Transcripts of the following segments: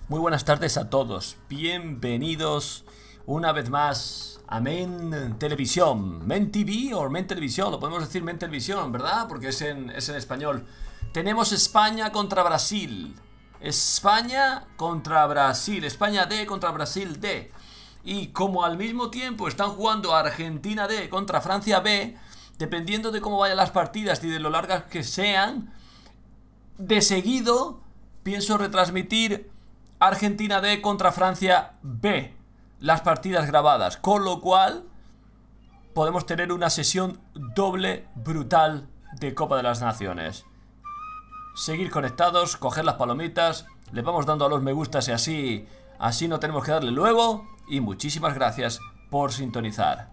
Muy buenas tardes a todos, bienvenidos una vez más a Men Televisión. Men TV o Men Televisión, lo podemos decir Men Televisión, ¿verdad? Porque es en español. Tenemos España contra Brasil. España contra Brasil, España D contra Brasil D. Y como al mismo tiempo están jugando Argentina D contra Francia B, dependiendo de cómo vayan las partidas y de lo largas que sean, de seguido pienso retransmitir Argentina D contra Francia B, las partidas grabadas, con lo cual podemos tener una sesión doble brutal de Copa de las Naciones. Seguir conectados, coger las palomitas, le vamos dando a los me gustas y así no tenemos que darle luego. Y muchísimas gracias por sintonizar.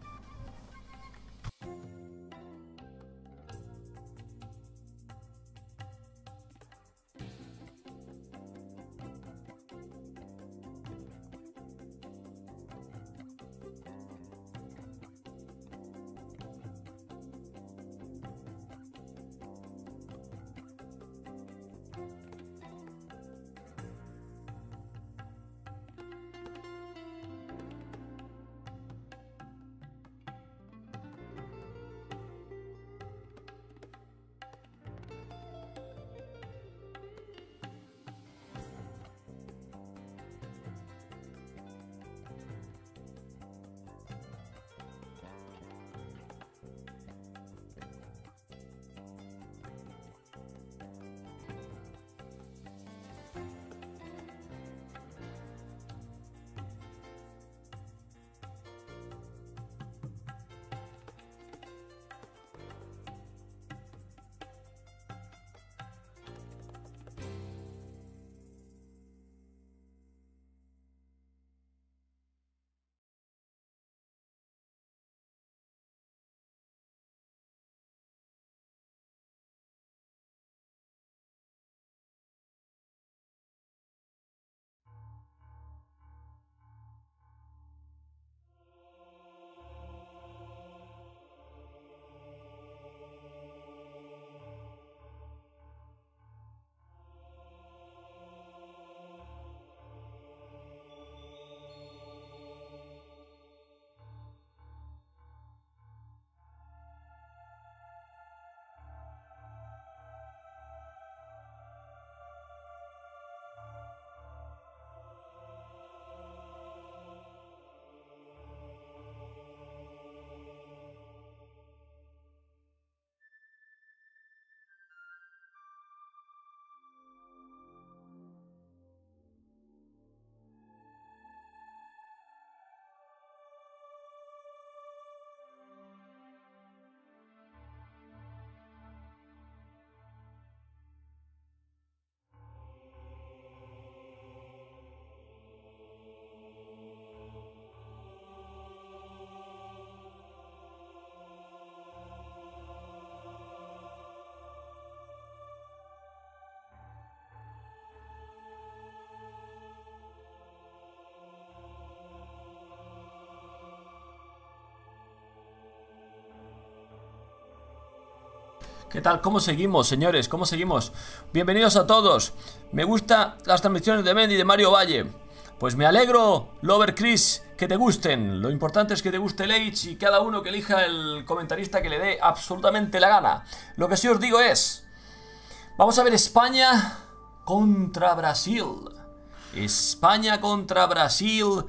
¿Qué tal? ¿Cómo seguimos, señores? ¿Cómo seguimos? Bienvenidos a todos. Me gustan las transmisiones de Mendy y de Mario Valle. Pues me alegro, Lover Chris, que te gusten. Lo importante es que te guste el Age y cada uno que elija el comentarista que le dé absolutamente la gana. Lo que sí os digo es... Vamos a ver España contra Brasil. España contra Brasil.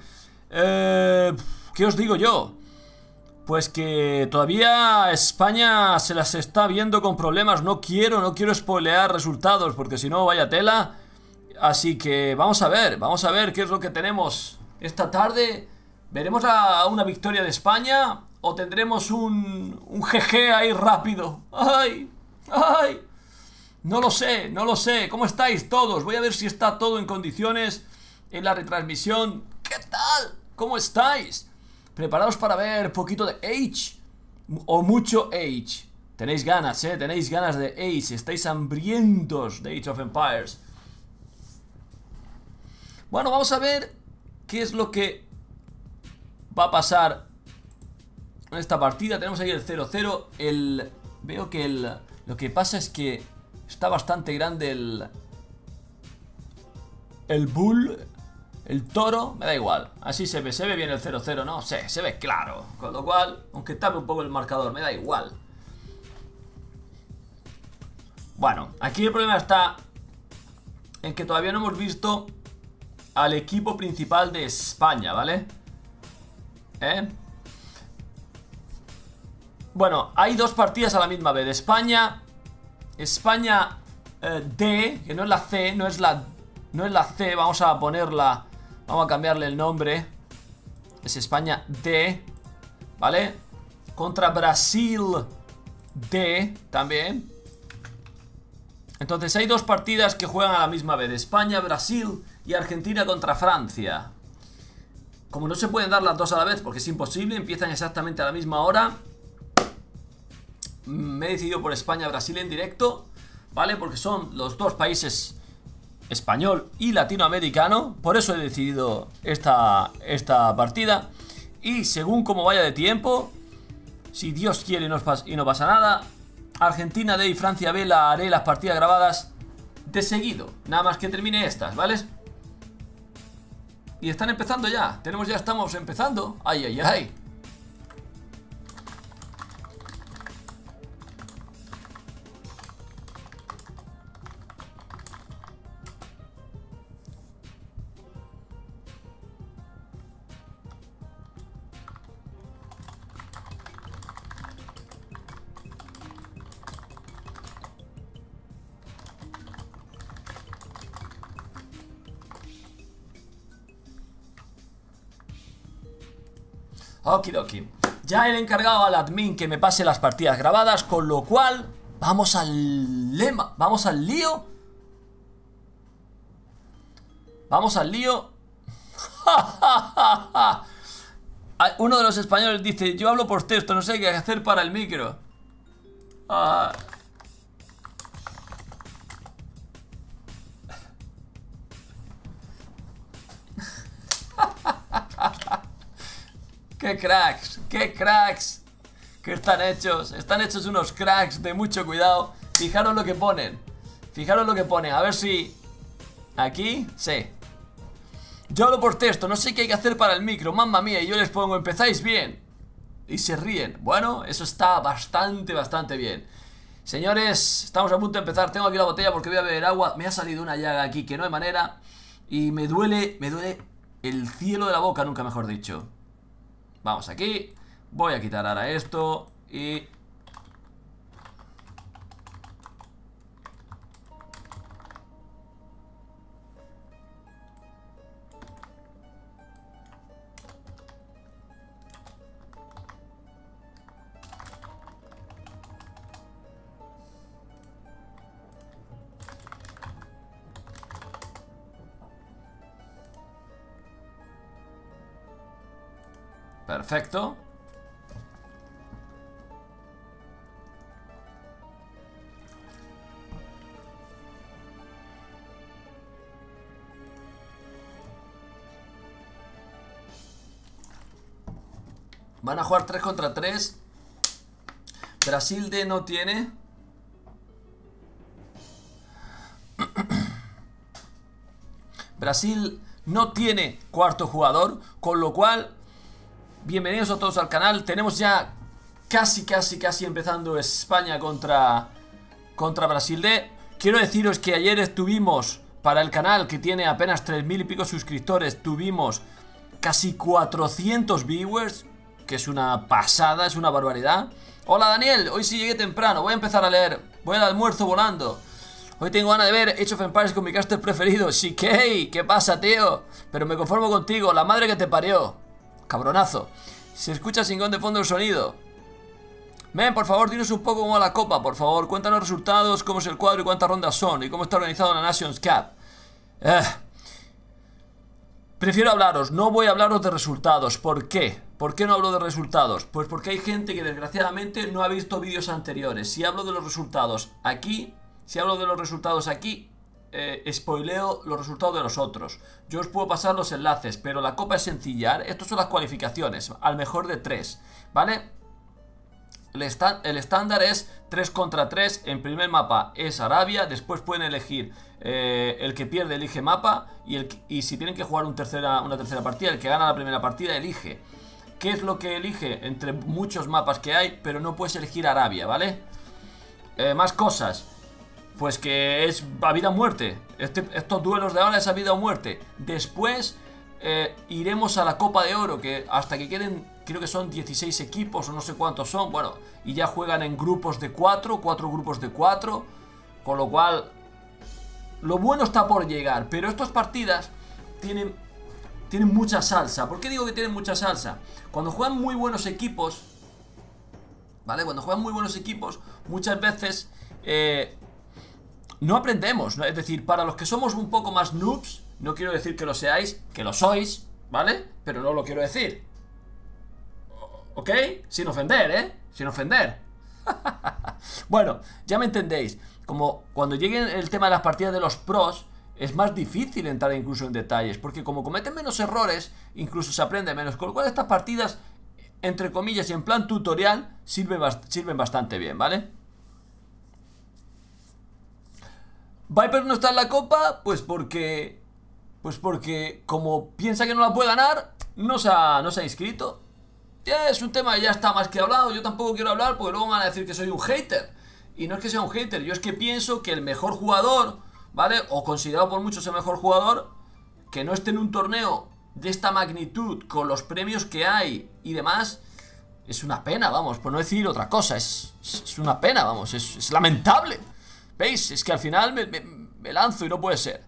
¿Qué os digo yo? Pues que todavía España se las está viendo con problemas. No quiero spoilear resultados, porque si no, vaya tela. Así que vamos a ver qué es lo que tenemos esta tarde. ¿Veremos una victoria de España o tendremos un GG ahí rápido? ¡Ay! ¡Ay! No lo sé. ¿Cómo estáis todos? Voy a ver si está todo en condiciones en la retransmisión. ¿Qué tal? ¿Cómo estáis? Preparaos para ver poquito de Age o mucho Age. Tenéis ganas, tenéis ganas de Age. Estáis hambrientos de Age of Empires. Bueno, vamos a ver qué es lo que va a pasar en esta partida. Tenemos ahí el 0-0. Veo que lo que pasa es que está bastante grande el bull, el toro, me da igual. Así se ve bien el 0-0, ¿no? Sí, se ve claro. Con lo cual, aunque tape un poco el marcador, me da igual. Bueno, aquí el problema está en que todavía no hemos visto al equipo principal de España, ¿vale? Bueno, hay dos partidas a la misma vez. España D, que no es la C, no es la C, vamos a ponerla, vamos a cambiarle el nombre. Es España D, ¿vale? Contra Brasil D también. Entonces hay dos partidas que juegan a la misma vez: España, Brasil y Argentina contra Francia. Como no se pueden dar las dos a la vez porque es imposible, empiezan exactamente a la misma hora, me he decidido por España-Brasil en directo, ¿vale? Porque son los dos países español y latinoamericano. Por eso he decidido esta partida. Y según como vaya de tiempo, si Dios quiere y no pasa nada, Argentina D y Francia B la haré las partidas grabadas de seguido, nada más que termine estas, ¿vale? Y están empezando ya. Estamos empezando. Ay, ay, ay. Okidoki. Ya he encargado al admin que me pase las partidas grabadas, con lo cual vamos al lema, vamos al lío. Vamos al lío. Uno de los españoles dice: yo hablo por texto, no sé qué hacer para el micro. ¡Qué cracks! ¡Qué cracks! ¿Qué están hechos? Están hechos unos cracks de mucho cuidado. Fijaros lo que ponen. Fijaros lo que ponen. A ver si... Aquí, sí. Yo hablo por texto, no sé qué hay que hacer para el micro. Mamma mía, y yo les pongo: empezáis bien. Y se ríen. Bueno, eso está bastante bien. Señores, estamos a punto de empezar. Tengo aquí la botella porque voy a beber agua. Me ha salido una llaga aquí que no hay manera. Y me duele el cielo de la boca, nunca mejor dicho. Vamos aquí. Voy a quitar ahora esto y... Perfecto. Van a jugar 3 contra 3. Brasil D no tiene. Brasil no tiene cuarto jugador, con lo cual... Bienvenidos a todos al canal. Tenemos ya casi empezando España contra Brasil D. Quiero deciros que ayer estuvimos, para el canal que tiene apenas 3000 y pico suscriptores, tuvimos casi 400 viewers, que es una pasada, es una barbaridad. Hola Daniel, hoy sí llegué temprano, voy a empezar a leer. Voy al almuerzo volando. Hoy tengo ganas de ver Age of Empires con mi caster preferido. CK, ¿qué pasa, tío? Pero me conformo contigo, la madre que te parió. Cabronazo. Se escucha sin de fondo el sonido. Men, por favor, dinos un poco cómo va la copa, por favor. Cuéntanos los resultados, cómo es el cuadro y cuántas rondas son. Y cómo está organizado la Nations Cup. Prefiero hablaros, no voy a hablaros de resultados. ¿Por qué? ¿Por qué no hablo de resultados? Pues porque hay gente que desgraciadamente no ha visto vídeos anteriores. Si hablo de los resultados aquí, spoileo los resultados de los otros. Yo os puedo pasar los enlaces, pero la copa es sencilla. Estas son las cualificaciones, al mejor de 3, ¿vale? el estándar es 3 contra 3. En primer mapa es Arabia. Después pueden elegir el que pierde elige mapa. Y si tienen que jugar una tercera partida, el que gana la primera partida elige. ¿Qué es lo que elige? Entre muchos mapas que hay, pero no puedes elegir Arabia, ¿vale? Más cosas. Pues que es a vida o muerte. Estos duelos de ahora es a vida o muerte. Después iremos a la Copa de Oro, que hasta que queden, creo que son 16 equipos o no sé cuántos son. Bueno, y ya juegan en grupos de 4 grupos de 4. Con lo cual, lo bueno está por llegar. Pero estas partidas tienen mucha salsa. ¿Por qué digo que tienen mucha salsa? Cuando juegan muy buenos equipos, ¿vale? Cuando juegan muy buenos equipos, muchas veces no aprendemos, ¿no? Es decir, para los que somos un poco más noobs, no quiero decir que lo seáis, que lo sois, ¿vale? Pero no lo quiero decir, ¿ok? Sin ofender, ¿eh? Sin ofender. Bueno, ya me entendéis. Como cuando llegue el tema de las partidas de los pros, es más difícil entrar incluso en detalles, porque como cometen menos errores, incluso se aprende menos. Con lo cual estas partidas, entre comillas y en plan tutorial, sirven bastante bien, ¿vale? Viper no está en la copa, pues porque como piensa que no la puede ganar, no se ha inscrito. Ya es un tema que ya está más que hablado. Yo tampoco quiero hablar porque luego me van a decir que soy un hater. Y no es que sea un hater, yo es que pienso que el mejor jugador, ¿vale? O considerado por muchos el mejor jugador, que no esté en un torneo de esta magnitud, con los premios que hay y demás, es una pena, vamos, por no decir otra cosa. Es una pena, vamos, es lamentable. ¿Veis? Es que al final me lanzo y no puede ser.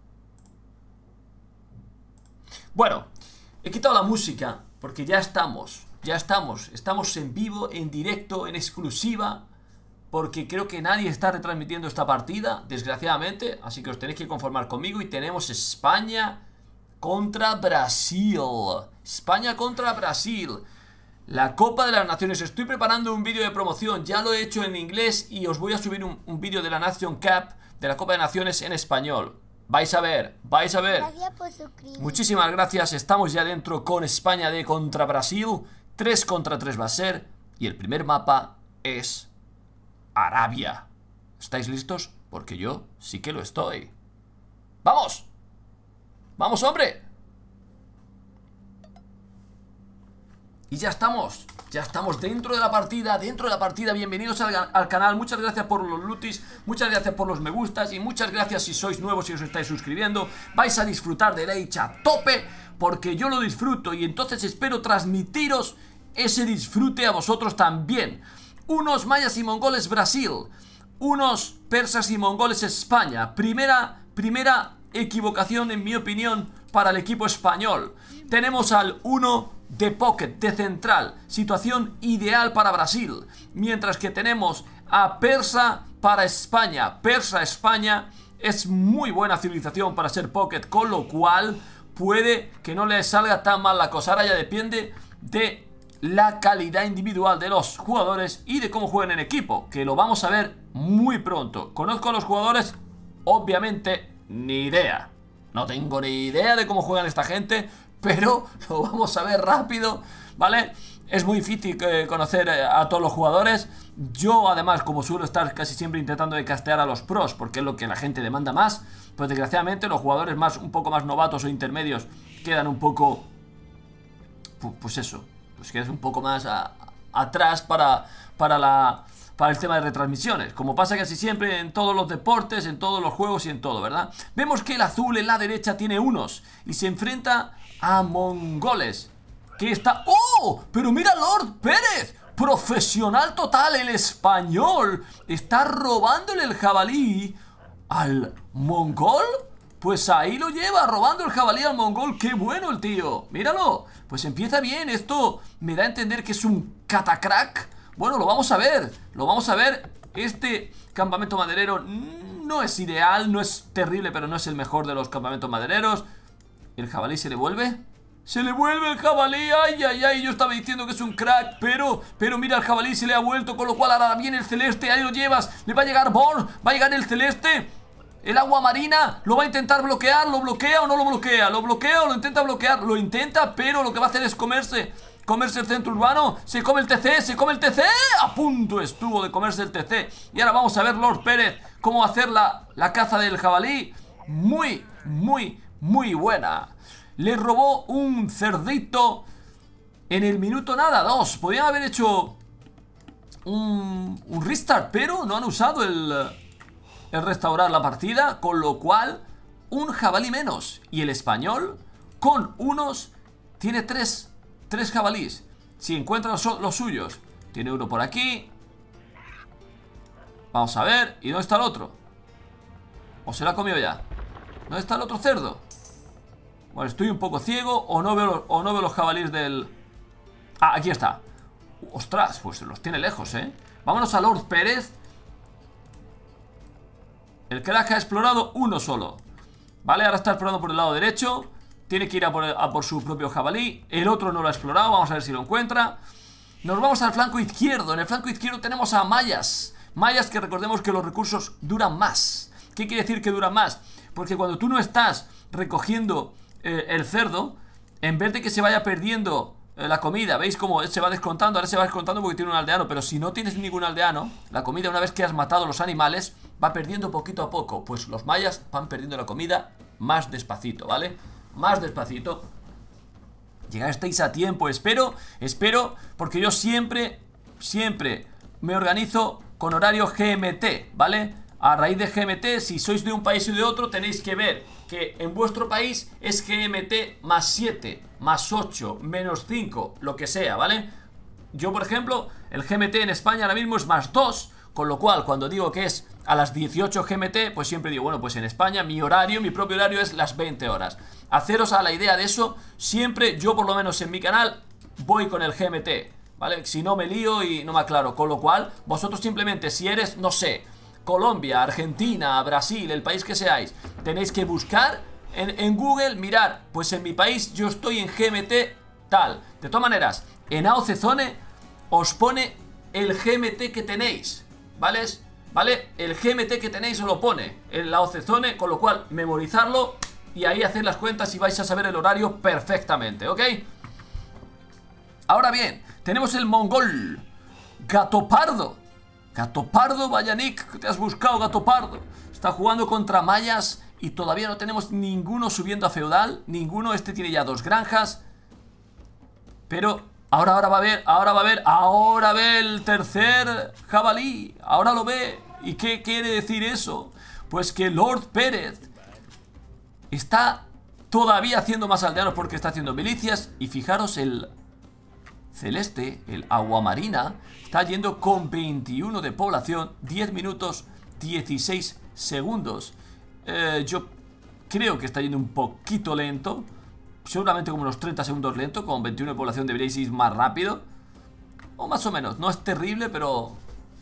Bueno, he quitado la música porque ya estamos en vivo, en directo, en exclusiva, porque creo que nadie está retransmitiendo esta partida, desgraciadamente, así que os tenéis que conformar conmigo. Y tenemos España contra Brasil. España contra Brasil, la Copa de las Naciones. Estoy preparando un vídeo de promoción, ya lo he hecho en inglés y os voy a subir un vídeo de la Nation Cup, de la Copa de Naciones en español. Vais a ver, vais a ver. Gracias por suscribirte. Muchísimas gracias, estamos ya dentro con España de contra Brasil. 3 contra 3 va a ser. Y el primer mapa es Arabia. ¿Estáis listos? Porque yo sí que lo estoy. ¡Vamos! ¡Vamos, hombre! Y ya estamos dentro de la partida, bienvenidos al canal, muchas gracias por los lutis, muchas gracias por los me gustas y muchas gracias si sois nuevos y os estáis suscribiendo. Vais a disfrutar de Age a tope, porque yo lo disfruto y entonces espero transmitiros ese disfrute a vosotros también. Unos mayas y mongoles Brasil, unos persas y mongoles España. Primera equivocación en mi opinión para el equipo español. Tenemos al 1 de pocket, de central, situación ideal para Brasil. Mientras que tenemos a persa para España. Persa-España es muy buena civilización para ser pocket, con lo cual puede que no le salga tan mal la cosa. Ahora ya depende de la calidad individual de los jugadores y de cómo jueguen en equipo, que lo vamos a ver muy pronto. Conozco a los jugadores, obviamente ni idea. No tengo ni idea de cómo juegan esta gente, pero lo vamos a ver rápido, ¿vale? Es muy difícil conocer a todos los jugadores. Yo además, como suelo estar casi siempre intentando de castear a los pros, porque es lo que la gente demanda más, pues desgraciadamente los jugadores un poco más novatos o intermedios quedan un poco, pues eso, pues quedan un poco más atrás para el tema de retransmisiones, como pasa casi siempre en todos los deportes, en todos los juegos y en todo, ¿verdad? Vemos que el azul en la derecha tiene unos y se enfrenta a mongoles, que está... ¡Oh! Pero mira Lord Pérez, profesional total, el español está robándole el jabalí al mongol. Pues ahí lo lleva, robando el jabalí al mongol. ¡Qué bueno el tío! Míralo, pues empieza bien. Esto me da a entender que es un catacrack. Bueno, lo vamos a ver, Este campamento maderero no es ideal, no es terrible, pero no es el mejor de los campamentos madereros. ¿El jabalí se le vuelve? ¡Se le vuelve el jabalí! ¡Ay, ay, ay! Yo estaba diciendo que es un crack, pero mira, el jabalí se le ha vuelto, con lo cual ahora viene el celeste, ahí lo llevas. Le va a llegar Born, va a llegar el celeste. El agua marina lo va a intentar bloquear. ¿Lo bloquea o no lo bloquea? ¿Lo bloquea o lo intenta bloquear? Lo intenta, pero lo que va a hacer es comerse comerse el centro urbano, se come el TC, se come el TC. A punto estuvo de comerse el TC. Y ahora vamos a ver Lord Pérez cómo hacer la caza del jabalí. Muy, muy, muy buena. Le robó un cerdito en el minuto nada, 2. Podrían haber hecho un restart, pero no han usado el restaurar la partida, con lo cual un jabalí menos. Y el español con unos tiene 3 jabalís. Si encuentra los suyos. Tiene uno por aquí. Vamos a ver. ¿Y dónde está el otro? ¿O se lo ha comido ya? ¿Dónde está el otro cerdo? Bueno, estoy un poco ciego o no veo los jabalíes del... Ah, aquí está. Ostras, pues los tiene lejos, ¿eh? Vámonos a Lord Pérez. El crack ha explorado uno solo. Vale, ahora está explorando por el lado derecho. Tiene que ir a por su propio jabalí. El otro no lo ha explorado, vamos a ver si lo encuentra. Nos vamos al flanco izquierdo. En el flanco izquierdo tenemos a Mayas. Mayas, que recordemos que los recursos duran más. ¿Qué quiere decir que duran más? Porque cuando tú no estás recogiendo el cerdo, en vez de que se vaya perdiendo la comida, ¿veis cómo se va descontando? Ahora se va descontando porque tiene un aldeano. Pero si no tienes ningún aldeano, la comida, una vez que has matado los animales, va perdiendo poquito a poco. Pues los mayas van perdiendo la comida más despacito, ¿vale? Más despacito. Llegasteis a tiempo, espero, porque yo siempre me organizo con horario GMT, ¿vale? A raíz de GMT, si sois de un país y de otro, tenéis que ver que en vuestro país es GMT más 7, más 8, menos 5, lo que sea, ¿vale? Yo, por ejemplo, el GMT en España ahora mismo es más 2, con lo cual, cuando digo que es a las 18 GMT, pues siempre digo, bueno, pues en España mi horario, mi propio horario es las 20 horas. Haceros a la idea de eso, siempre yo por lo menos en mi canal voy con el GMT, ¿vale? Si no me lío y no me aclaro, con lo cual, vosotros simplemente si eres, no sé, Colombia, Argentina, Brasil, el país que seáis, tenéis que buscar en Google, mirar, pues en mi país yo estoy en GMT tal. De todas maneras, en AOC Zone os pone el GMT que tenéis, ¿vale? El GMT que tenéis os lo pone en la AOC Zone, con lo cual memorizarlo y ahí hacer las cuentas y vais a saber el horario perfectamente, ¿ok? Ahora bien, tenemos el mongol Gato Pardo. Gato Pardo, vaya nick, te has buscado, Gato Pardo. Está jugando contra mayas y todavía no tenemos ninguno subiendo a feudal. Ninguno, este tiene ya 2 granjas. Pero ahora va a ver el tercer jabalí. Ahora lo ve. ¿Y qué quiere decir eso? Pues que Lord Pérez está todavía haciendo más aldeanos porque está haciendo milicias. Y fijaros, el celeste, el aguamarina, está yendo con 21 de población, 10 minutos 16 segundos. Yo creo que está yendo un poquito lento, seguramente como unos 30 segundos lento. Con 21 de población deberíais ir más rápido, o más o menos, no es terrible, pero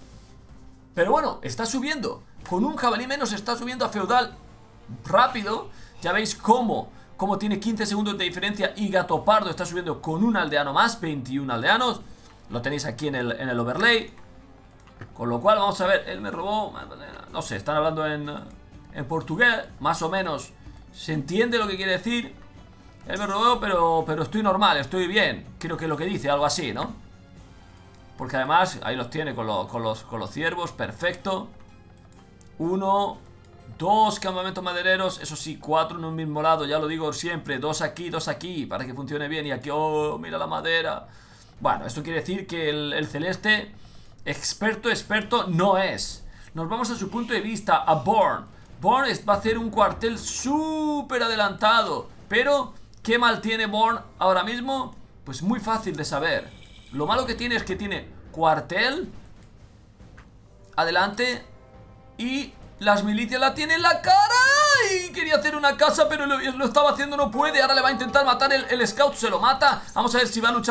bueno, está subiendo. Con un jabalí menos está subiendo a feudal rápido. Ya veis cómo tiene 15 segundos de diferencia. Y Gato Pardo está subiendo con un aldeano más, 21 aldeanos. Lo tenéis aquí en el overlay. Con lo cual vamos a ver, él me robó, no sé, están hablando en portugués, más o menos se entiende lo que quiere decir. Él me robó, pero estoy normal, estoy bien. Creo que es lo que dice, algo así, ¿no? Porque además, ahí los tiene con los ciervos, perfecto. 1, 2 campamentos madereros, eso sí, 4 en un mismo lado, ya lo digo siempre. 2 aquí, para que funcione bien. Y aquí, oh, mira la madera. Bueno, esto quiere decir que el celeste experto no es. Nos vamos a su punto de vista, a Born. Born va a hacer un cuartel súper adelantado. Pero, ¿qué mal tiene Born ahora mismo? Pues muy fácil de saber. Lo malo que tiene es que tiene cuartel adelante y las milicias la tienen en la cara. Y quería hacer una casa, pero lo estaba haciendo, no puede. Ahora le va a intentar matar el scout, se lo mata. Vamos a ver si va a luchar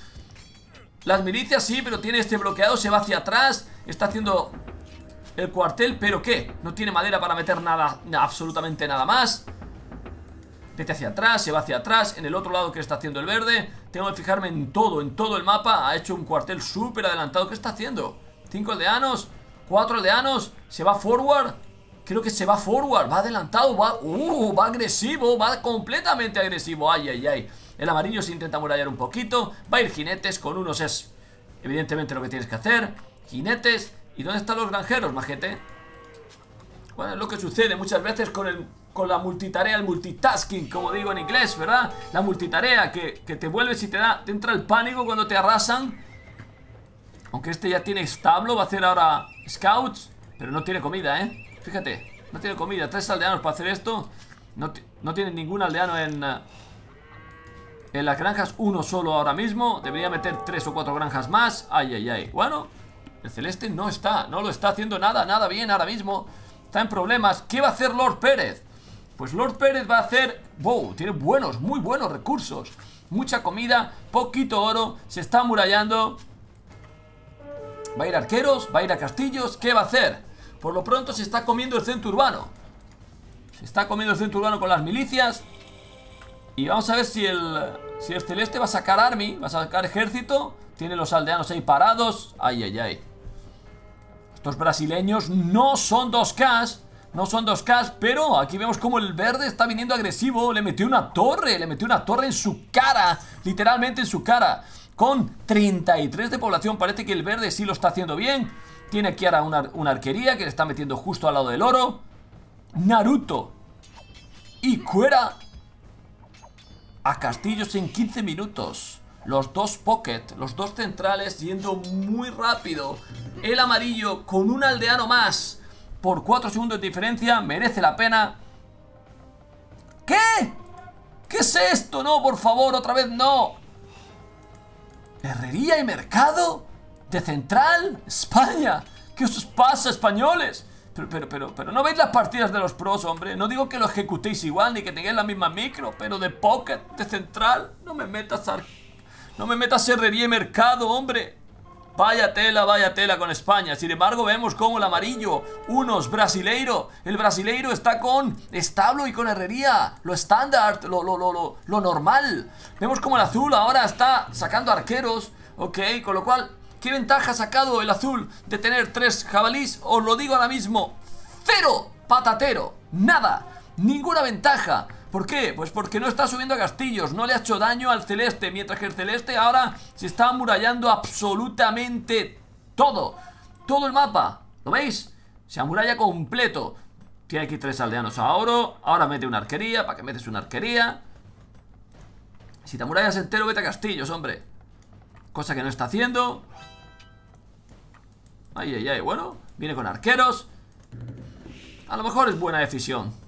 las milicias, sí, pero tiene este bloqueado, se va hacia atrás. Está haciendo el cuartel, pero ¿qué? No tiene madera para meter nada, absolutamente nada más. Vete hacia atrás, se va hacia atrás. En el otro lado que está haciendo el verde. Tengo que fijarme en todo el mapa. Ha hecho un cuartel súper adelantado. ¿Qué está haciendo? 5 aldeanos, 4 aldeanos. Se va forward. Creo que se va forward, va adelantado, va agresivo, va completamente agresivo. Ay, ay, ay. El amarillo se intenta amurallar un poquito. Va a ir jinetes, con unos es evidentemente lo que tienes que hacer. Jinetes. ¿Y dónde están los granjeros, majete? Bueno, es lo que sucede muchas veces con la multitarea, el multitasking, como digo en inglés, ¿verdad? La multitarea que te vuelves y te entra el pánico cuando te arrasan. Aunque este ya tiene establo, va a hacer ahora scouts, pero no tiene comida, fíjate, no tiene comida. 3 aldeanos para hacer esto. No tiene ningún aldeano en las granjas. Uno solo ahora mismo. Debería meter 3 o 4 granjas más. Ay, ay, ay. Bueno, el celeste no lo está haciendo nada bien ahora mismo. Está en problemas. ¿Qué va a hacer Lord Pérez? Pues Lord Pérez va a hacer... Wow, tiene muy buenos recursos. Mucha comida, poquito oro. Se está amurallando. ¿Va a ir a arqueros? ¿Va a ir a castillos? ¿Qué va a hacer? Por lo pronto se está comiendo el centro urbano. Se está comiendo el centro urbano con las milicias. Y vamos a ver si el celeste va a sacar army, va a sacar ejército. Tiene los aldeanos ahí parados. Ay, ay, ay. Estos brasileños no son 2K. No son 2K, pero aquí vemos como el verde está viniendo agresivo. Le metió una torre en su cara. Literalmente en su cara. Con 33 de población, parece que el verde sí lo está haciendo bien. Tiene aquí ahora una arquería que le está metiendo justo al lado del oro. Naruto y Cuera a castillos en 15 minutos. Los dos pocket, los dos centrales yendo muy rápido. El amarillo con un aldeano más por 4 segundos de diferencia. Merece la pena. ¿Qué? ¿Qué es esto? No, por favor, otra vez no. ¿Herrería y mercado? ¿De Central? ¡España! ¿Qué os pasa, españoles? Pero ¿no veis las partidas de los pros, hombre? No digo que lo ejecutéis igual ni que tengáis la misma micro, pero de Pocket, de Central, no me metas herrería y mercado, hombre. Vaya tela con España. Sin embargo, vemos como el amarillo, el brasileiro está con establo y con herrería, lo estándar, lo normal. Vemos como el azul ahora está sacando arqueros, ok, con lo cual, ¿qué ventaja ha sacado el azul de tener 3 jabalís? Os lo digo ahora mismo, 0 patatero, nada, ninguna ventaja. ¿Por qué? Pues porque no está subiendo a castillos, no le ha hecho daño al celeste, mientras que el celeste ahora se está amurallando absolutamente todo el mapa, ¿lo veis? Se amuralla completo. Tiene aquí 3 aldeanos a oro. Ahora mete una arquería, ¿para qué metes una arquería? Si te amurallas entero, vete a castillos, hombre. Cosa que no está haciendo. Ay, ay, ay, bueno, viene con arqueros. A lo mejor es buena decisión.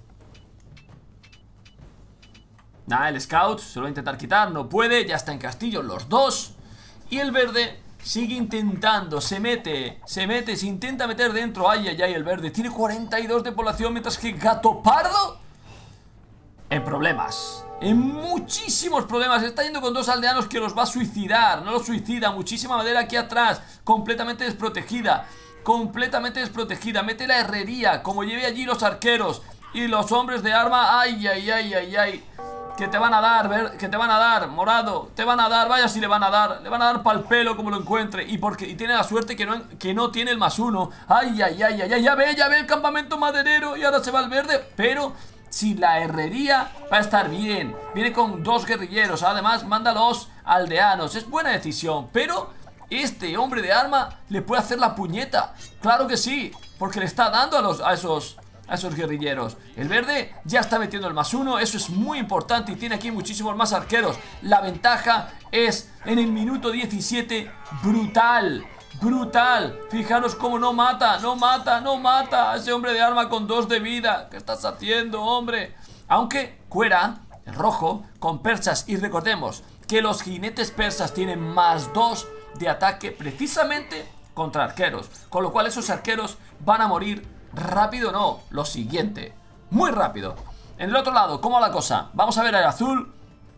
Nada, el scout se lo va a intentar quitar, no puede, ya está en castillo los dos. Y el verde sigue intentando, se mete, se intenta meter dentro. Ay, ay, ay, el verde tiene 42 de población, mientras que Gato Pardo en problemas, en muchísimos problemas. Está yendo con 2 aldeanos que los va a suicidar. No los suicida, muchísima madera aquí atrás, completamente desprotegida. Mete la herrería, como lleve allí los arqueros y los hombres de arma. Ay, ay, ay, ay, ay. Que te van a dar, morado. Te van a dar, vaya si le van a dar pa'l pelo como lo encuentre. Y tiene la suerte que no tiene el +1. Ay, ay, ay, ay, ay, ya ve el campamento maderero. Y ahora se va al verde, pero si la herrería va a estar bien. Viene con 2 guerrilleros, además manda los aldeanos. Es buena decisión, pero este hombre de arma le puede hacer la puñeta. Claro que sí, porque le está dando a esos guerrilleros. El verde ya está metiendo el +1. Eso es muy importante y tiene aquí muchísimos más arqueros. La ventaja es en el minuto 17. Brutal. Fijaros cómo no mata a ese hombre de arma con 2 de vida. ¿Qué estás haciendo, hombre? Aunque Cuera, el rojo, con persas. Y recordemos que los jinetes persas tienen +2 de ataque precisamente contra arqueros, con lo cual esos arqueros van a morir rápido. No, lo siguiente, muy rápido. En el otro lado, ¿cómo va la cosa? Vamos a ver al azul,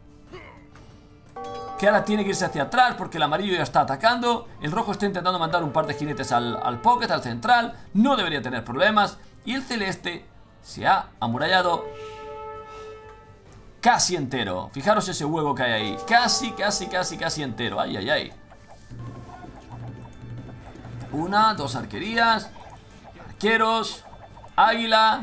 que ahora tiene que irse hacia atrás porque el amarillo ya está atacando. El rojo está intentando mandar un par de jinetes al pocket, al central. No debería tener problemas. Y el celeste se ha amurallado casi entero. Fijaros ese huevo que hay ahí. Casi entero. Ay, ay, ay. 1, 2 arquerías. Arqueros. Águila.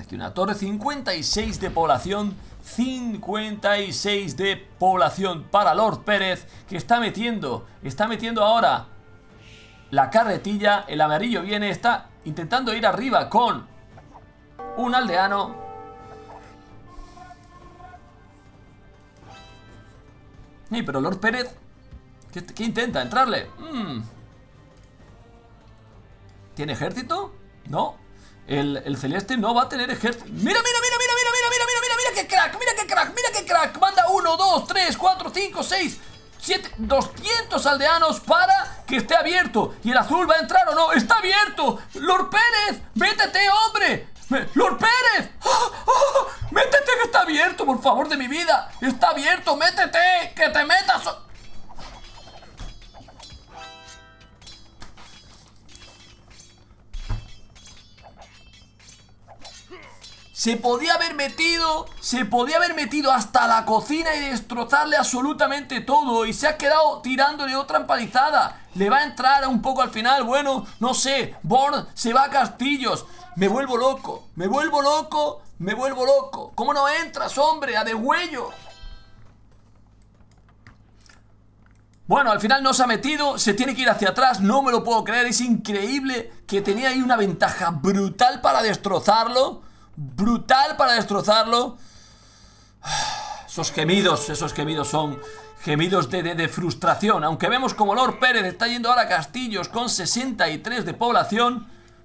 Tiene una torre, 56 de población. 56 de población para Lord Pérez, que está metiendo ahora la carretilla. El amarillo viene, está intentando ir arriba con un aldeano. Pero Lord Pérez, ¿qué intenta? ¿Entrarle? ¿Tiene ejército? No. El celeste no va a tener ejército. ¡Mira! ¡Qué crack! ¡Mira qué crack! Manda 1, 2, 3, 4, 5, 6, 7, 200 aldeanos para que esté abierto. ¿Y el azul va a entrar o no? ¡Está abierto! ¡Lord Pérez! ¡Métete, hombre! ¡Lord Pérez! ¡Oh! ¡Métete que está abierto, por favor de mi vida! ¡Está abierto! ¡Métete! ¡Que te metas! Se podía haber metido hasta la cocina y destrozarle absolutamente todo. Y se ha quedado tirándole otra empalizada. Le va a entrar un poco al final. Bueno, no sé. Born se va a castillos. Me vuelvo loco. ¿Cómo no entras, hombre? A degüello. Bueno, al final no se ha metido. Se tiene que ir hacia atrás. No me lo puedo creer. Es increíble que tenía ahí una ventaja brutal para destrozarlo. Esos gemidos son gemidos de frustración. Aunque vemos como Lord Pérez está yendo ahora a castillos con 63 de población.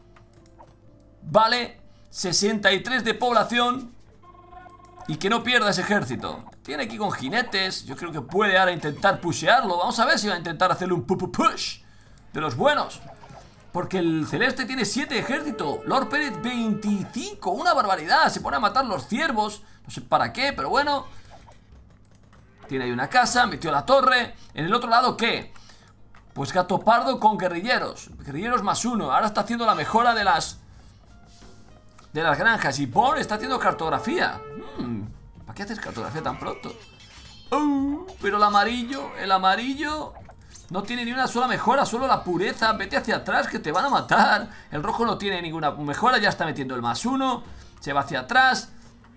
Vale, 63 de población. Y que no pierda ese ejército. Tiene aquí con jinetes. Yo creo que puede ahora intentar pushearlo. Vamos a ver si va a intentar hacerle un push de los buenos. Porque el celeste tiene 7 ejércitos. Lord Pérez 25. Una barbaridad. Se pone a matar los ciervos. No sé para qué, pero bueno. Tiene ahí una casa. Metió la torre. En el otro lado, ¿qué? Pues gato pardo con guerrilleros. Guerrilleros +1. Ahora está haciendo la mejora de las granjas. Y Born está haciendo cartografía. ¿Para qué haces cartografía tan pronto? Pero el amarillo no tiene ni una sola mejora, solo la pureza. Vete hacia atrás que te van a matar. El rojo no tiene ninguna mejora, ya está metiendo el +1. Se va hacia atrás.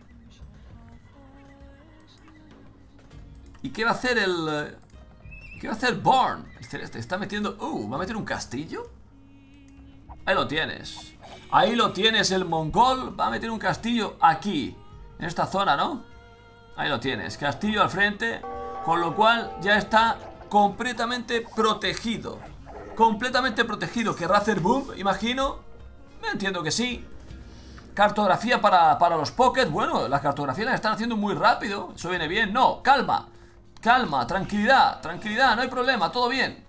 ¿Y qué va a hacer qué va a hacer Born? El celeste está metiendo... ¿va a meter un castillo? Ahí lo tienes. Ahí lo tienes, el mongol. Va a meter un castillo aquí, en esta zona, ¿no? Ahí lo tienes, castillo al frente. Con lo cual ya está completamente protegido. ¿Querrá hacer boom? Imagino. Entiendo que sí. Cartografía para los Pocket. Bueno, las cartografías las están haciendo muy rápido. Eso viene bien. No, calma, tranquilidad, no hay problema, todo bien.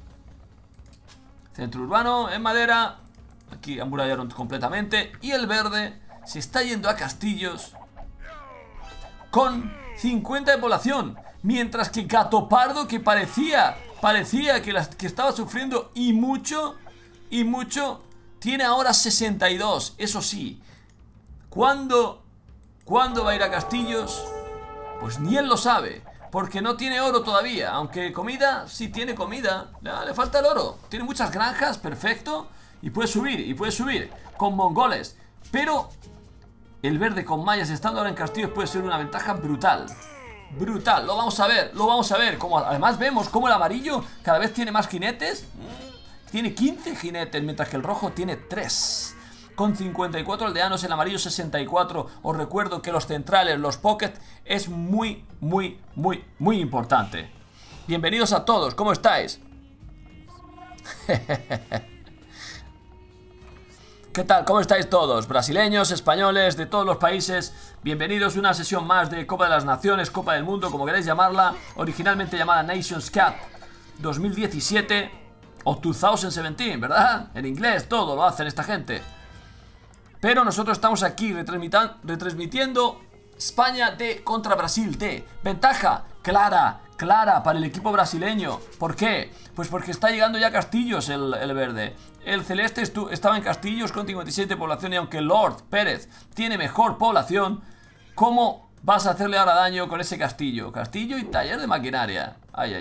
Centro urbano en madera. Aquí amurallaron completamente. Y el verde se está yendo a castillos con 50 de población. Mientras que Gato Pardo, que parecía que estaba sufriendo y mucho, tiene ahora 62. Eso sí, ¿cuándo va a ir a castillos? Pues ni él lo sabe, porque no tiene oro todavía. Aunque comida, sí tiene comida. Le falta el oro. Tiene muchas granjas, perfecto. Y puede subir con mongoles. Pero el verde con mayas estando ahora en castillos puede ser una ventaja brutal. Lo vamos a ver. Además vemos como el amarillo cada vez tiene más jinetes. Tiene 15 jinetes, mientras que el rojo tiene 3. Con 54 aldeanos, el amarillo 64. Os recuerdo que los centrales, los pocket, es muy importante. Bienvenidos a todos, ¿cómo estáis? ¿Qué tal? ¿Cómo estáis todos? Brasileños, españoles, de todos los países. Bienvenidos a una sesión más de Copa de las Naciones, Copa del Mundo, como queráis llamarla. Originalmente llamada Nations Cup 2017 o 2017, ¿verdad? En inglés todo lo hacen esta gente. Pero nosotros estamos aquí retransmitiendo España contra Brasil D. Ventaja clara para el equipo brasileño. ¿Por qué? Pues porque está llegando ya a castillos el verde. El celeste estaba en castillos con 57 de población. Y aunque Lord Pérez tiene mejor población, ¿cómo vas a hacerle ahora daño con ese castillo? Castillo y taller de maquinaria. Ay.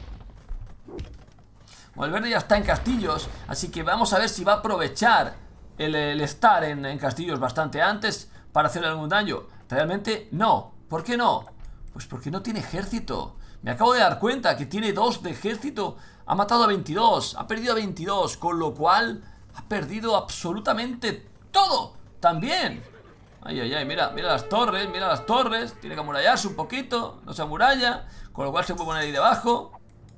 Bueno, el verde ya está en castillos, así que vamos a ver si va a aprovechar el estar en castillos bastante antes para hacerle algún daño? Realmente no. ¿Por qué no? Pues porque no tiene ejército. Me acabo de dar cuenta que tiene 2 de ejército. Ha matado a 22, ha perdido a 22, con lo cual ha perdido absolutamente todo. También. Ay, ay, ay, mira, mira las torres, mira las torres. Tiene que amurallarse un poquito, no se amuralla, con lo cual se puede poner ahí debajo.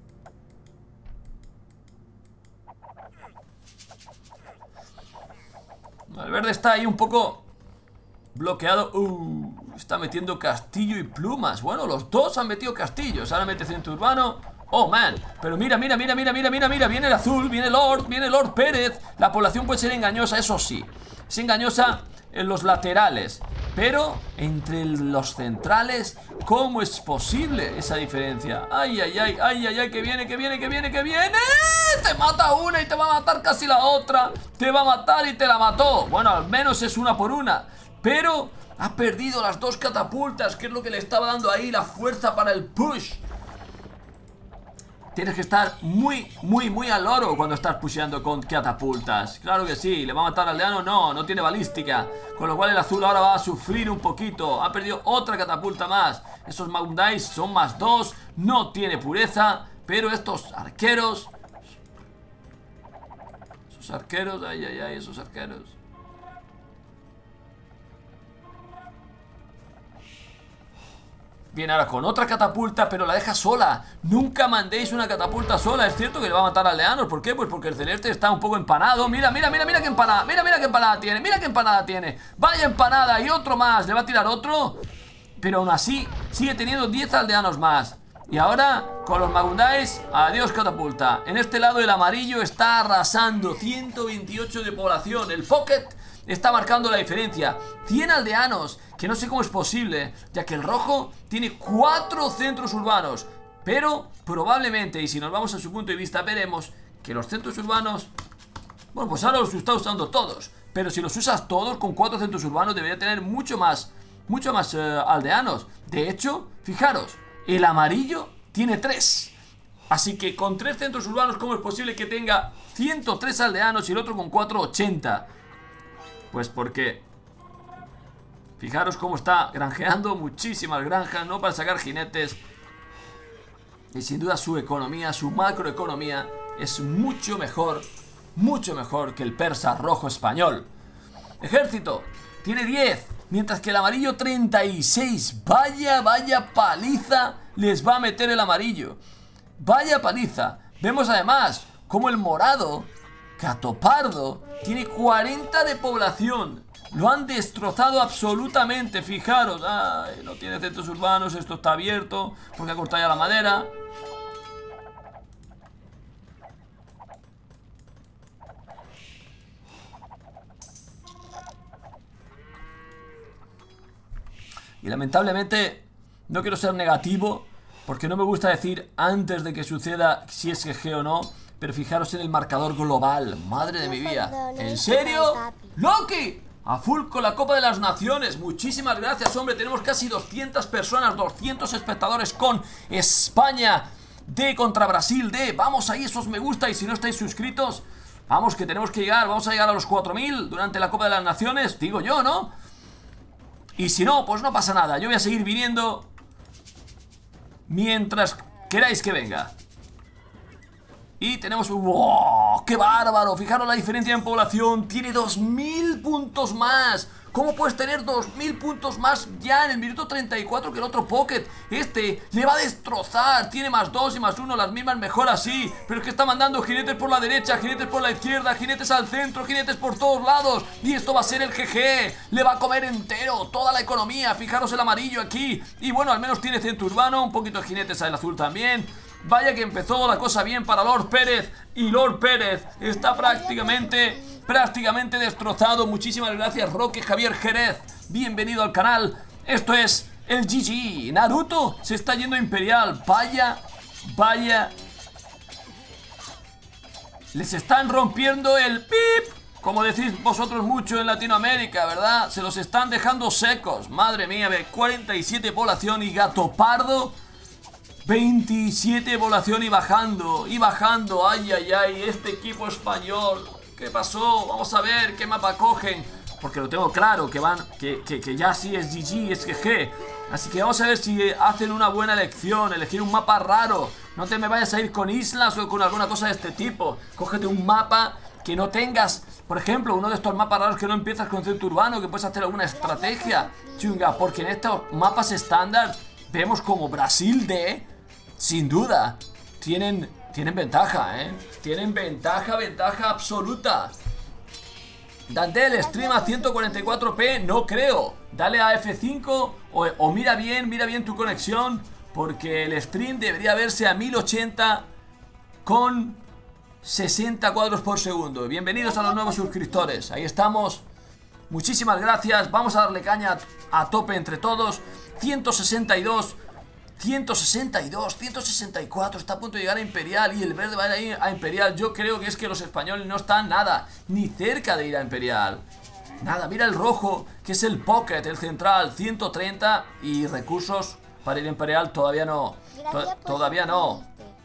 El verde está ahí un poco bloqueado. Está metiendo castillo y plumas. Bueno, los dos han metido castillos. Ahora mete centro urbano. Oh, man. Pero mira, mira, mira, mira, mira, mira, mira. Viene el azul, viene Lord Pérez. La población puede ser engañosa, eso sí. Es engañosa en los laterales. Pero entre los centrales, ¿cómo es posible esa diferencia? Ay, ay, ay, ay, ay, ay, que viene, que viene, que viene, que viene. Te mata una y te va a matar casi la otra. Te va a matar y te la mató. Bueno, al menos es una por una. Pero ha perdido las 2 catapultas, que es lo que le estaba dando ahí la fuerza para el push. Tienes que estar muy, muy, muy al loro cuando estás pusheando con catapultas. Claro que sí. ¿Le va a matar al aldeano? No, no tiene balística. Con lo cual el azul ahora va a sufrir un poquito. Ha perdido otra catapulta más. Esos Mountain Dice son más 2. No tiene pureza. Pero estos arqueros... Esos arqueros, ay, ay, ay, esos arqueros. Viene ahora con otra catapulta, pero la deja sola. Nunca mandéis una catapulta sola. Es cierto que le va a matar a aldeanos. ¿Por qué? Pues porque el celeste está un poco empanado. Mira, mira, mira, mira qué empanada. Mira, mira qué empanada tiene. Mira qué empanada tiene. Vaya empanada. Y otro más. ¿Le va a tirar otro? Pero aún así sigue teniendo 10 aldeanos más. Y ahora con los Magundais, adiós catapulta. En este lado el amarillo está arrasando. 128 de población. El Pocket está marcando la diferencia. 100 aldeanos, que no sé cómo es posible, ya que el rojo tiene 4 centros urbanos. Pero probablemente, y si nos vamos a su punto de vista, veremos que los centros urbanos, bueno, pues ahora los está usando todos. Pero si los usas todos, con 4 centros urbanos debería tener mucho más aldeanos. De hecho, fijaros, el amarillo tiene 3. Así que con 3 centros urbanos, ¿cómo es posible que tenga 103 aldeanos y el otro con 4, 80? Pues porque... Fijaros cómo está granjeando muchísimas granjas, ¿no? Para sacar jinetes. Y sin duda su economía, su macroeconomía, es mucho mejor que el persa rojo español. Ejército, tiene 10, mientras que el amarillo 36. Vaya, vaya paliza les va a meter el amarillo. Vaya paliza. Vemos además cómo el morado, Catopardo, tiene 40 de población. Lo han destrozado absolutamente, fijaros. Ay, no tiene centros urbanos, esto está abierto porque ha cortado ya la madera. Y lamentablemente, no quiero ser negativo, porque no me gusta decir antes de que suceda si es GG o no. Pero fijaros en el marcador global. Madre de mi vida. ¿En serio? ¡Loki! A full con la Copa de las Naciones. Muchísimas gracias, hombre. Tenemos casi 200 personas, 200 espectadores con España D contra Brasil D. Vamos ahí, esos me gusta. Y si no estáis suscritos, vamos que tenemos que llegar. Vamos a llegar a los 4000 durante la Copa de las Naciones. Digo yo, ¿no? Y si no, pues no pasa nada. Yo voy a seguir viniendo mientras queráis que venga. Y tenemos... ¡Wow! ¡Qué bárbaro! Fijaros la diferencia en población. Tiene 2000 puntos más. ¿Cómo puedes tener 2000 puntos más ya en el minuto 34 que el otro Pocket? Este le va a destrozar. Tiene más 2 y más 1. Las mismas mejor así. Pero es que está mandando jinetes por la derecha, jinetes por la izquierda, jinetes al centro, jinetes por todos lados. Y esto va a ser el GG. Le va a comer entero toda la economía. Fijaros el amarillo aquí. Y bueno, al menos tiene centro urbano. Un poquito de jinetes al azul también. Vaya que empezó la cosa bien para Lord Pérez. Y Lord Pérez está prácticamente destrozado. Muchísimas gracias, Roque Javier Jerez. Bienvenido al canal. Esto es el GG. Naruto se está yendo a Imperial. Vaya, vaya. Les están rompiendo el pip, como decís vosotros mucho en Latinoamérica, ¿verdad? Se los están dejando secos. Madre mía, ve, 47 población y Gato Pardo 27 población y bajando, ay, ay, ay, este equipo español ¿Qué pasó? Vamos a ver qué mapa cogen. Porque lo tengo claro, que van, que ya sí es GG, es GG. Así que vamos a ver si hacen una buena elección. Elegir un mapa raro. No te me vayas a ir con islas o con alguna cosa de este tipo. Cógete un mapa que no tengas, por ejemplo, uno de estos mapas raros que no empiezas con centro urbano, que puedes hacer alguna estrategia chunga. Porque en estos mapas estándar vemos como Brasil D, sin duda, tienen ventaja, ¿eh? Tienen ventaja absoluta. Dante el stream a 144p, no creo. Dale a F5 o mira bien tu conexión, porque el stream debería verse a 1080 con 60 cuadros por segundo. Bienvenidos a los nuevos suscriptores. Ahí estamos. Muchísimas gracias. Vamos a darle caña a tope entre todos. 162, 162, 164. Está a punto de llegar a Imperial. Y el verde va a ir a Imperial. Yo creo que es que los españoles no están nada, ni cerca de ir a Imperial. Nada, mira el rojo, que es el Pocket, el central, 130. Y recursos para ir a Imperial todavía no. Todavía no.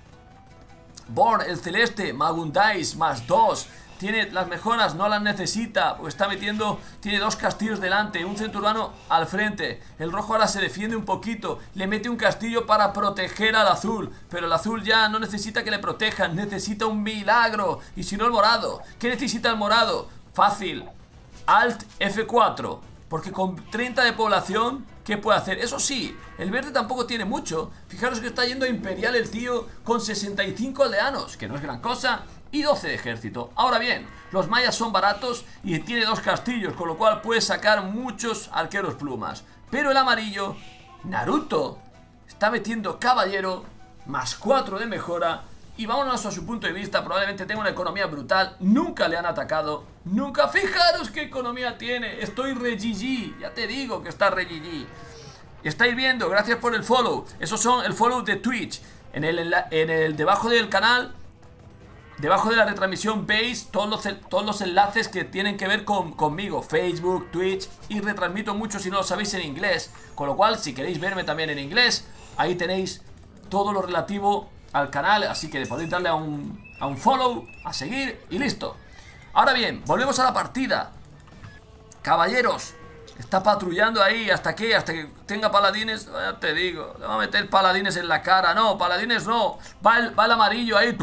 Born, el celeste, Magundais, más 2. Tiene las mejoras, no las necesita. Pues está metiendo, tiene 2 castillos delante, un centro urbano al frente. El rojo ahora se defiende un poquito. Le mete un castillo para proteger al azul. Pero el azul ya no necesita que le protejan. Necesita un milagro. Y si no el morado. ¿Qué necesita el morado? Fácil. Alt F4. Porque con 30 de población, ¿qué puede hacer? Eso sí, el verde tampoco tiene mucho. Fijaros que está yendo a Imperial el tío con 65 aldeanos, que no es gran cosa, y 12 de ejército. Ahora bien, los mayas son baratos y tiene 2 castillos, con lo cual puede sacar muchos arqueros plumas. Pero el amarillo, Naruto, está metiendo caballero, más 4 de mejora. Y vámonos a su punto de vista, probablemente tenga una economía brutal. Nunca le han atacado, nunca. Fijaros qué economía tiene. Estoy re GG, ya te digo que está re GG. Estáis viendo, gracias por el follow. Esos son el follow de Twitch. En el debajo del canal, debajo de la retransmisión, veis todos los enlaces que tienen que ver conmigo. Facebook, Twitch, y retransmito mucho si no lo sabéis en inglés. Con lo cual, si queréis verme también en inglés, ahí tenéis todo lo relativo al canal, así que podéis darle a un follow, a seguir y listo. Ahora bien, volvemos a la partida. Caballeros, está patrullando ahí hasta que tenga paladines. Ya te digo, le va a meter paladines en la cara. No, paladines no, va el amarillo ahí.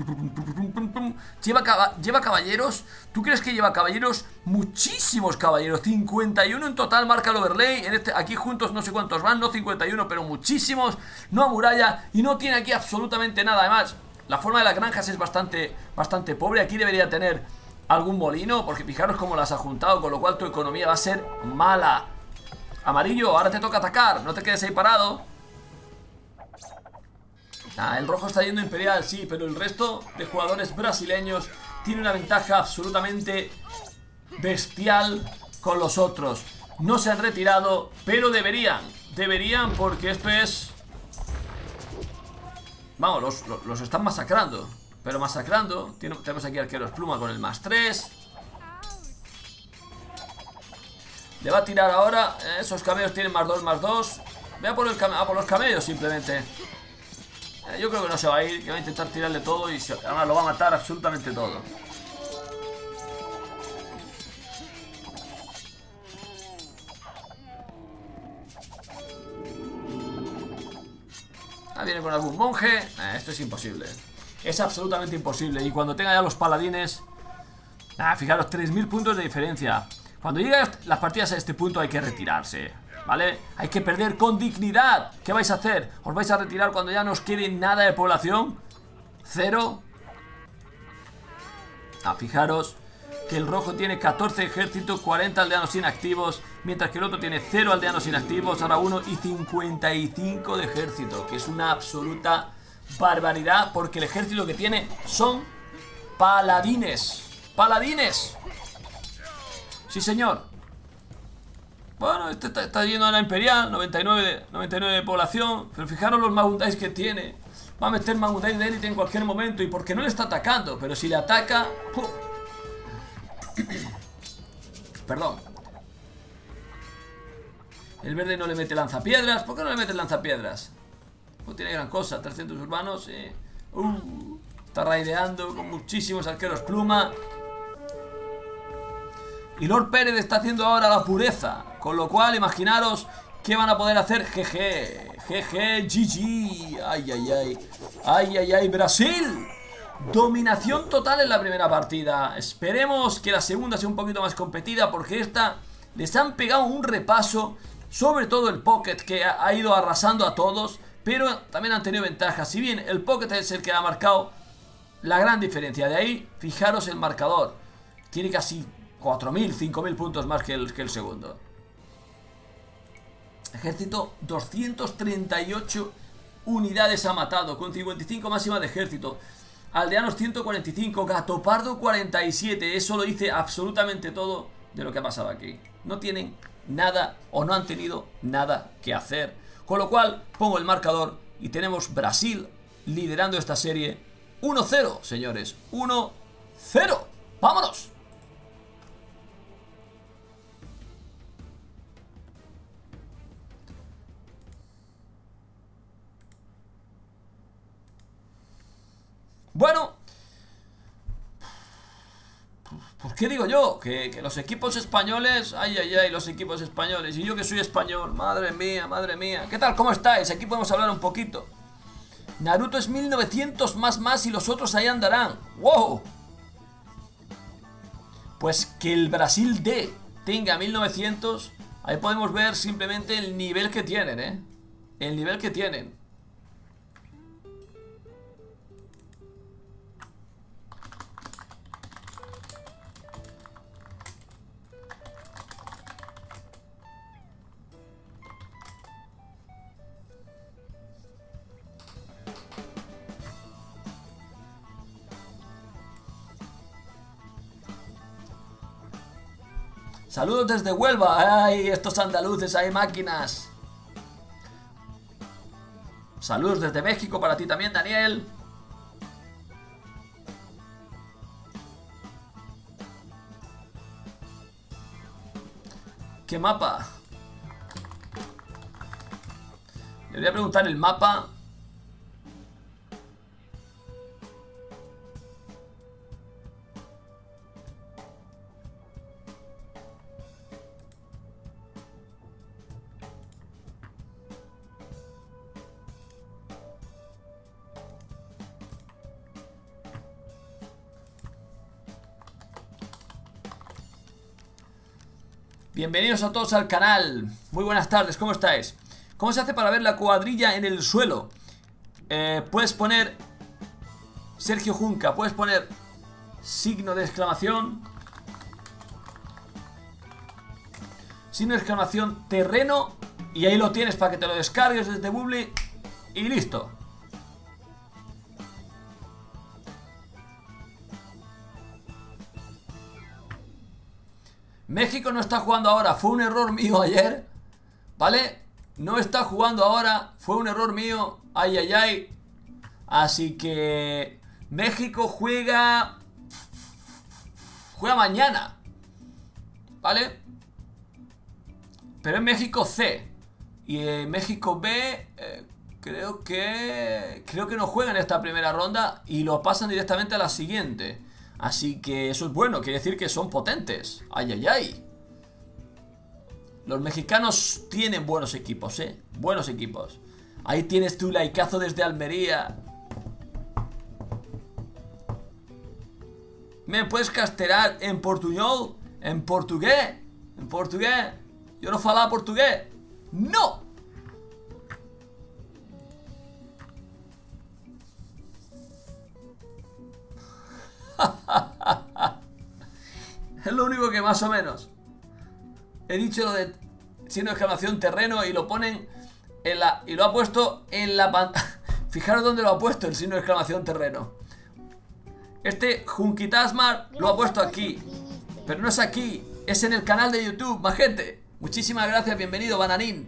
Lleva caballeros. ¿Tú crees que lleva caballeros? Muchísimos caballeros, 51 en total marca el overlay. Aquí juntos no sé cuántos van, no 51, pero muchísimos. No amuralla y no tiene aquí absolutamente nada. Además, la forma de las granjas es bastante pobre. Aquí debería tener algún molino, porque fijaros cómo las ha juntado, con lo cual tu economía va a ser mala. Amarillo, ahora te toca atacar, no te quedes ahí parado. El rojo está yendo Imperial, sí, pero el resto de jugadores brasileños tiene una ventaja absolutamente bestial con los otros. No se han retirado, pero deberían porque esto es... Vamos, los están masacrando. Pero masacrando. Tenemos aquí arqueros pluma con el más 3. Le va a tirar ahora. Esos camellos tienen más 2, más 2. Ve a por los camellos simplemente. Yo creo que no se va a ir, que va a intentar tirarle todo y además lo va a matar absolutamente todo. Viene con algún monje. Esto es imposible. Es absolutamente imposible. Y cuando tenga ya los paladines... fijaros, 3000 puntos de diferencia. Cuando lleguen las partidas a este punto hay que retirarse, ¿vale? Hay que perder con dignidad. ¿Qué vais a hacer? ¿Os vais a retirar cuando ya no os quede nada de población? ¿Cero? Fijaros que el rojo tiene 14 ejércitos, 40 aldeanos inactivos, mientras que el otro tiene 0 aldeanos inactivos, ahora 1 y 55 de ejército, que es una absoluta barbaridad, porque el ejército que tiene son paladines. ¡Paladines! Sí, señor. Bueno, este está yendo a la Imperial, 99 de población. Pero fijaros los Magundais que tiene. Va a meter Magundais de élite en cualquier momento. Y porque no le está atacando, pero si le ataca... ¡pum! Perdón. El verde no le mete lanzapiedras. ¿Por qué no le mete lanzapiedras? No tiene gran cosa. 300 urbanos. Está raideando con muchísimos arqueros pluma. Y Lord Pérez está haciendo ahora la pureza. Con lo cual, imaginaros qué van a poder hacer. GG, GG, GG. Ay, ay, ay. Ay, ay, ay, Brasil. Dominación total en la primera partida. Esperemos que la segunda sea un poquito más competida, porque esta les han pegado un repaso. Sobre todo el Pocket, que ha ido arrasando a todos, pero también han tenido ventajas. Si bien el Pocket es el que ha marcado la gran diferencia. De ahí, fijaros el marcador. Tiene casi 4.000, 5.000 puntos más que el segundo. Ejército, 238 unidades ha matado, con 55 máxima de ejército. Aldeanos 145, Gato Pardo 47. Eso lo dice absolutamente todo de lo que ha pasado aquí. No tienen nada o no han tenido nada que hacer. Con lo cual pongo el marcador y tenemos Brasil liderando esta serie 1-0, señores. 1-0. ¡Vámonos! Bueno, pues qué digo yo, que los equipos españoles, ay, ay, ay, los equipos españoles, y yo que soy español, madre mía, madre mía. ¿Qué tal? ¿Cómo estáis? Aquí podemos hablar un poquito. Naruto es 1900 más y los otros ahí andarán. ¡Wow! Pues que el Brasil D tenga 1900, ahí podemos ver simplemente el nivel que tienen, ¿eh? El nivel que tienen. Saludos desde Huelva. Ay, estos andaluces, hay máquinas. Saludos desde México para ti también, Daniel. ¿Qué mapa? Le voy a preguntar el mapa. Bienvenidos a todos al canal. Muy buenas tardes, ¿cómo estáis? ¿Cómo se hace para ver la cuadrilla en el suelo? Puedes poner Sergio Junca, puedes poner signo de exclamación, signo de exclamación terreno, y ahí lo tienes para que te lo descargues desde Bubbly y listo. México no está jugando ahora, fue un error mío ayer, ¿vale? No está jugando ahora, fue un error mío, ay, ay, ay. Así que México juega mañana, ¿vale? Pero en México C. Y en México B creo que no juegan esta primera ronda y lo pasan directamente a la siguiente. Así que eso es bueno, quiere decir que son potentes. Ay, ay, ay. Los mexicanos tienen buenos equipos, buenos equipos. Ahí tienes tu likeazo desde Almería. ¿Me puedes castelar en portuñol? ¿En portugués? ¿En portugués? Yo no falaba portugués. ¡No! Es lo único que más o menos he dicho, lo de signo de exclamación terreno, y lo ponen en la... Y lo ha puesto en la pantalla. Fijaros dónde lo ha puesto el signo de exclamación terreno. Este Junquitasmar lo ha puesto aquí, pero no es aquí, es en el canal de YouTube, majete. Muchísimas gracias, bienvenido, Bananín.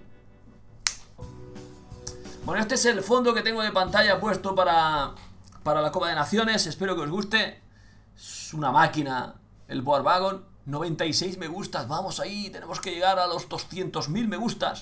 Bueno, este es el fondo que tengo de pantalla puesto para la Copa de Naciones. Espero que os guste. Es una máquina el Board Wagon. 96 me gustas, vamos ahí, tenemos que llegar a los 200.000 me gustas.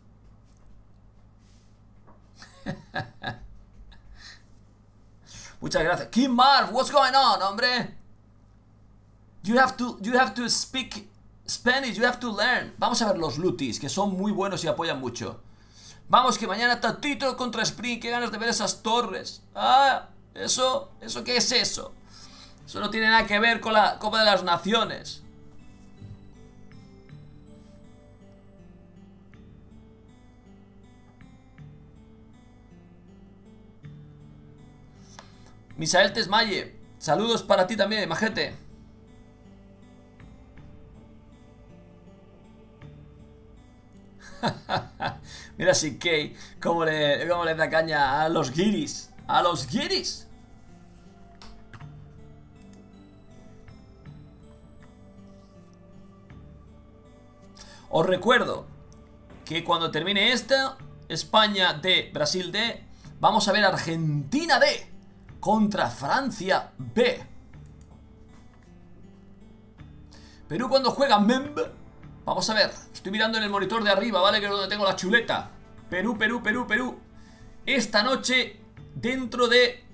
Muchas Muchas gracias. Kim Marv, what's going on, hombre? You have to speak Spanish, you have to learn. Vamos a ver los Lutis, que son muy buenos y apoyan mucho. Vamos, que mañana Tatito contra Spring. Qué ganas de ver esas torres. Ah, ¿eso qué es eso? Eso no tiene nada que ver con la Copa de las Naciones. Misael Tesmaye, saludos para ti también, majete. Mira si Kay cómo le da caña a los guiris. A los guiris. Os recuerdo que cuando termine esta, España D, Brasil D, vamos a ver Argentina D contra Francia B. Perú cuando juega Memb. Vamos a ver, estoy mirando en el monitor de arriba, ¿vale? Que es donde tengo la chuleta. Perú, Perú, Perú, Perú. Esta noche, dentro de...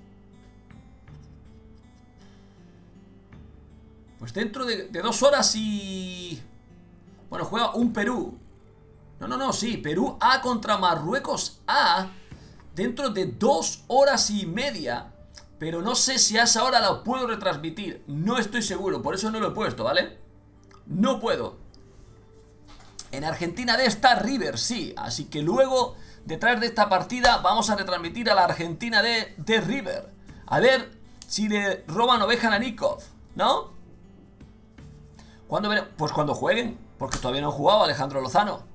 Pues dentro de 2 horas y... Bueno, juega un Perú. No, sí, Perú A contra Marruecos A. Dentro de 2 horas y media. Pero no sé si a esa hora la puedo retransmitir. No estoy seguro, por eso no lo he puesto, ¿vale? No puedo. En Argentina D está River, sí. Así que luego, detrás de esta partida, vamos a retransmitir a la Argentina D de River. A ver si le roban oveja a Nikov, ¿no? ¿Cuándo veremos? Pues cuando jueguen, porque todavía no han jugado Alejandro Lozano.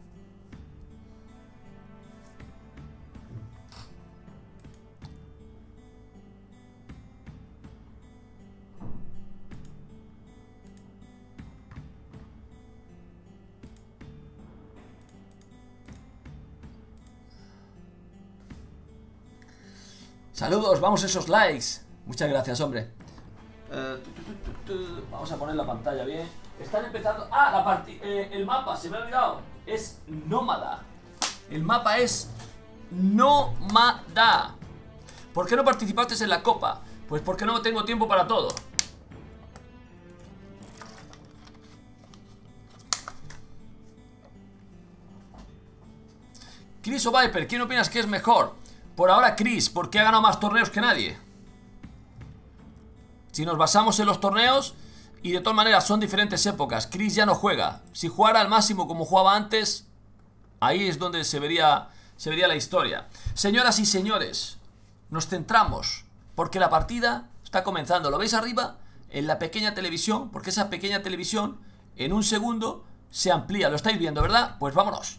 Saludos, vamos a esos likes. Muchas gracias, hombre. Vamos a poner la pantalla bien. Están empezando... Ah, el mapa, se me ha olvidado. Es Nómada. El mapa es Nómada. ¿Por qué no participaste en la copa? Pues porque no tengo tiempo para todo. Chris o Viper, ¿quién opinas que es mejor? Por ahora Chris, porque ha ganado más torneos que nadie. Si nos basamos en los torneos, y de todas maneras son diferentes épocas, Chris ya no juega. Si jugara al máximo como jugaba antes, ahí es donde se vería la historia. Señoras y señores, nos centramos, porque la partida está comenzando. ¿Lo veis arriba? En la pequeña televisión, porque esa pequeña televisión en un segundo se amplía. ¿Lo estáis viendo, verdad? Pues vámonos.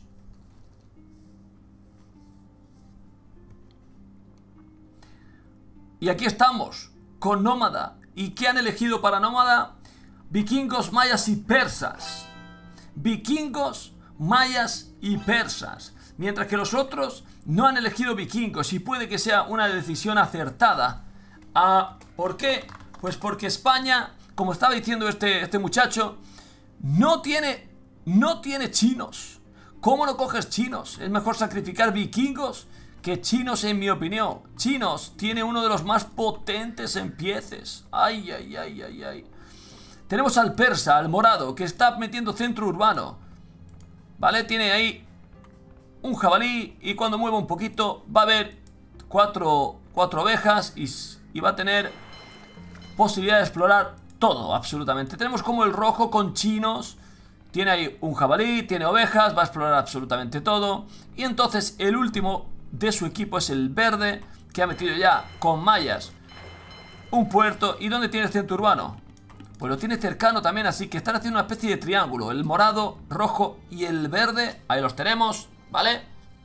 Y aquí estamos, con Nómada. ¿Y qué han elegido para Nómada? Vikingos, mayas y persas. Vikingos, mayas y persas. Mientras que los otros no han elegido vikingos. Y puede que sea una decisión acertada. ¿Por qué? Pues porque España, como estaba diciendo este muchacho, no tiene chinos. ¿Cómo no coges chinos? Es mejor sacrificar vikingos que chinos, en mi opinión. Chinos tiene uno de los más potentes en pieces. Ay, ay, ay, ay, ay. Tenemos al persa, al morado, que está metiendo centro urbano. ¿Vale? Tiene ahí un jabalí y cuando mueva un poquito va a haber cuatro ovejas y va a tener posibilidad de explorar todo, absolutamente. Tenemos como el rojo con chinos. Tiene ahí un jabalí, tiene ovejas, va a explorar absolutamente todo. Y entonces el último de su equipo es el verde, que ha metido ya con mayas un puerto. ¿Y dónde tiene el centro urbano? Pues lo tiene cercano también, así que están haciendo una especie de triángulo. El morado, rojo y el verde. Ahí los tenemos, ¿vale?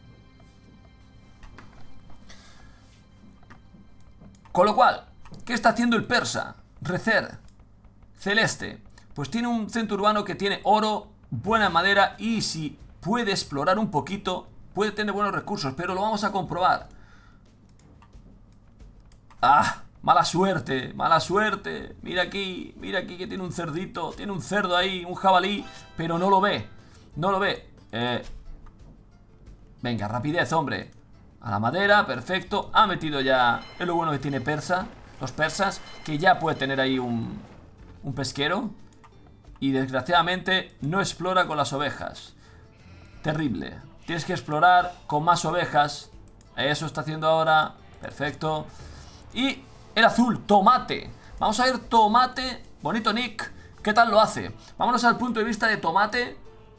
Con lo cual, ¿qué está haciendo el persa? Recer celeste. Pues tiene un centro urbano que tiene oro, buena madera y si puede explorar un poquito, puede tener buenos recursos, pero lo vamos a comprobar. ¡Ah! Mala suerte, mala suerte. Mira aquí que tiene un cerdito. Tiene un cerdo ahí, un jabalí, pero no lo ve. No lo ve. Venga, rapidez, hombre. A la madera, perfecto. Ha metido ya... Es lo bueno que tiene persa. los persas, que ya puede tener ahí un pesquero. Y desgraciadamente no explora con las ovejas. Terrible. Tienes que explorar con más ovejas. Eso está haciendo ahora. Perfecto. Y el azul, Tomate. Vamos a ver Tomate. Bonito nick. ¿Qué tal lo hace? Vámonos al punto de vista de Tomate.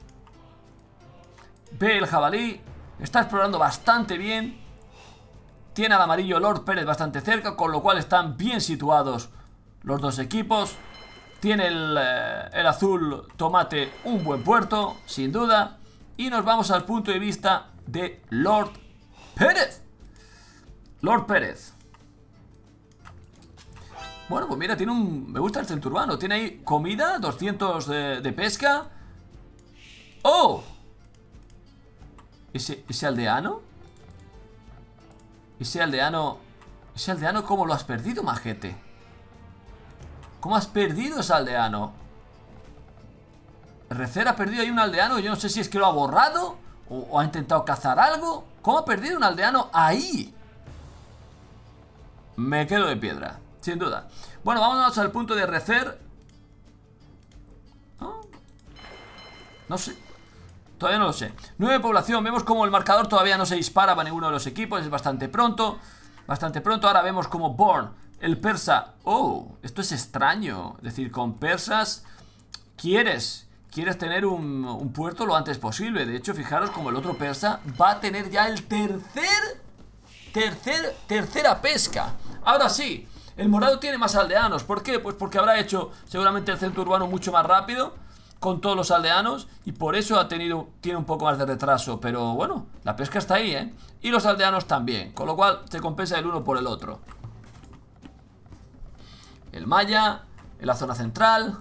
Ve el jabalí. Está explorando bastante bien. Tiene al amarillo Lord Pérez bastante cerca, con lo cual están bien situados los dos equipos. Tiene el azul Tomate un buen puerto, sin duda. Y nos vamos al punto de vista de Lord Pérez. Lord Pérez. Bueno, pues mira, tiene un... Me gusta el centro urbano. Tiene ahí comida, 200 de pesca. ¡Oh! ¿Ese aldeano? Ese aldeano... Ese aldeano, ¿cómo lo has perdido, majete? ¿Cómo has perdido ese aldeano? Recer ha perdido ahí un aldeano. Yo no sé si es que lo ha borrado o ha intentado cazar algo. ¿Cómo ha perdido un aldeano ahí? Me quedo de piedra, sin duda. Bueno, vámonos al punto de Recer. No sé. Todavía no lo sé. 9 de población. Vemos como el marcador todavía no se dispara para ninguno de los equipos. Es bastante pronto. Bastante pronto. Ahora vemos como Born, el persa. Oh, esto es extraño. Es decir, con persas quieres tener un puerto lo antes posible. De hecho, fijaros como el otro persa va a tener ya el tercera pesca. Ahora sí, el morado tiene más aldeanos. ¿Por qué? Pues porque habrá hecho seguramente el centro urbano mucho más rápido con todos los aldeanos y por eso tiene un poco más de retraso. Pero bueno, la pesca está ahí, ¿eh? Y los aldeanos también, con lo cual se compensa el uno por el otro. El maya en la zona central.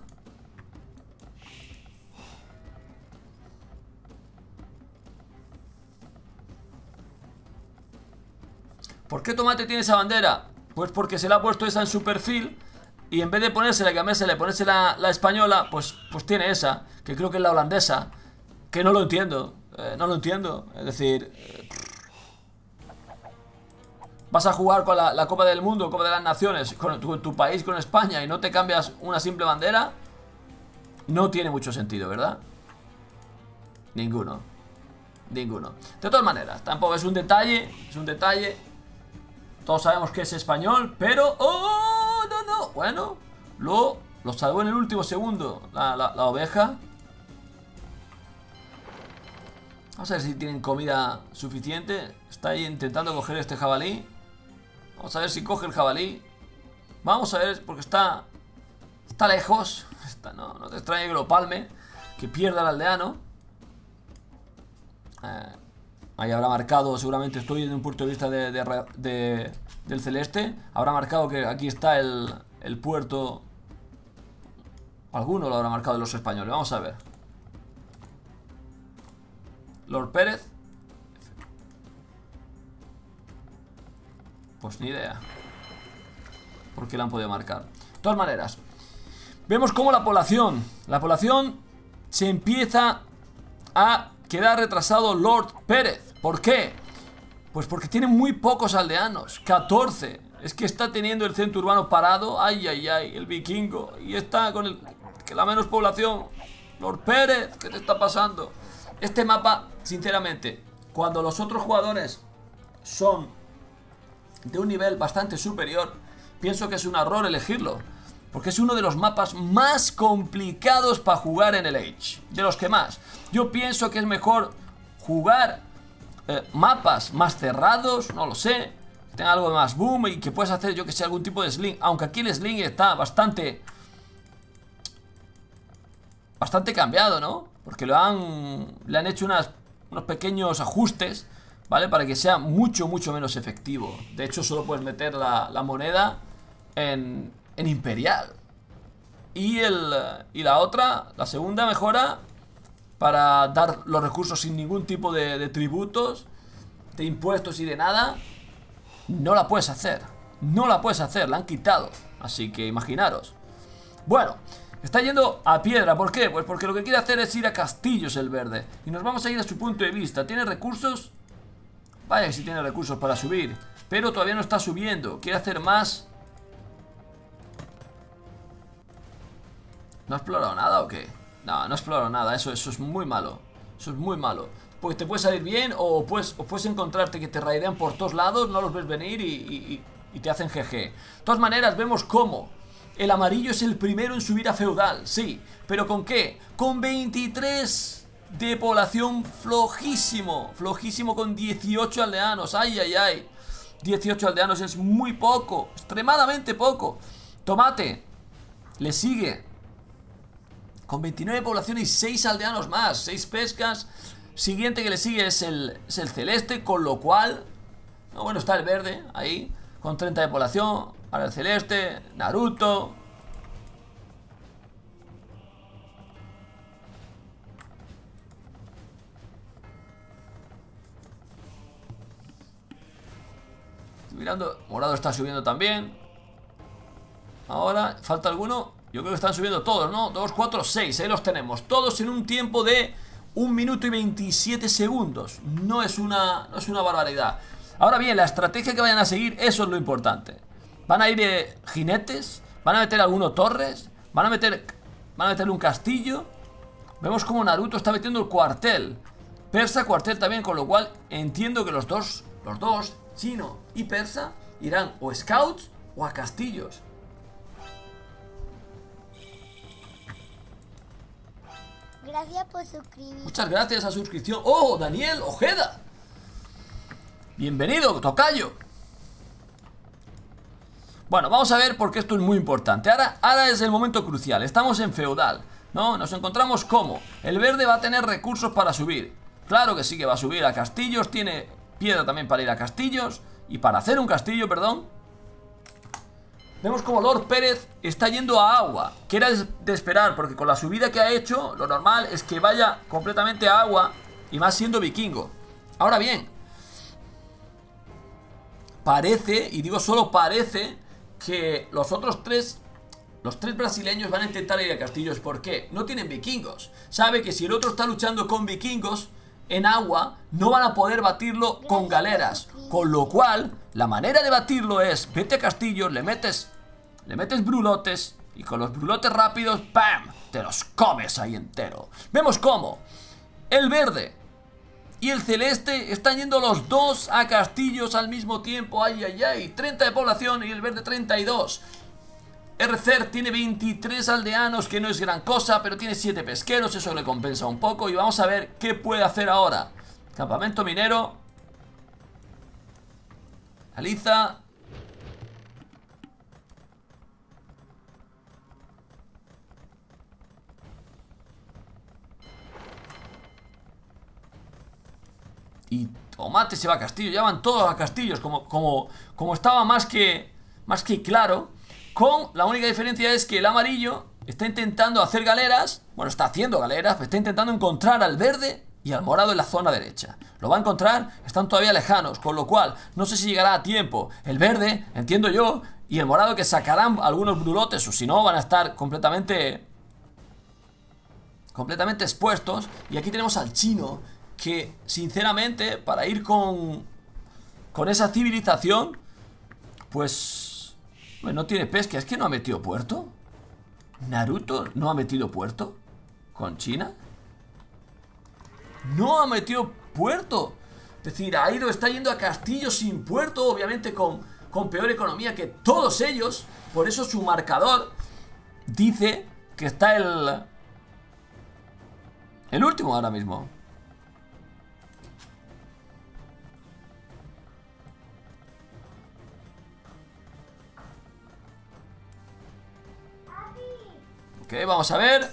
¿Por qué Tomate tiene esa bandera? Pues porque se le ha puesto esa en su perfil. Y en vez de ponérsela y cambiársela y ponerse la española, pues tiene esa, que creo que es la holandesa. Que no lo entiendo, no lo entiendo. Es decir, vas a jugar con la Copa del Mundo, Copa de las Naciones, con tu país, con España, y no te cambias una simple bandera. No tiene mucho sentido, ¿verdad? Ninguno. Ninguno. De todas maneras, tampoco es un detalle. Es un detalle. Todos sabemos que es español, pero... ¡Oh! No. Bueno, lo salvó en el último segundo la oveja. Vamos a ver si tienen comida suficiente. Está ahí intentando coger este jabalí. Vamos a ver si coge el jabalí. Vamos a ver, porque está lejos. No te extrañe que lo palme, que pierda el aldeano. Ahí habrá marcado, seguramente estoy en un punto de vista del celeste. Habrá marcado que aquí está el puerto. Alguno lo habrá marcado de los españoles. Vamos a ver. Lord Pérez. Pues ni idea por qué la han podido marcar. De todas maneras, vemos cómo la población se empieza a quedar retrasado Lord Pérez. ¿Por qué? Pues porque tiene muy pocos aldeanos. 14. Es que está teniendo el centro urbano parado. Ay, el vikingo. Y está con la menos población. Lord Pérez, ¿qué te está pasando? Este mapa, sinceramente, cuando los otros jugadores son de un nivel bastante superior, pienso que es un error elegirlo, porque es uno de los mapas más complicados para jugar en el Age. De los que más. Yo pienso que es mejor jugar mapas más cerrados, no lo sé, que tenga algo de más boom y que puedas hacer, yo que sé, algún tipo de sling. Aunque aquí el sling está bastante cambiado, ¿no? Porque le han hecho unos pequeños ajustes, ¿vale? Para que sea mucho menos efectivo. De hecho, solo puedes meter la moneda en imperial. Y la otra, la segunda mejora para dar los recursos sin ningún tipo de tributos, de impuestos y de nada. No la puedes hacer. No la puedes hacer, la han quitado. Así que imaginaros. Bueno, está yendo a piedra. ¿Por qué? Pues porque lo que quiere hacer es ir a castillos el verde. Y nos vamos a ir a su punto de vista. ¿Tiene recursos? Vaya que sí tiene recursos para subir, pero todavía no está subiendo. Quiere hacer más ¿No ha explorado nada o qué? No, no ha explorado nada, eso es muy malo. Eso es muy malo. Porque te puede salir bien o puedes encontrarte que te raidean por todos lados, no los ves venir y te hacen GG. De todas maneras, vemos cómo el amarillo es el primero en subir a feudal, sí. ¿Pero con qué? Con 23 de población, flojísimo. Flojísimo con 18 aldeanos, ay, ay, ay. 18 aldeanos es muy poco, extremadamente poco. Tomate le sigue con 29 de población y 6 aldeanos más, 6 pescas. Siguiente que le sigue es el celeste, con lo cual... No, bueno, está el verde ahí, con 30 de población. Ahora el celeste, Naruto. Estoy mirando, morado está subiendo también. Ahora, ¿falta alguno? Yo creo que están subiendo todos, ¿no? 2, 4, 6, ahí los tenemos. Todos en un tiempo de 1 minuto y 27 segundos. No es una barbaridad. Ahora bien, la estrategia que vayan a seguir, eso es lo importante. Van a ir jinetes, van a meter algunos torres, van a meterle un castillo. Vemos como Naruto está metiendo el cuartel. Persa cuartel también, con lo cual entiendo que los dos, chino y persa, irán o scouts o a castillos. Gracias por suscribir. Muchas gracias a suscripción. ¡Oh, Daniel Ojeda! Bienvenido, tocayo. Bueno, vamos a ver porque esto es muy importante. Ahora es el momento crucial. Estamos en feudal, ¿no? Nos encontramos como el verde va a tener recursos para subir. Claro que sí que va a subir a castillos. Tiene piedra también para ir a castillos. Y para hacer un castillo, perdón. Vemos como Lord Pérez está yendo a agua. Que era de esperar, porque con la subida que ha hecho, lo normal es que vaya completamente a agua. Y más siendo vikingo. Ahora bien, parece, y digo solo parece, que los tres brasileños van a intentar ir a castillos. ¿Por qué? No tienen vikingos. Sabe que si el otro está luchando con vikingos en agua, no van a poder batirlo con galeras. Con lo cual, la manera de batirlo es, vete a castillos, le metes brulotes, y con los brulotes rápidos, ¡pam!, te los comes ahí entero. Vemos cómo el verde y el celeste están yendo los dos a castillos al mismo tiempo. ¡Ay, ay, ay! 30 de población y el verde 32. RCR tiene 23 aldeanos, que no es gran cosa, pero tiene 7 pesqueros, eso le compensa un poco. Y vamos a ver qué puede hacer ahora. Campamento minero. Aliza. Y Tomate se va a castillo. Ya van todos a castillos, como estaba más que claro. Con la única diferencia es que el amarillo está intentando hacer galeras. Bueno, está haciendo galeras, pero está intentando encontrar al verde y al morado en la zona derecha. Lo va a encontrar, están todavía lejanos, con lo cual no sé si llegará a tiempo. El verde, entiendo yo, y el morado, que sacarán algunos brulotes, o si no van a estar completamente expuestos. Y aquí tenemos al chino, que sinceramente, para ir con esa civilización, pues no tiene pesca. Es que no ha metido puerto. Naruto no ha metido puerto con China. No ha metido puerto. Es decir, está yendo a castillos sin puerto, obviamente con peor economía que todos ellos. Por eso su marcador dice que está el último ahora mismo. Ok, vamos a ver.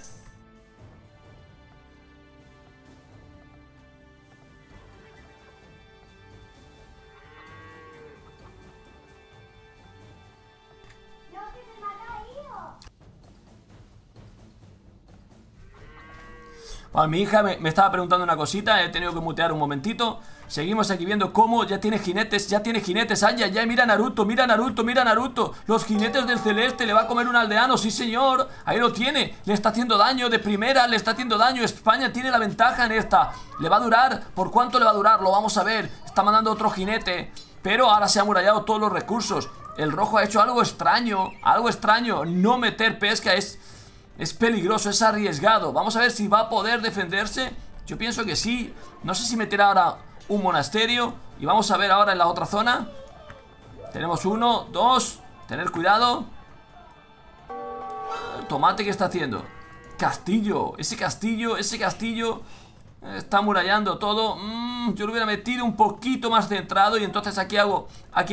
Bueno, mi hija me estaba preguntando una cosita. He tenido que mutear un momentito. Seguimos aquí viendo cómo ya tiene jinetes. Ay, ay, ay, mira Naruto, mira Naruto, mira Naruto. Los jinetes del celeste, le va a comer un aldeano, sí señor. Ahí lo tiene, le está haciendo daño de primera, le está haciendo daño. España tiene la ventaja en esta. ¿Le va a durar? ¿Por cuánto le va a durar? Lo vamos a ver. Está mandando otro jinete, pero ahora se ha amurallado todos los recursos. El rojo ha hecho algo extraño, no meter pesca. Es Es peligroso, es arriesgado. Vamos a ver si va a poder defenderse. Yo pienso que sí. No sé si meterá ahora un monasterio. Y vamos a ver ahora en la otra zona. Tenemos 1, 2. Tener cuidado. El tomate, ¿qué está haciendo? Castillo. Ese castillo está amurallando todo. Yo lo hubiera metido un poquito más centrado. Y entonces aquí hago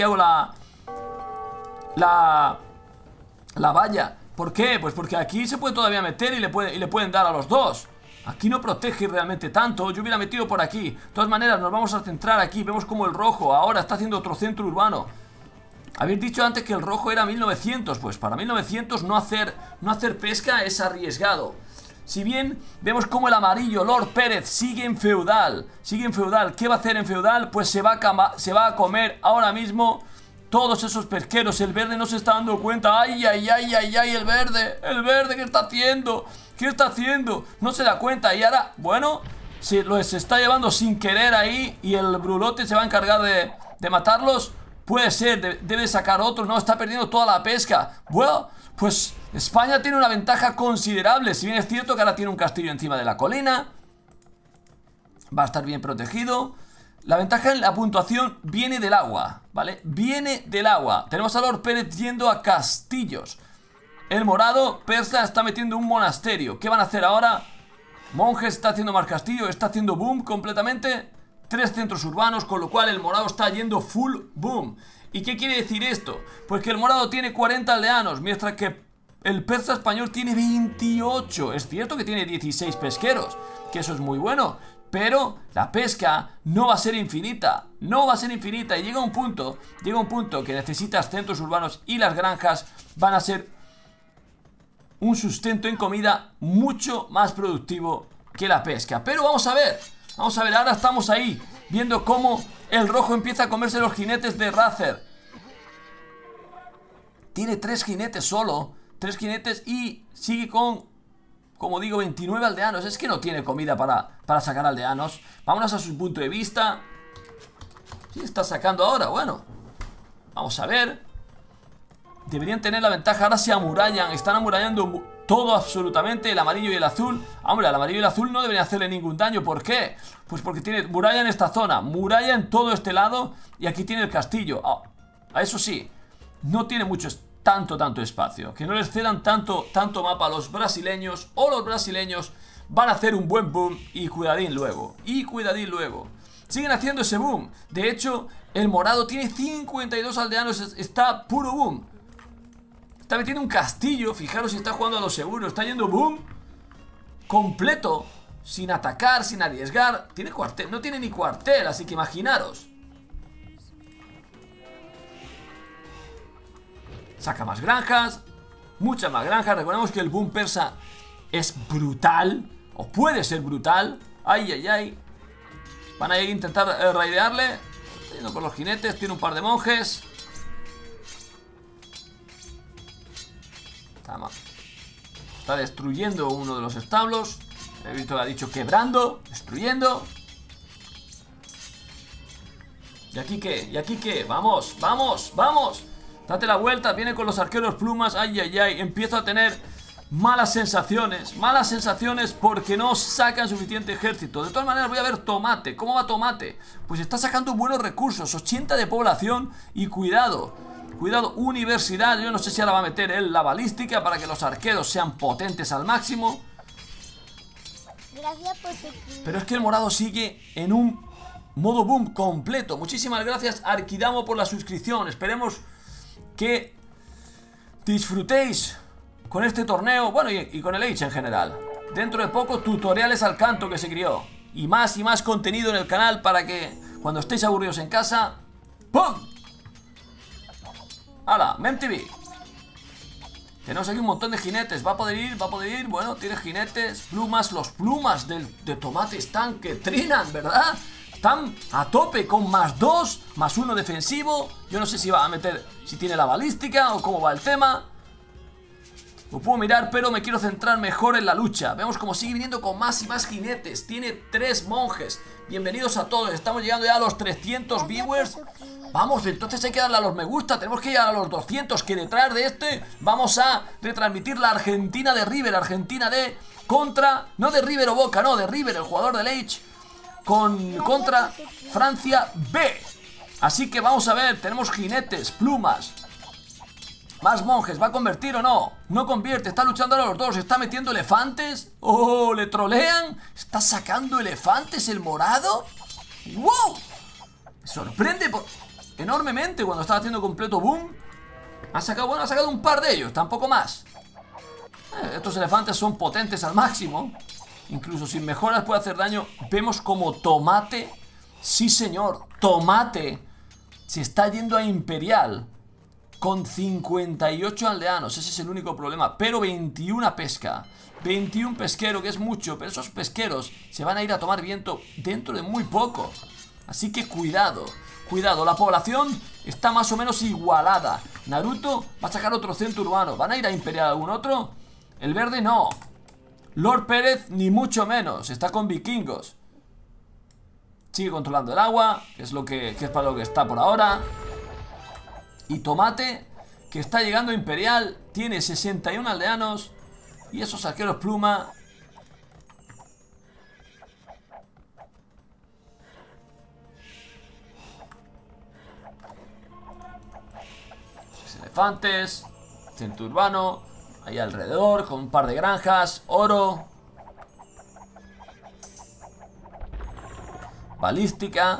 la valla. ¿Por qué? Pues porque aquí se puede todavía meter y le pueden dar a los dos. Aquí no protege realmente tanto. Yo hubiera metido por aquí. De todas maneras, nos vamos a centrar aquí. Vemos como el rojo ahora está haciendo otro centro urbano. Habéis dicho antes que el rojo era 1900. Pues para 1900 no hacer pesca es arriesgado. Si bien vemos como el amarillo, Lord Pérez, sigue en feudal. ¿Qué va a hacer en feudal? Pues se va a comer ahora mismo todos esos pesqueros. El verde no se está dando cuenta. ¡Ay, ay, ay, ay, ay! El verde, ¿qué está haciendo? ¿Qué está haciendo? No se da cuenta. Y ahora, bueno, se está llevando sin querer ahí. Y el brulote se va a encargar de matarlos. Puede ser, debe sacar otro. No, está perdiendo toda la pesca. Bueno, pues España tiene una ventaja considerable. Si bien es cierto que ahora tiene un castillo encima de la colina, va a estar bien protegido. La ventaja en la puntuación viene del agua, ¿vale? Viene del agua. Tenemos a Lord Pérez yendo a castillos. El morado persa está metiendo un monasterio. ¿Qué van a hacer ahora? Monjes está haciendo más castillo. Está haciendo boom completamente. 3 centros urbanos, con lo cual el morado está yendo full boom. ¿Y qué quiere decir esto? Pues que el morado tiene 40 aldeanos, mientras que el persa español tiene 28. Es cierto que tiene 16 pesqueros, que eso es muy bueno, pero la pesca no va a ser infinita. No va a ser infinita. Y llega un punto que necesitas centros urbanos y las granjas van a ser un sustento en comida mucho más productivo que la pesca. Pero vamos a ver, ahora estamos ahí viendo cómo el rojo empieza a comerse los jinetes de Rather. Tiene 3 jinetes solo, 3 jinetes y sigue con, como digo, 29 aldeanos. Es que no tiene comida para sacar aldeanos. Vámonos a su punto de vista. ¿Qué está sacando ahora? Bueno, vamos a ver. Deberían tener la ventaja. Ahora se amurallan. Están amurallando todo absolutamente. El amarillo y el azul. Hombre, el amarillo y el azul no deberían hacerle ningún daño. ¿Por qué? Pues porque tiene muralla en esta zona, muralla en todo este lado. Y aquí tiene el castillo. Eso sí, no tiene tanto espacio. Que no les cedan tanto mapa a los brasileños. O los brasileños van a hacer un buen boom. Y cuidadín luego. Siguen haciendo ese boom. De hecho, el morado tiene 52 aldeanos. Está puro boom. Está metiendo un castillo. Fijaros si está jugando a lo seguro. Está yendo boom completo, sin atacar, sin arriesgar. Tiene cuartel, no tiene ni cuartel, así que imaginaros. Saca más granjas, muchas más granjas. Recordemos que el boom persa es brutal, o puede ser brutal. Ay, ay, ay. Van a ir a intentar raidearle. Yendo con los jinetes, tiene un par de monjes. Está destruyendo uno de los establos. He visto que ha dicho quebrando, destruyendo. ¿Y aquí qué? ¿Y aquí qué? Vamos, vamos, vamos. Date la vuelta, viene con los arqueros plumas. Ay, ay, ay, empiezo a tener malas sensaciones porque no sacan suficiente ejército. De todas maneras voy a ver Tomate. ¿Cómo va Tomate? Pues está sacando buenos recursos, 80 de población. Y cuidado, universidad. Yo no sé si ahora va a meter él la balística para que los arqueros sean potentes al máximo. Gracias por suscribirte. Pero es que el morado sigue en un modo boom completo. Muchísimas gracias, Arquidamo, por la suscripción. Esperemos que disfrutéis con este torneo, bueno, y con el Age en general. Dentro de poco, tutoriales al canto que se crió. Y más contenido en el canal para que cuando estéis aburridos en casa, ¡pum! ¡Hala! MemTV. Tenemos aquí un montón de jinetes. ¿Va a poder ir? Bueno, tiene jinetes, plumas. Los plumas de Tomate están que trinan, ¿verdad? Están a tope con +2, +1 defensivo. Yo no sé si va a meter, si tiene la balística o cómo va el tema. Lo puedo mirar, pero me quiero centrar mejor en la lucha. Vemos como sigue viniendo con más y más jinetes. Tiene 3 monjes. Bienvenidos a todos. Estamos llegando ya a los 300 viewers. Vamos, entonces hay que darle a los me gusta. Tenemos que llegar a los 200. Que detrás de este vamos a retransmitir la Argentina de River. Argentina de contra... No de River o Boca, no, de River, el jugador del H. Contra Francia B. Así que vamos a ver. Tenemos jinetes, plumas. Más monjes, ¿va a convertir o no? No convierte, está luchando a los dos. ¿Está metiendo elefantes? ¡Oh! ¿Le trolean? ¿Está sacando elefantes el morado? ¡Wow! Me sorprende enormemente cuando estaba haciendo completo boom. Ha sacado un par de ellos, tampoco más. Estos elefantes son potentes al máximo. Incluso sin mejoras puede hacer daño. Vemos como Tomate, sí señor, Tomate se está yendo a Imperial con 58 aldeanos. Ese es el único problema. Pero 21 pesca, 21 pesquero, que es mucho. Pero esos pesqueros se van a ir a tomar viento dentro de muy poco. Así que cuidado, cuidado. La población está más o menos igualada. Naruto va a sacar otro centro urbano. ¿Van a ir a Imperial algún otro? El verde no. Lord Pérez ni mucho menos. Está con vikingos. Sigue controlando el agua, que es para lo que está por ahora. Y Tomate, que está llegando a Imperial, tiene 61 aldeanos. Y esos arqueros pluma. Elefantes, centro urbano, ahí alrededor, con un par de granjas, oro, balística.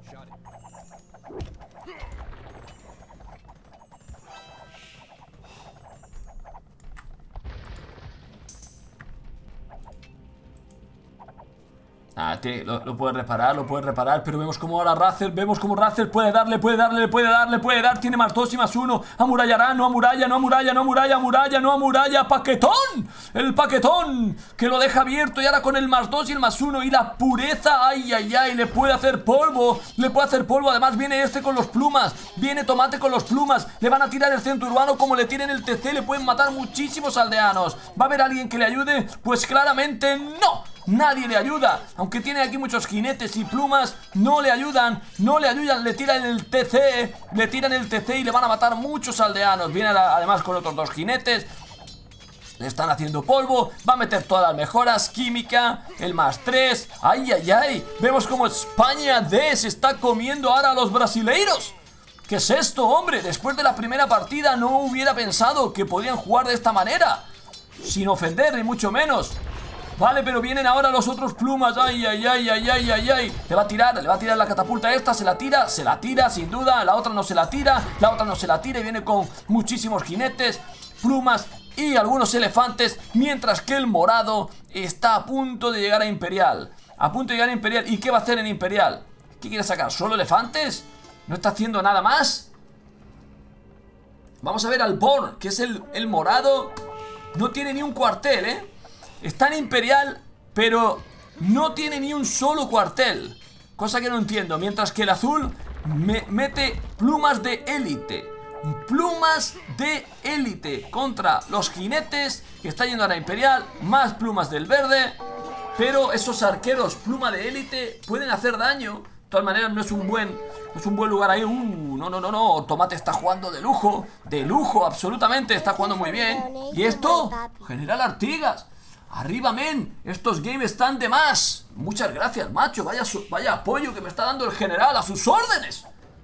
Lo puede reparar, pero vemos como ahora Razer, puede dar, tiene más 2 y más 1, amurallará, no amuralla, paquetón, el paquetón, que lo deja abierto y ahora con el más 2 y el más 1 y la pureza, ay, le puede hacer polvo, además viene este con los plumas, viene Tomate con los plumas, le van a tirar el centro urbano como le tiren el TC, le pueden matar muchísimos aldeanos, ¿va a haber alguien que le ayude? Pues claramente no. Nadie le ayuda, aunque tiene aquí muchos jinetes y plumas, no le ayudan, le tiran el TC, y le van a matar muchos aldeanos. Viene además con otros 2 jinetes, le están haciendo polvo, va a meter todas las mejoras, química, el más 3, ay, vemos como España D se está comiendo ahora a los brasileiros. ¿Qué es esto, hombre? Después de la primera partida no hubiera pensado que podían jugar de esta manera, sin ofender ni mucho menos. Vale, pero vienen ahora los otros plumas. Ay. Le va a tirar la catapulta esta. Se la tira, sin duda. La otra no se la tira. Y viene con muchísimos jinetes, plumas y algunos elefantes. Mientras que el morado está a punto de llegar a Imperial. ¿Y qué va a hacer en Imperial? ¿Qué quiere sacar? ¿Solo elefantes? ¿No está haciendo nada más? Vamos a ver al Born, que es el morado. No tiene ni un cuartel, ¿eh? Está en Imperial, pero no tiene ni un solo cuartel. Cosa que no entiendo. Mientras que el azul mete plumas de élite. Plumas de élite contra los jinetes, que está yendo a la Imperial. Más plumas del verde. Pero esos arqueros pluma de élite pueden hacer daño. De todas maneras no es un buen lugar ahí. No. Tomate está jugando de lujo. De lujo, absolutamente. Está jugando muy bien. ¿Y esto? General Artigas. Arriba, men, estos games están de más. Muchas gracias, macho, vaya apoyo que me está dando el general a sus órdenes.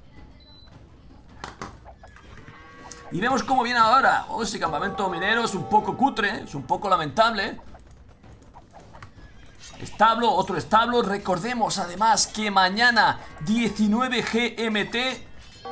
Y vemos cómo viene ahora. Ese campamento minero es un poco cutre, es un poco lamentable. Otro establo. Recordemos además que mañana 19 GMT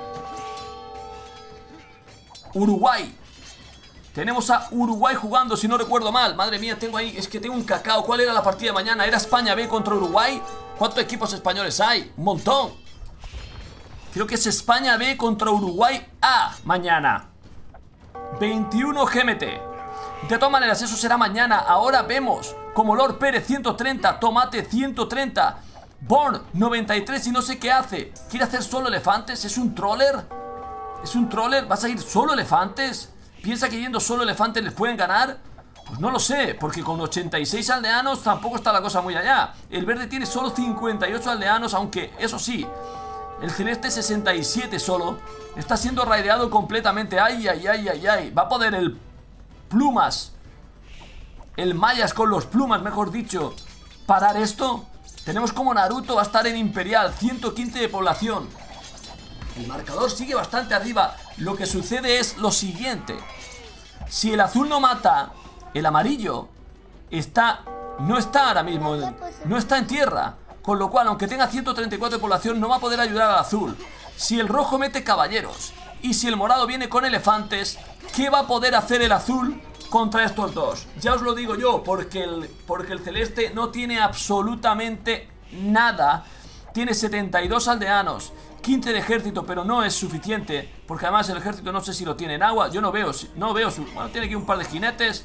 Uruguay. Tenemos a Uruguay jugando, si no recuerdo mal. Madre mía, tengo un cacao. ¿Cuál era la partida de mañana? ¿Era España B contra Uruguay? ¿Cuántos equipos españoles hay? Un montón. Creo que es España B contra Uruguay A mañana. 21 GMT. De todas maneras, eso será mañana. Ahora vemos como Lord Pérez 130, Tomate 130, Born 93 y no sé qué hace. ¿Quiere hacer solo elefantes? ¿Es un troller? ¿Vas a ir solo elefantes? ¿Piensa que yendo solo elefantes les pueden ganar? Pues no lo sé, porque con 86 aldeanos tampoco está la cosa muy allá. El verde tiene solo 58 aldeanos, aunque eso sí, el celeste 67 solo. Está siendo raideado completamente. Ay, ay, ay, ay, ay. Va a poder el plumas, el mayas con los plumas, mejor dicho, parar esto. Tenemos como Naruto va a estar en imperial, 115 de población. El marcador sigue bastante arriba. Lo que sucede es lo siguiente: si el azul no mata, el amarillo no está ahora mismo, no está en tierra. Con lo cual, aunque tenga 134 de población, no va a poder ayudar al azul. Si el rojo mete caballeros y si el morado viene con elefantes, ¿qué va a poder hacer el azul contra estos dos? Ya os lo digo yo, porque el celeste no tiene absolutamente nada. Tiene 72 aldeanos, 15 de ejército, pero no es suficiente, porque además el ejército no sé si lo tiene en agua. Yo no veo bueno, tiene aquí un par de jinetes.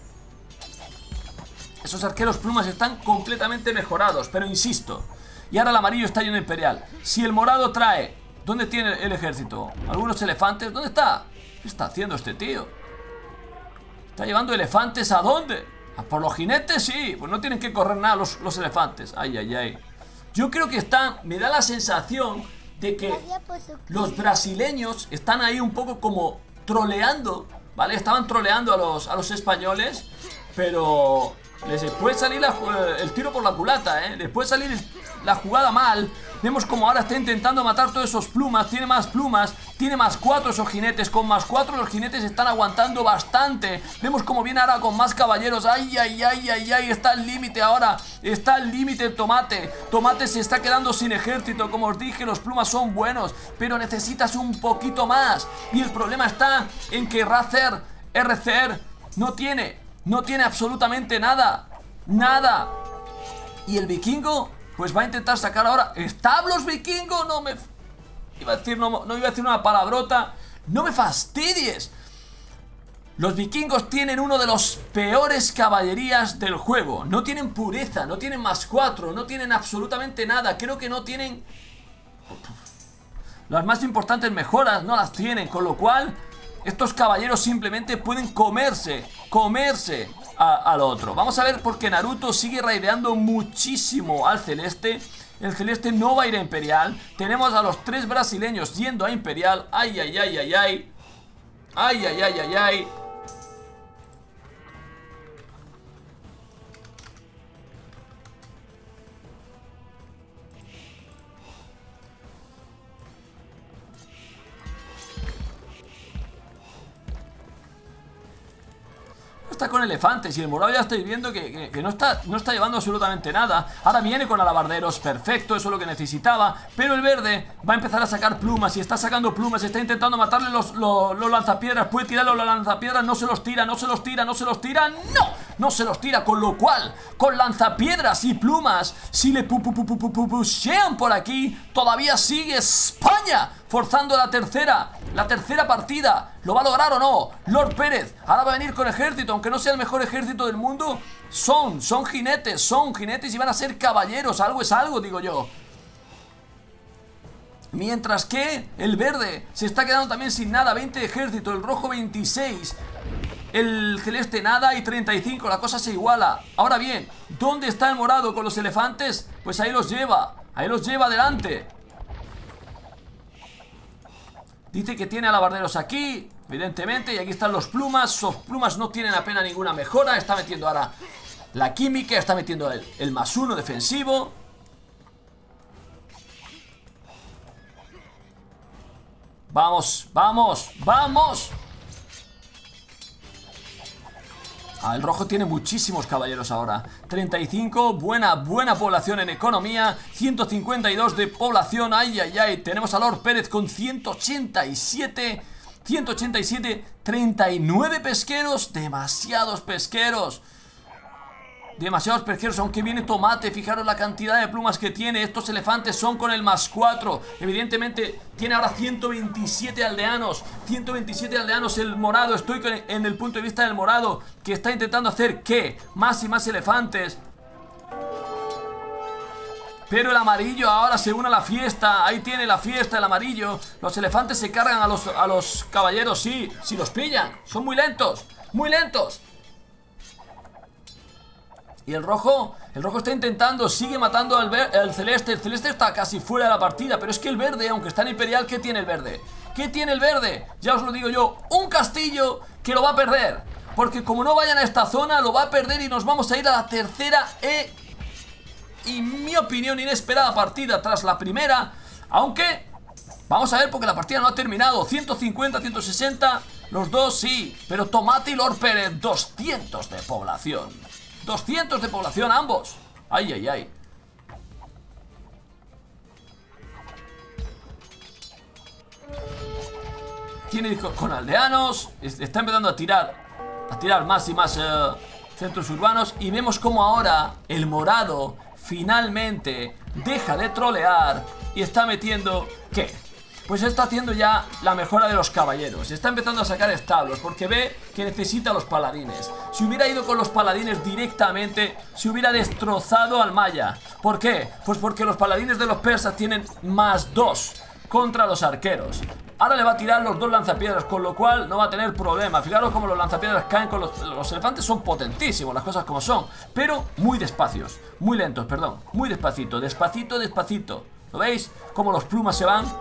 Esos arqueros plumas están completamente mejorados, pero insisto. Y ahora el amarillo está lleno de imperial. Si el morado trae... ¿Dónde tiene el ejército? ¿Algunos elefantes? ¿Dónde está? ¿Qué está haciendo este tío? ¿Está llevando elefantes a dónde? ¿A por los jinetes? Sí, pues no tienen que correr nada los elefantes. Ay, ay, ay. Yo creo que están... Me da la sensación de que los brasileños están ahí un poco como troleando, ¿vale? Estaban troleando a los españoles, pero... les puede salir el tiro por la culata, ¿eh? Les puede salir la jugada mal. Vemos como ahora está intentando matar todos esos plumas. Tiene más plumas, tiene más 4 esos jinetes. Con más 4 los jinetes están aguantando bastante. Vemos como viene ahora con más caballeros. Ay, ay, ay, ay, ay, está al límite ahora. Está al límite el tomate. Tomate se está quedando sin ejército. Como os dije, los plumas son buenos, pero necesitas un poquito más. Y el problema está en que RCR no tiene absolutamente nada. Nada. Y el vikingo pues va a intentar sacar ahora establos vikingo. No iba a decir una palabrota. No me fastidies. Los vikingos tienen uno de los peores caballerías del juego. No tienen pureza, no tienen más 4, no tienen absolutamente nada. Creo que no tienen... las más importantes mejoras no las tienen, con lo cual estos caballeros simplemente pueden comerse al otro. Vamos a ver, porque Naruto sigue raideando muchísimo al celeste. El celeste no va a ir a imperial. Tenemos a los 3 brasileños yendo a imperial. Ay, ay, ay, ay, ay. Ay, ay, ay, ay, ay. Está con elefantes y el morado ya estáis viendo que no está llevando absolutamente nada. Ahora viene con alabarderos, perfecto, eso es lo que necesitaba. Pero el verde va a empezar a sacar plumas y está sacando plumas, está intentando matarle los lanzapiedras. Puede tirarle los lanzapiedras, no se los tira, no se los tira, no se los tira, no se los tira, con lo cual, con lanzapiedras y plumas, si le pushean por aquí, todavía sigue España forzando la tercera partida. ¿Lo va a lograr o no? Lord Pérez ahora va a venir con ejército, aunque no sea el mejor ejército del mundo. Son jinetes y van a ser caballeros. Algo es algo, digo yo. Mientras que el verde se está quedando también sin nada, 20 de ejército, el rojo 26, el celeste nada y 35, la cosa se iguala. Ahora bien, ¿dónde está el morado con los elefantes? Pues ahí los lleva adelante. Dice que tiene alabarderos aquí, evidentemente, y aquí están los plumas. Los plumas no tienen apenas ninguna mejora. Está metiendo ahora la química, está metiendo el +1 defensivo. Vamos, vamos, vamos. El rojo tiene muchísimos caballeros ahora. 35, buena población en economía. 152 de población, ay, ay, ay. Tenemos a Lord Pérez con 187, 39 pesqueros. Demasiados pesqueros, aunque viene tomate. Fijaros la cantidad de plumas que tiene. Estos elefantes son con el +4. Evidentemente tiene ahora 127 aldeanos. 127 aldeanos el morado. Estoy en el punto de vista del morado, que está intentando hacer ¿qué? Más y más elefantes. Pero el amarillo ahora se une a la fiesta. Ahí tiene la fiesta el amarillo. Los elefantes se cargan a los caballeros, sí. Si los pillan, son muy lentos. Muy lentos. Y el rojo está intentando, sigue matando al celeste. El celeste está casi fuera de la partida. Pero es que el verde, aunque está en Imperial, ¿qué tiene el verde? ¿Qué tiene el verde? Ya os lo digo yo, un castillo que lo va a perder. Porque como no vayan a esta zona, lo va a perder y nos vamos a ir a la tercera y mi opinión, inesperada partida tras la primera. Aunque, vamos a ver porque la partida no ha terminado. 150, 160, los dos sí. Pero Tomate y Lord Pérez, 200 de población. 200 de población ambos. Ay, ay, ay. Tiene con aldeanos. Está empezando a tirar más y más centros urbanos. Y vemos como ahora el morado finalmente deja de trolear y está metiendo... ¿qué? Pues está haciendo ya la mejora de los caballeros. Está empezando a sacar establos porque ve que necesita los paladines. Si hubiera ido con los paladines directamente, se hubiera destrozado al maya. ¿Por qué? Pues porque los paladines de los persas tienen +2 contra los arqueros. Ahora le va a tirar los dos lanzapiedras, con lo cual no va a tener problema. Fijaros cómo los lanzapiedras caen con los elefantes. Son potentísimos, las cosas como son. Pero muy despacios, muy lentos, perdón. Muy despacito, despacito, despacito. ¿Lo veis? Cómo los plumas se van.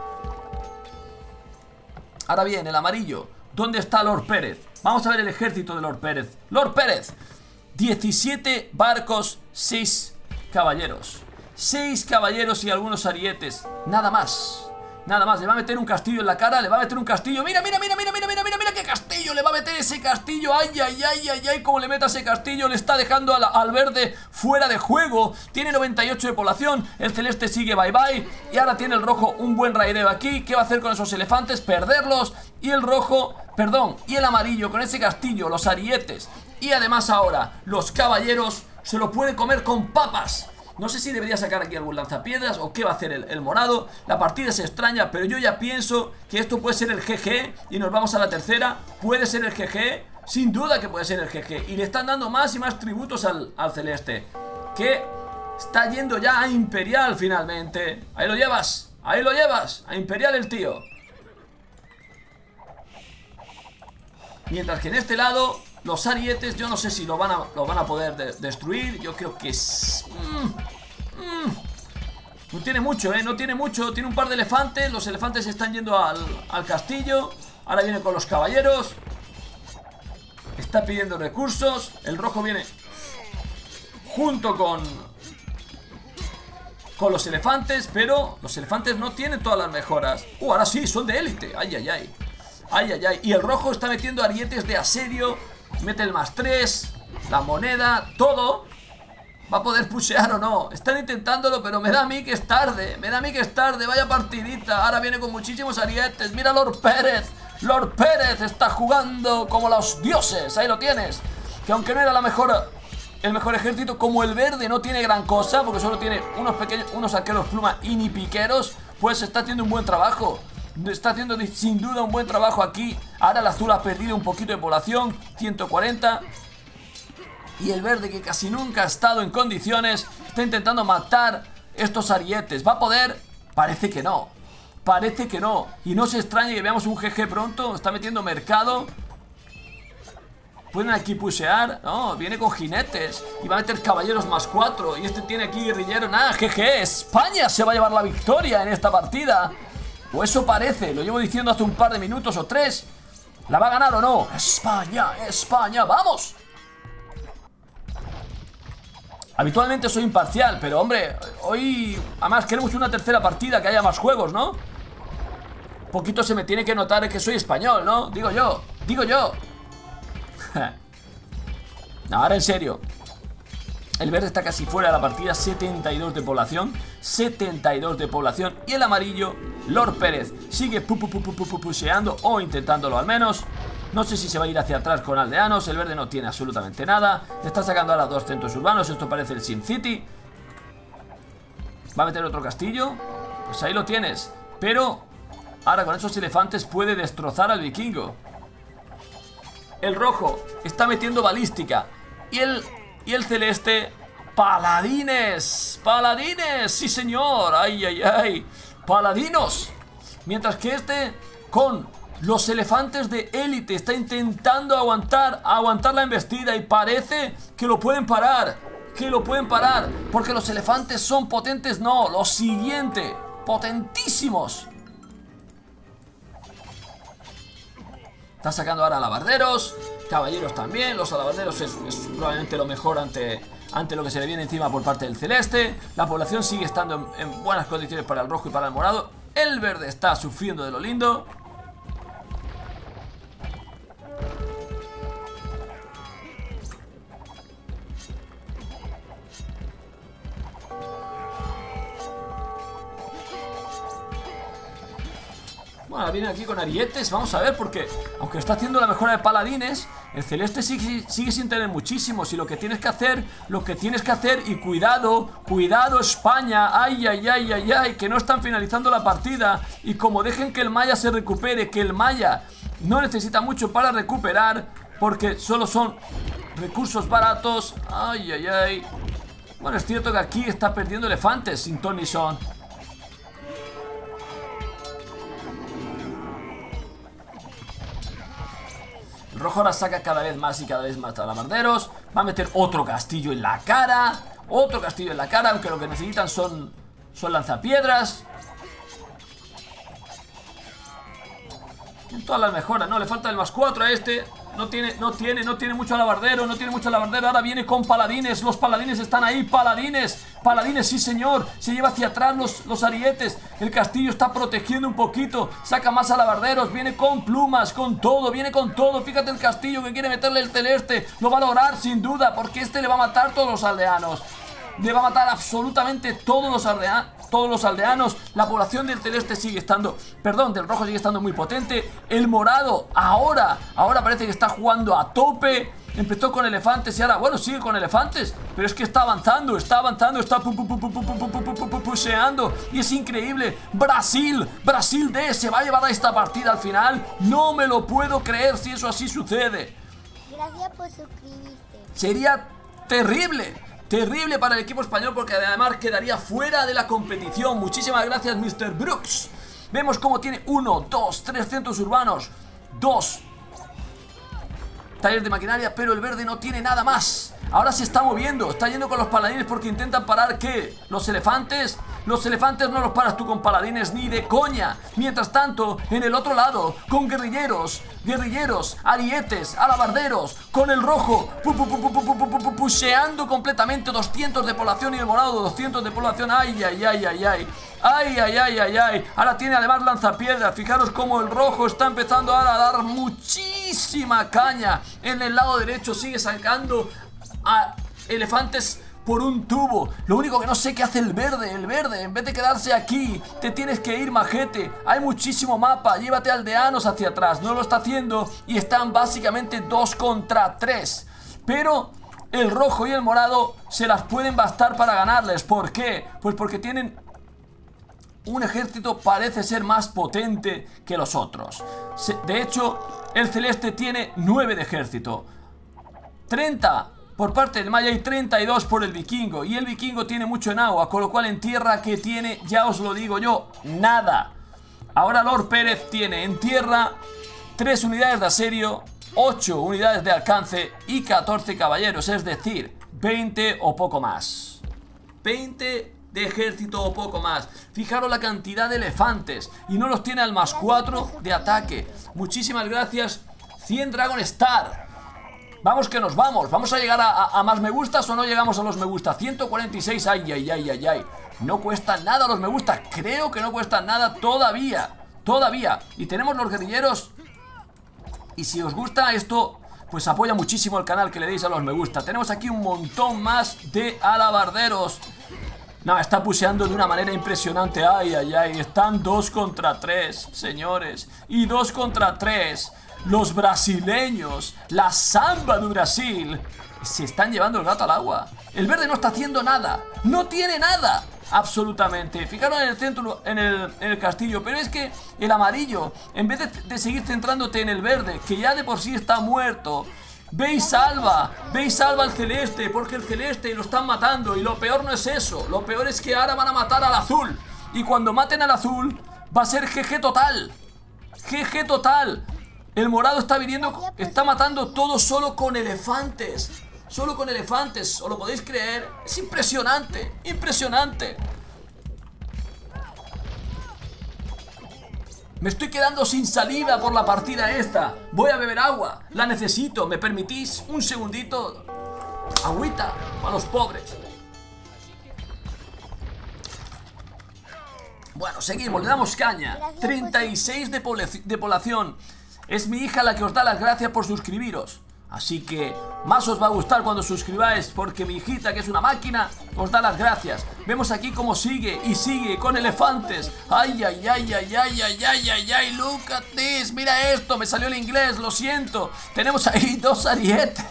Ahora bien, el amarillo. ¿Dónde está Lord Pérez? Vamos a ver el ejército de Lord Pérez. Lord Pérez, 17 barcos, 6 caballeros. 6 caballeros y algunos arietes. Nada más. Nada más, le va a meter un castillo en la cara. Le va a meter un castillo, mira, mira, mira, mira, mira, mira, mira, mira qué castillo. Le va a meter ese castillo, ay, ay, ay, ay, ay. Como le meta ese castillo, le está dejando al verde fuera de juego. Tiene 98 de población, el celeste sigue bye bye. Y ahora tiene el rojo un buen raideo aquí. ¿Qué va a hacer con esos elefantes? Perderlos. Y el rojo, perdón, y el amarillo con ese castillo, los arietes. Y además ahora, los caballeros se lo puede comer con papas. No sé si debería sacar aquí algún lanzapiedras o qué va a hacer el morado. La partida es extraña, pero yo ya pienso que esto puede ser el GG y nos vamos a la tercera. Puede ser el GG, sin duda que puede ser el GG. Y le están dando más y más tributos al celeste, que está yendo ya a Imperial finalmente. Ahí lo llevas, a Imperial el tío. Mientras que en este lado... los arietes, yo no sé si lo van a poder destruir. Yo creo que es... no tiene mucho, no tiene mucho. Tiene un par de elefantes. Los elefantes están yendo al castillo. Ahora viene con los caballeros. Está pidiendo recursos. El rojo viene junto con los elefantes. Pero los elefantes no tienen todas las mejoras. Ahora sí, son de élite. Ay, ay, ay. Ay, ay, ay. Y el rojo está metiendo arietes de asedio. Mete el +3, la moneda, todo. ¿Va a poder pushear o no? Están intentándolo, pero me da a mí que es tarde. Me da a mí que es tarde, vaya partidita. Ahora viene con muchísimos arietes. Mira Lord Pérez. Lord Pérez está jugando como los dioses. Ahí lo tienes. Que aunque no era el mejor ejército, como el verde no tiene gran cosa, porque solo tiene unos arqueros pluma y ni piqueros, pues está haciendo un buen trabajo. Está haciendo sin duda un buen trabajo aquí. Ahora el azul ha perdido un poquito de población, 140. Y el verde, que casi nunca ha estado en condiciones, está intentando matar estos arietes. ¿Va a poder? Parece que no. Parece que no. Y no se extrañe que veamos un GG pronto. Está metiendo mercado. Pueden aquí pushear. No, viene con jinetes. Y va a meter caballeros +4. Y este tiene aquí guerrillero. Nada, GG. España se va a llevar la victoria en esta partida. O eso parece, lo llevo diciendo hace un par de minutos o 3. ¿La va a ganar o no? España, España, ¡vamos! Habitualmente soy imparcial, pero hombre, hoy además queremos una tercera partida, que haya más juegos, ¿no? Poquito se me tiene que notar que soy español, ¿no? Digo yo. No, ahora en serio. El verde está casi fuera de la partida, 72 de población. 72 de población. Y el amarillo, Lord Pérez, sigue pusheando o intentándolo al menos. No sé si se va a ir hacia atrás con aldeanos. El verde no tiene absolutamente nada. Le está sacando ahora 2 centros urbanos. Esto parece el Sim City. ¿Va a meter otro castillo? Pues ahí lo tienes. Pero ahora con esos elefantes puede destrozar al vikingo. El rojo está metiendo balística. Y el celeste ¡Paladines! ¡Paladines! ¡Sí, señor! ¡Ay, ay, ay! ¡Paladinos! Mientras que este, con los elefantes de élite, está intentando aguantar la embestida. Y parece que lo pueden parar. Porque los elefantes son potentes. No, lo siguiente. Potentísimos. Está sacando ahora alabarderos. Caballeros también. Los alabarderos es probablemente lo mejor ante lo que se le viene encima por parte del celeste. La población sigue estando en buenas condiciones para el rojo y para el morado. El verde está sufriendo de lo lindo. Bueno, viene aquí con arietes, vamos a ver, porque aunque está haciendo la mejora de paladines, el celeste sigue sin tener muchísimos. Y lo que tienes que hacer, y cuidado España, ay, ay, ay, ay, ay, que no están finalizando la partida. Y como dejen que el Maya se recupere, que el Maya no necesita mucho para recuperar, porque solo son recursos baratos, ay, ay, ay. Bueno, es cierto que aquí está perdiendo elefantes sin Tony Son. El rojo ahora saca cada vez más y cada vez más alabarderos. Va a meter otro castillo en la cara. Aunque lo que necesitan son lanzapiedras. En todas las mejoras, no, le falta el +4 a este. No tiene mucho alabardero. Ahora viene con paladines. Los paladines están ahí, paladines, sí señor. Se lleva hacia atrás los arietes. El castillo está protegiendo un poquito. Saca más alabarderos, viene con plumas, con todo. Fíjate el castillo que quiere meterle el celeste. Lo va a lograr sin duda, porque este le va a matar todos los aldeanos. Le va a matar absolutamente todos los aldeanos. La población del celeste del rojo sigue estando muy potente. El morado ahora parece que está jugando a tope. Empezó con elefantes y ahora, bueno, sigue con elefantes, pero es que está avanzando, está puseando. Y es increíble. Brasil D se va a llevar a esta partida al final. No me lo puedo creer si eso así sucede. Gracias por suscribirte. Sería terrible para el equipo español, porque además quedaría fuera de la competición. Muchísimas gracias, Mr. Brooks. Vemos cómo tiene 1, 2, 3 centros urbanos, 2 talleres de maquinaria, pero el verde no tiene nada más. Ahora se está moviendo, está yendo con los paladines porque intentan parar, ¿qué? Los elefantes no los paras tú con paladines ni de coña. Mientras tanto, en el otro lado, con guerrilleros, arietes, alabarderos, con el rojo puseando completamente. 200 de población y el morado 200 de población. Ay, ay, ay, ay, ay. Ay, ay, ay, ay, ay. Ahora tiene además lanzapiedras. Fijaros cómo el rojo está empezando ahora a dar muchísima caña. En el lado derecho sigue sacando a elefantes por un tubo. Lo único que no sé qué hace el verde, en vez de quedarse aquí, te tienes que ir, majete. Hay muchísimo mapa, llévate aldeanos hacia atrás. No lo está haciendo y están básicamente 2 contra 3. Pero el rojo y el morado se las pueden bastar para ganarles. ¿Por qué? Pues porque tienen un ejército, parece ser más potente que los otros. De hecho, el celeste tiene 9 de ejército, 30 por parte del Maya y 32 por el vikingo. Y el vikingo tiene mucho en agua, con lo cual en tierra, que tiene, ya os lo digo yo, nada. Ahora Lord Pérez tiene en tierra 3 unidades de asedio, 8 unidades de alcance y 14 caballeros, es decir, 20 o poco más. 20 de ejército o poco más. Fijaros la cantidad de elefantes y no los tiene al +4 de ataque. Muchísimas gracias, 100 Dragon Star. Vamos que nos vamos. ¿Vamos a llegar a más me gustas o no llegamos a los me gusta? 146, ay, ay, ay, ay, ay. No cuestan nada los me gusta. Creo que no cuestan nada todavía. Y tenemos los guerrilleros. Y si os gusta esto, pues apoya muchísimo el canal que le deis a los me gusta. Tenemos aquí un montón más de alabarderos. No, está puseando de una manera impresionante. Ay, ay, ay. Están 2 contra 3, señores. Y 2 contra 3. Los brasileños, la samba de Brasil, se están llevando el gato al agua. El verde no está haciendo nada. No tiene nada. Absolutamente. Fijaros en el centro, en el castillo. Pero es que el amarillo, en vez de seguir centrándote en el verde, que ya de por sí está muerto, Ve y salva al celeste, porque el celeste lo están matando. Y lo peor no es eso, lo peor es que ahora van a matar al azul. Y cuando maten al azul va a ser GG total. GG total. El morado está viniendo, está matando todo solo con elefantes. Solo con elefantes, ¿os lo podéis creer? Es impresionante, impresionante. Me estoy quedando sin saliva por la partida esta. Voy a beber agua, la necesito. ¿Me permitís un segundito? Agüita para los pobres. Bueno, seguimos, le damos caña. 36 de población. Es mi hija la que os da las gracias por suscribiros. Así que más os va a gustar cuando suscribáis, porque mi hijita, que es una máquina, os da las gracias. Vemos aquí cómo sigue y sigue con elefantes. Ay, ay, ay, ay, ay, ay, ay, ay, ay, look at this. Mira esto, me salió el inglés, lo siento. Tenemos ahí 2 arietes.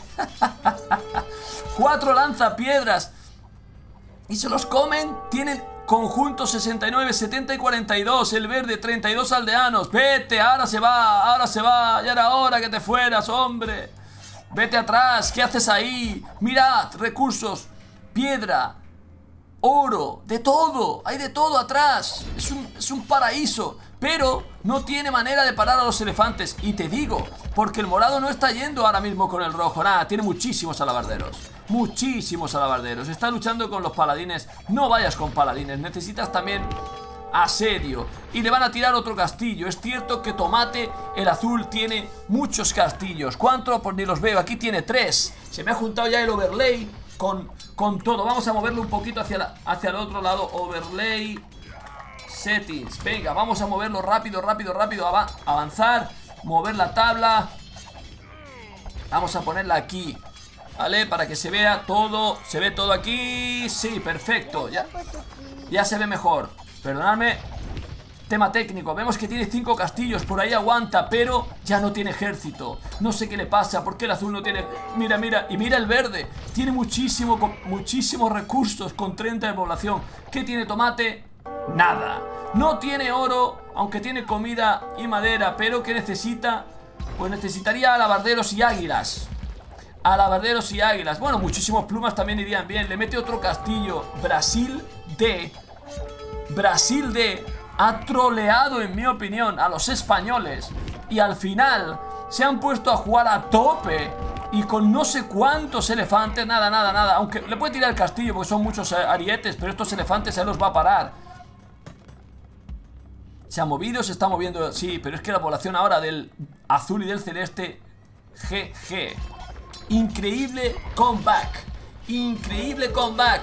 4 lanzapiedras. Y se los comen. Tienen conjunto 69, 70 y 42. El verde, 32 aldeanos. Vete, ahora se va. Ya era hora que te fueras, hombre. Vete atrás, ¿qué haces ahí? Mirad, recursos, piedra, oro, de todo. Hay de todo atrás. Es un paraíso. Pero no tiene manera de parar a los elefantes. Y te digo, porque el morado no está yendo ahora mismo con el rojo. Nada, tiene muchísimos alabarderos. Muchísimos alabarderos. Está luchando con los paladines. No vayas con paladines, necesitas también asedio. Y le van a tirar otro castillo. Es cierto que Tomate, el azul, tiene muchos castillos. ¿Cuántos? Pues ni los veo. Aquí tiene 3. Se me ha juntado ya el overlay con todo. Vamos a moverlo un poquito hacia el otro lado. Overlay settings. Venga, vamos a moverlo rápido. Avanzar. Mover la tabla. Vamos a ponerla aquí, ¿vale? Para que se vea todo. ¿Se ve todo aquí? Sí, perfecto. Ya se ve mejor. Perdonadme, tema técnico. Vemos que tiene 5 castillos, por ahí aguanta, pero ya no tiene ejército. No sé qué le pasa, porque el azul no tiene... Mira, mira, y mira el verde. Tiene muchísimos recursos con 30 de población. ¿Qué tiene Tomate? Nada. No tiene oro, aunque tiene comida y madera, pero ¿qué necesita? Pues necesitaría alabarderos y águilas. Alabarderos y águilas. Bueno, muchísimos plumas también irían bien. Le mete otro castillo. Brasil D ha troleado, en mi opinión, a los españoles. Y al final se han puesto a jugar a tope. Y con no sé cuántos elefantes. Nada. Aunque le puede tirar el castillo porque son muchos arietes, pero estos elefantes se los va a parar. Se ha movido, se está moviendo. Sí, pero es que la población ahora del azul y del celeste, GG. Increíble comeback. Increíble comeback.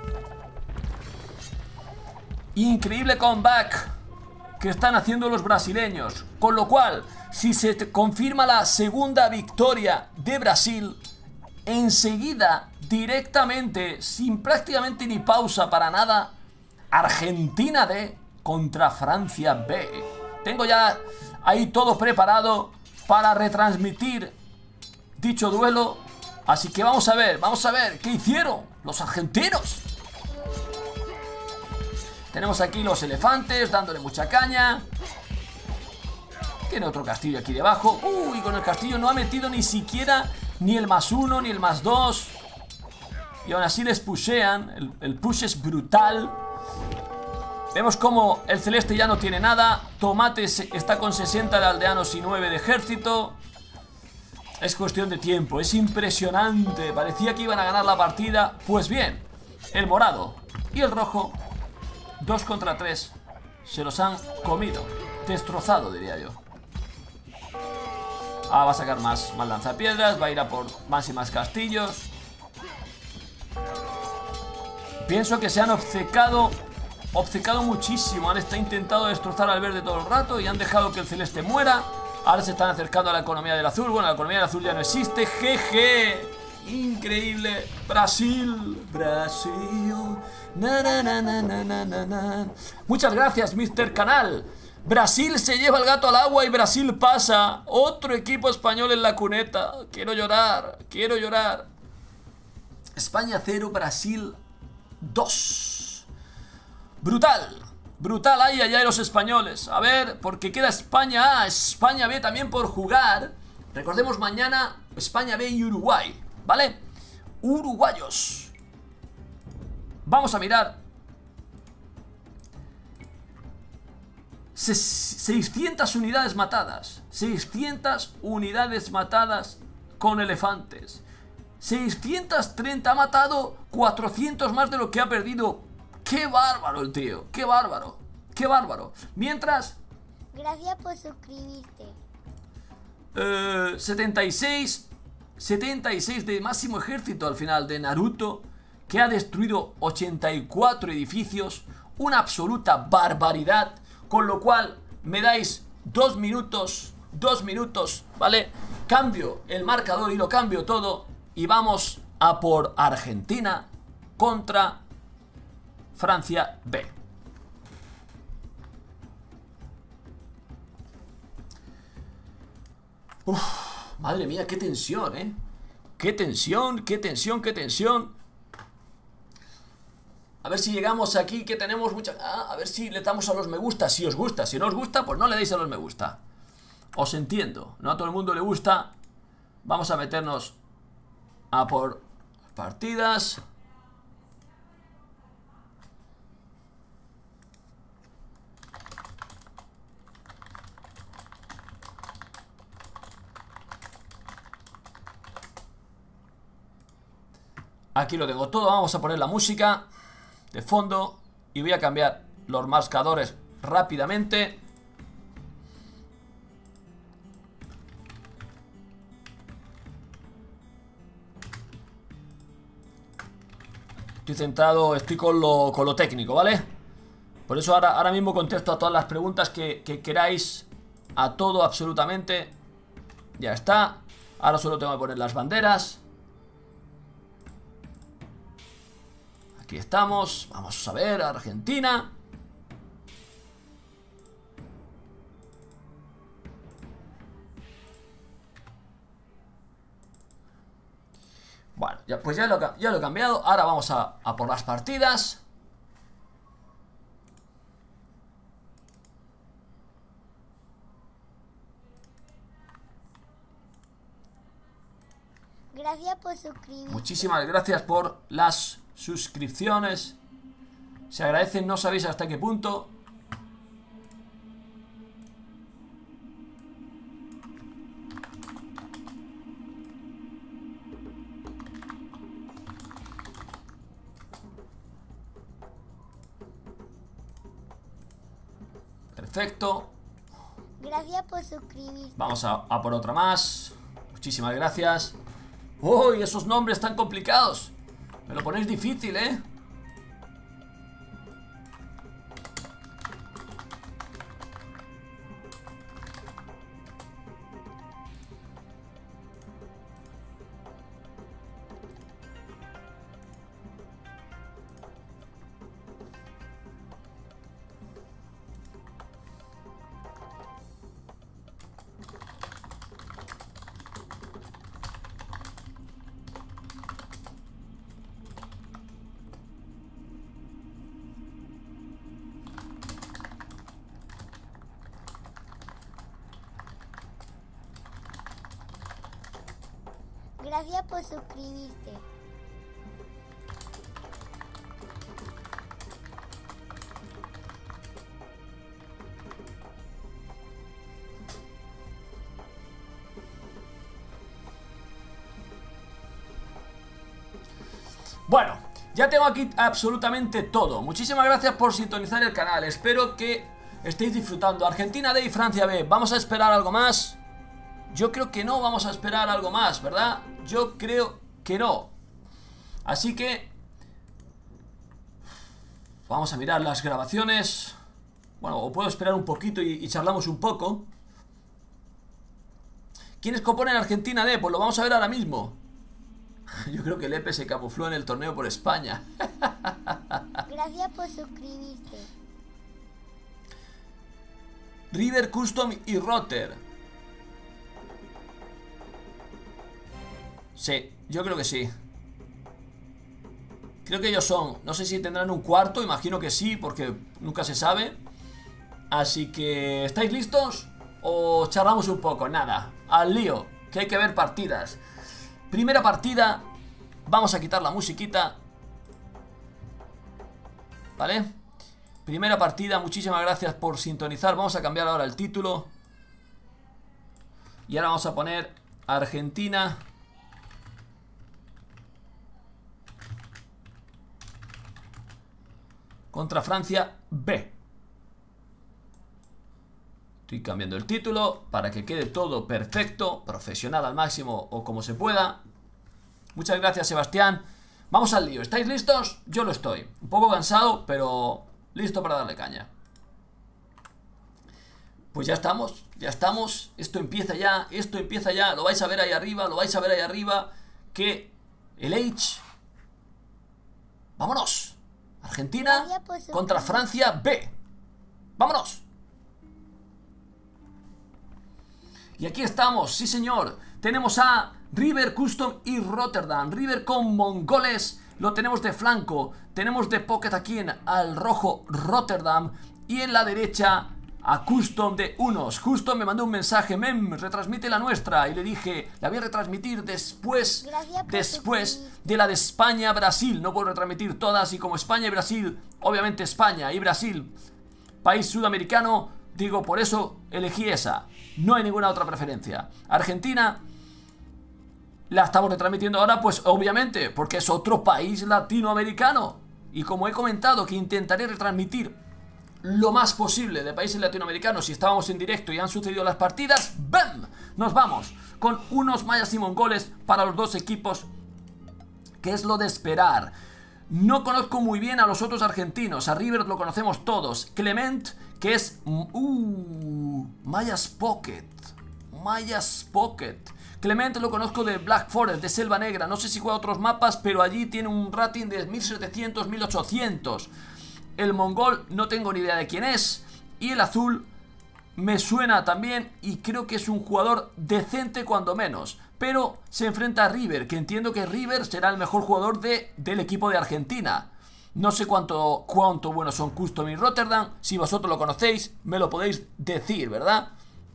Increíble comeback que están haciendo los brasileños. Con lo cual, si se confirma la segunda victoria de Brasil, enseguida, directamente, sin prácticamente ni pausa para nada, Argentina D contra Francia B. Tengo ya ahí todo preparado para retransmitir dicho duelo. Así que vamos a ver qué hicieron los argentinos. Tenemos aquí los elefantes dándole mucha caña. Tiene otro castillo aquí debajo. Uy, con el castillo no ha metido ni siquiera ni el +1 ni el +2. Y aún así les pushean. El push es brutal. Vemos como el celeste ya no tiene nada. Tomate está con 60 de aldeanos y 9 de ejército. Es cuestión de tiempo. Es impresionante. Parecía que iban a ganar la partida. Pues bien, el morado y el rojo, 2 contra 3, se los han comido. Destrozado, diría yo. Ah, va a sacar más lanzapiedras. Va a ir a por más y más castillos. Pienso que se han obcecado muchísimo. Han intentado destrozar al verde todo el rato y han dejado que el celeste muera. Ahora se están acercando a la economía del azul. Bueno, la economía del azul ya no existe. GG. Increíble. Brasil. Muchas gracias, Mr. Canal. Brasil se lleva el gato al agua y Brasil pasa. Otro equipo español en la cuneta. Quiero llorar. España 0, Brasil 2. Brutal. Ay, los españoles. A ver, porque queda España A, España B también por jugar. Recordemos mañana España B y Uruguay, ¿vale? Uruguayos. Vamos a mirar 600 unidades matadas. 600 unidades matadas con elefantes. 630 ha matado, 400 más de lo que ha perdido. ¡Qué bárbaro el tío! ¡Qué bárbaro! ¡Qué bárbaro! Mientras... Gracias por suscribirte. 76 de máximo ejército al final de Naruto, que ha destruido 84 edificios. Una absoluta barbaridad. Con lo cual me dais 2 minutos, ¿vale? Cambio el marcador y lo cambio todo. Y vamos a por Argentina contra Francia B. Uf, madre mía, qué tensión, ¿eh? Qué tensión, qué tensión, qué tensión. A ver si llegamos aquí, que tenemos mucha... a ver si le damos a los me gusta, si os gusta. Si no os gusta, pues no le deis a los me gusta. Os entiendo, no a todo el mundo le gusta. Vamos a meternos a por partidas. Aquí lo tengo todo, vamos a poner la música de fondo y voy a cambiar los marcadores rápidamente. Estoy centrado, estoy con lo técnico, ¿vale? Por eso ahora mismo contesto a todas las preguntas que queráis. A todo, absolutamente. Ya está. Ahora solo tengo que poner las banderas. Aquí estamos, vamos a ver, Argentina. Bueno, pues ya lo he cambiado. Ahora vamos a por las partidas. Gracias por suscribirte. Muchísimas gracias por las suscripciones. Se agradecen, no sabéis hasta qué punto. Perfecto. Gracias por suscribirte. Vamos a por otra más. Muchísimas gracias. ¡Uy! Esos nombres tan complicados. Me lo ponéis difícil, ¿eh? Gracias por suscribirte. Bueno, ya tengo aquí absolutamente todo. Muchísimas gracias por sintonizar el canal. Espero que estéis disfrutando. Argentina D y Francia B. ¿Vamos a esperar algo más? Yo creo que no vamos a esperar algo más, ¿verdad? Yo creo que no. Así que vamos a mirar las grabaciones. Bueno, o puedo esperar un poquito y charlamos un poco. ¿Quiénes componen Argentina D? Pues lo vamos a ver ahora mismo. Yo creo que Lepe se camufló en el torneo por España. Gracias por suscribirte. River, Custom y Rotter. Sí, yo creo que sí. Creo que ellos son. No sé si tendrán un cuarto, imagino que sí, porque nunca se sabe. Así que, ¿estáis listos? ¿O charlamos un poco? Nada, al lío. que hay que ver partidas. Primera partida. Vamos a quitar la musiquita. ¿Vale? Primera partida, muchísimas gracias por sintonizar. Vamos a cambiar ahora el título. Y ahora vamos a poner Argentina contra Francia B. Estoy cambiando el título para que quede todo perfecto, profesional al máximo o como se pueda. Muchas gracias, Sebastián. Vamos al lío, ¿estáis listos? Yo lo estoy. Un poco cansado, pero listo para darle caña. Pues ya estamos, ya estamos. Esto empieza ya, esto empieza ya. Lo vais a ver ahí arriba, lo vais a ver ahí arriba. Que el H... ¡Vámonos! Argentina contra Francia B. ¡Vámonos! Y aquí estamos, sí señor. Tenemos a River, Custom y Rotterdam. River con mongoles, lo tenemos de flanco. Tenemos de pocket aquí al rojo Rotterdam. Y en la derecha a Custom de unos. Custom me mandó un mensaje: Mem, retransmite la nuestra. Y le dije, la voy a retransmitir después de la de España-Brasil. No puedo retransmitir todas, y como España y Brasil, obviamente España y Brasil, país sudamericano, digo, por eso elegí esa. No hay ninguna otra preferencia. Argentina la estamos retransmitiendo ahora, pues obviamente, porque es otro país latinoamericano. Y como he comentado que intentaré retransmitir lo más posible de países latinoamericanos si estábamos en directo y han sucedido las partidas, ¡bam! Nos vamos con unos mayas y mongoles para los dos equipos, que es lo de esperar. No conozco muy bien a los otros argentinos. A River lo conocemos todos. Clement, que es... Mayas Pocket. Mayas Pocket. Clement lo conozco de Black Forest, de Selva Negra. No sé si juega otros mapas, pero allí tiene un rating de 1700, 1800. El mongol no tengo ni idea de quién es. Y el azul me suena también y creo que es un jugador decente cuando menos. Pero se enfrenta a River, que entiendo que River será el mejor jugador del equipo de Argentina. No sé cuánto buenos son Custom y Rotterdam. Si vosotros lo conocéis, me lo podéis decir, ¿verdad?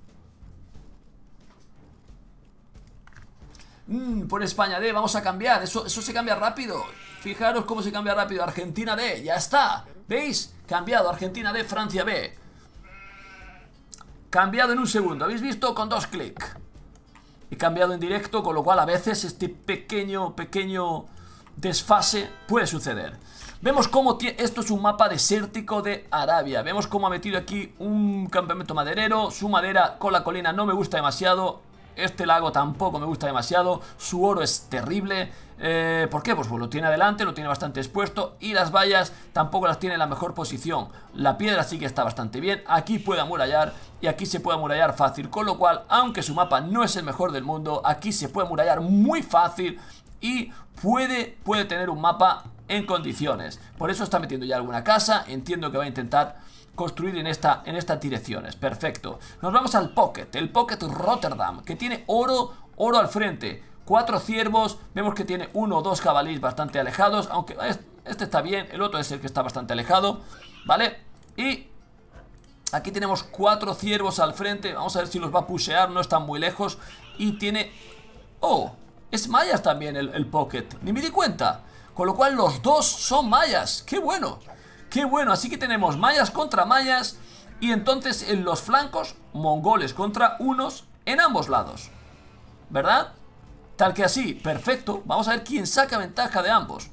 Por España D, vamos a cambiar. Eso se cambia rápido. Fijaros cómo se cambia rápido. Argentina D, ya está. ¿Veis? Cambiado, Argentina D, Francia B. Cambiado en un segundo, ¿habéis visto? Con 2 clics. He cambiado en directo, con lo cual a veces este pequeño desfase puede suceder. Vemos cómo esto es un mapa desértico de Arabia. Vemos cómo ha metido aquí un campamento maderero. Su madera con la colina no me gusta demasiado. Este lago tampoco me gusta demasiado. Su oro es terrible. ¿Por qué? Pues lo tiene adelante, lo tiene bastante expuesto. Y las vallas tampoco las tiene en la mejor posición. La piedra sí que está bastante bien. Aquí puede amurallar y aquí se puede amurallar fácil. Con lo cual, aunque su mapa no es el mejor del mundo, aquí se puede amurallar muy fácil. Y puede tener un mapa en condiciones. Por eso está metiendo ya alguna casa. Entiendo que va a intentar construir en estas direcciones. Perfecto. Nos vamos al Pocket. El Pocket Rotterdam, que tiene oro al frente. 4 ciervos. Vemos que tiene 1 o 2 jabalíes bastante alejados. Aunque este está bien. El otro es el que está bastante alejado. ¿Vale? Y aquí tenemos 4 ciervos al frente. Vamos a ver si los va a pushear. No están muy lejos. Y tiene... ¡Oh! Es mayas también el Pocket. Ni me di cuenta. Con lo cual los dos son mayas. ¡Qué bueno! ¡Qué bueno! Así que tenemos mayas contra mayas. Y entonces en los flancos, mongoles contra unos en ambos lados. ¿Verdad? Tal que así, perfecto. Vamos a ver quién saca ventaja de ambos.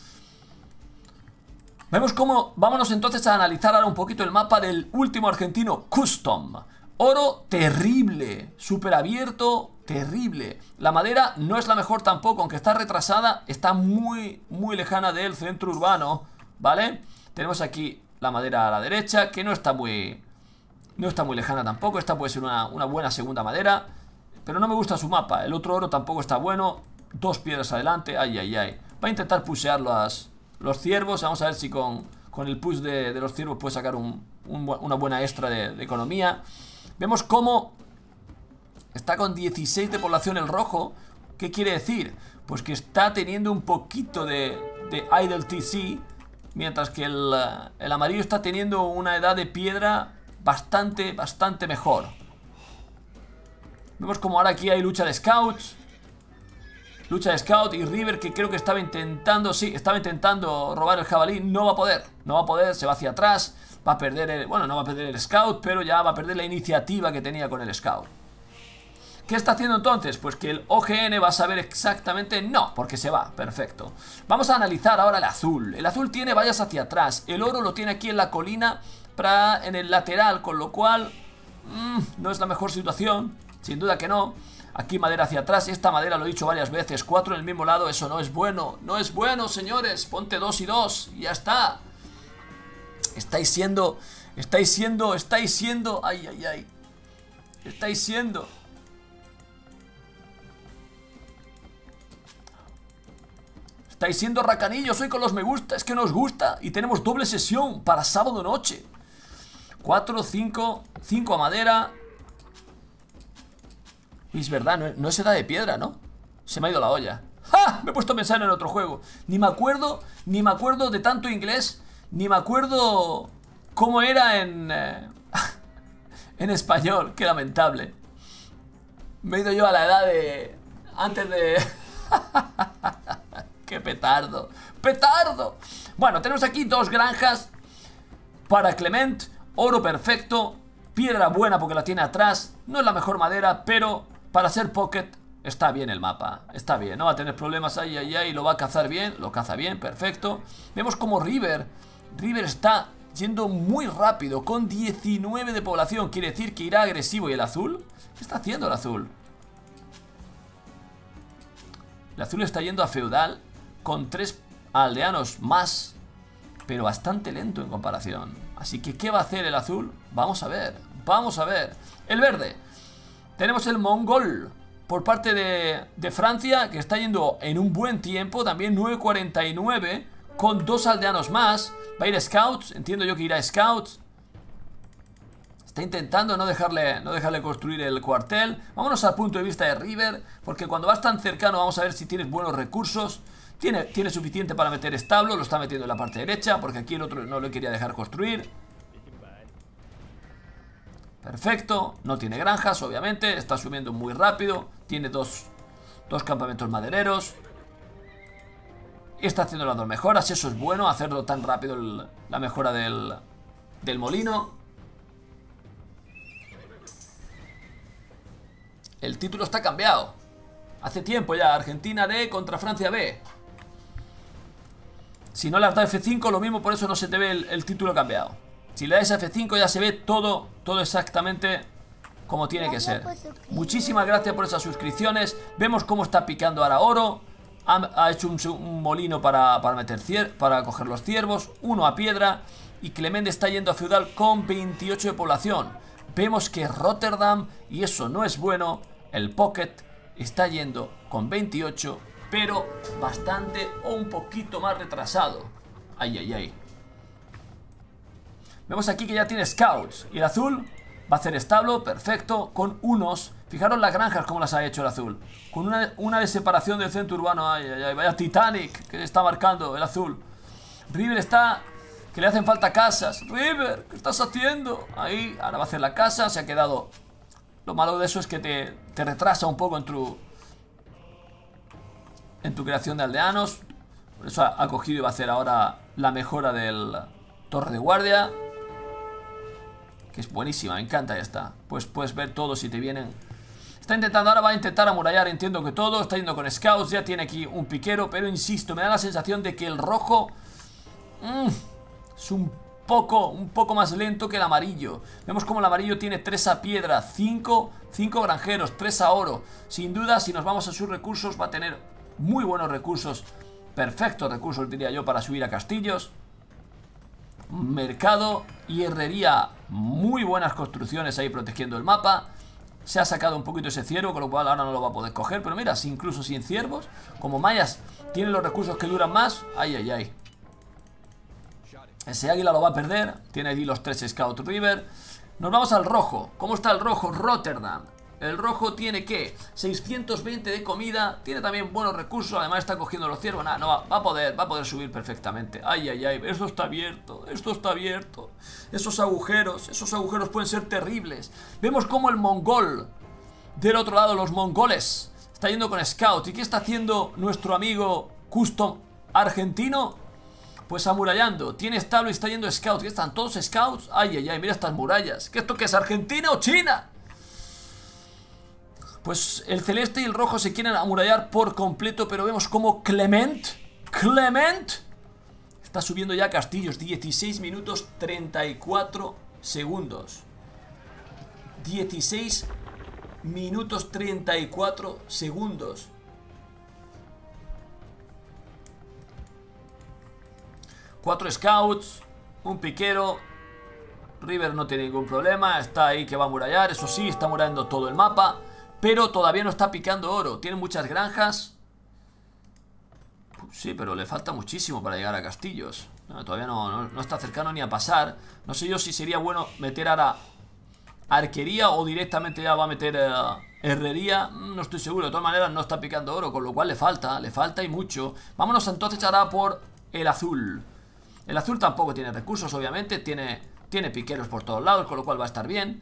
Vemos cómo... Vámonos entonces a analizar ahora un poquito el mapa del último argentino, Custom. Oro terrible, súper abierto, terrible. La madera no es la mejor tampoco, aunque está retrasada. Está muy lejana del centro urbano, ¿vale? Tenemos aquí la madera a la derecha, que no está muy lejana tampoco. Esta puede ser una buena segunda madera, pero no me gusta su mapa. El otro oro tampoco está bueno. 2 piedras adelante, ay. Va a intentar pushear los ciervos. Vamos a ver si con el push de los ciervos puede sacar una buena extra de economía. Vemos cómo está con 16 de población el rojo. ¿Qué quiere decir? Pues que está teniendo un poquito de idle TC, mientras que el amarillo está teniendo una edad de piedra bastante mejor. Vemos como ahora aquí hay lucha de scouts. Lucha de scout y River, que creo que estaba intentando, sí, estaba intentando robar el jabalí. No va a poder, no va a poder, se va hacia atrás. Va a perder el, bueno, no va a perder el scout, pero ya va a perder la iniciativa que tenía con el scout. ¿Qué está haciendo entonces? Pues que el OGN va a saber exactamente... No, porque se va, perfecto. Vamos a analizar ahora el azul. El azul tiene vallas hacia atrás. El oro lo tiene aquí en la colina, en el lateral, con lo cual... no es la mejor situación, sin duda que no. Aquí madera hacia atrás, esta madera lo he dicho varias veces. 4 en el mismo lado, eso no es bueno. No es bueno, señores, ponte 2 y 2 y ya está. Estáis siendo... Ay, ay, ay. Estáis siendo... Estáis siendo racanillos hoy con los me gusta. Es que nos gusta. Y tenemos doble sesión para sábado noche. 4, 5 a madera. Y es verdad, no es edad de piedra, ¿no? Se me ha ido la olla. ¡Ja! Me he puesto a pensar en otro juego. Ni me acuerdo de tanto inglés. Ni me acuerdo cómo era en español. Qué lamentable. Me he ido yo a la edad de... Antes de... ¡Qué petardo! ¡Petardo! Bueno, tenemos aquí 2 granjas para Clement. Oro perfecto. Piedra buena porque la tiene atrás. No es la mejor madera, pero para ser pocket está bien el mapa. Está bien, no va a tener problemas. Ahí, ahí, ahí. Lo va a cazar bien. Lo caza bien, perfecto. Vemos como River está yendo muy rápido. Con 19 de población. Quiere decir que irá agresivo. ¿Y el azul? ¿Qué está haciendo el azul? El azul está yendo a feudal con 3 aldeanos más, pero bastante lento en comparación. Así que, ¿qué va a hacer el azul? Vamos a ver, vamos a ver. El verde. Tenemos el mongol por parte de Francia, que está yendo en un buen tiempo. También 9.49 con 2 aldeanos más. Va a ir a scouts, entiendo yo que irá a scouts. Está intentando no dejarle construir el cuartel. Vámonos al punto de vista de River, porque cuando vas tan cercano vamos a ver si tienes buenos recursos. Tiene suficiente para meter establo. Lo está metiendo en la parte derecha, porque aquí el otro no le quería dejar construir. Perfecto. No tiene granjas, obviamente. Está subiendo muy rápido. Tiene dos campamentos madereros. Está haciendo las 2 mejoras. Eso es bueno, hacerlo tan rápido la mejora del molino. El título está cambiado. Hace tiempo ya. Argentina D contra Francia B. Si no le has dado F5, lo mismo, por eso no se te ve el título cambiado. Si le das F5 ya se ve todo exactamente como tiene que ser. Muchísimas gracias por esas suscripciones. Vemos cómo está picando ahora oro. Ha hecho un molino para coger los ciervos. 1 a piedra. Y Clement está yendo a feudal con 28 de población. Vemos que Rotterdam, y eso no es bueno, el Pocket está yendo con 28, pero bastante o un poquito más retrasado. Ay, ay, ay. Vemos aquí que ya tiene scouts. Y el azul va a hacer establo, perfecto, con unos. Fijaros las granjas como las ha hecho el azul. Con una de separación del centro urbano. Ay, ay, ay, vaya Titanic que está marcando el azul. River está... que le hacen falta casas. River, ¿qué estás haciendo? Ahí, ahora va a hacer la casa. Se ha quedado... Lo malo de eso es que te retrasa un poco en tu creación de aldeanos. Por eso ha cogido y va a hacer ahora la mejora del torre de guardia, que es buenísima, me encanta. Ya está. Pues puedes ver todo si te vienen. Está intentando, ahora va a intentar amurallar, entiendo que todo. Está yendo con scouts, ya tiene aquí un piquero. Pero insisto, me da la sensación de que el rojo... es un poco más lento que el amarillo. Vemos como el amarillo tiene 3 a piedra, 5 granjeros, 3 a oro. Sin duda, si nos vamos a sus recursos, va a tener muy buenos recursos. Perfectos recursos, diría yo, para subir a castillos. Mercado y herrería. Muy buenas construcciones ahí protegiendo el mapa. Se ha sacado un poquito ese ciervo, con lo cual ahora no lo va a poder coger. Pero mira, incluso sin ciervos, como Mayas tienen los recursos que duran más. Ay, ay, ay. Ese águila lo va a perder. Tiene aquí los 3 Scout River. Nos vamos al rojo. ¿Cómo está el rojo? Rotterdam. El rojo tiene, ¿qué? 620 de comida. Tiene también buenos recursos. Además está cogiendo los ciervos. Nada, no va a poder subir perfectamente. Ay, ay, ay. Esto está abierto. Esto está Esos agujeros pueden ser terribles. Vemos como el mongol Del otro lado los mongoles. Está yendo con Scout. ¿Y qué está haciendo nuestro amigo Custom argentino? Pues amurallando. Tiene establo y está yendo Scout. ¿Qué están todos Scouts? Ay, ay, ay, mira estas murallas. ¿Qué esto qué es? ¿Argentina o China? Pues el celeste y el rojo se quieren amurallar por completo. Pero vemos como Clement está subiendo ya castillos. 16 minutos 34 segundos. 16 minutos 34 segundos. Cuatro scouts, un piquero. River no tiene ningún problema. Está ahí que va a amurallar. Eso sí, está amurallando todo el mapa. Pero todavía no está picando oro. Tiene muchas granjas. Sí, pero le falta muchísimo para llegar a castillos. Todavía no está cercano ni a pasar. No sé yo si sería bueno meter ahora arquería o directamente ya va a meter herrería. No estoy seguro. De todas maneras no está picando oro, con lo cual le falta y mucho. Vámonos entonces ahora por el azul. El azul tampoco tiene recursos, obviamente. Tiene piqueros por todos lados, con lo cual va a estar bien.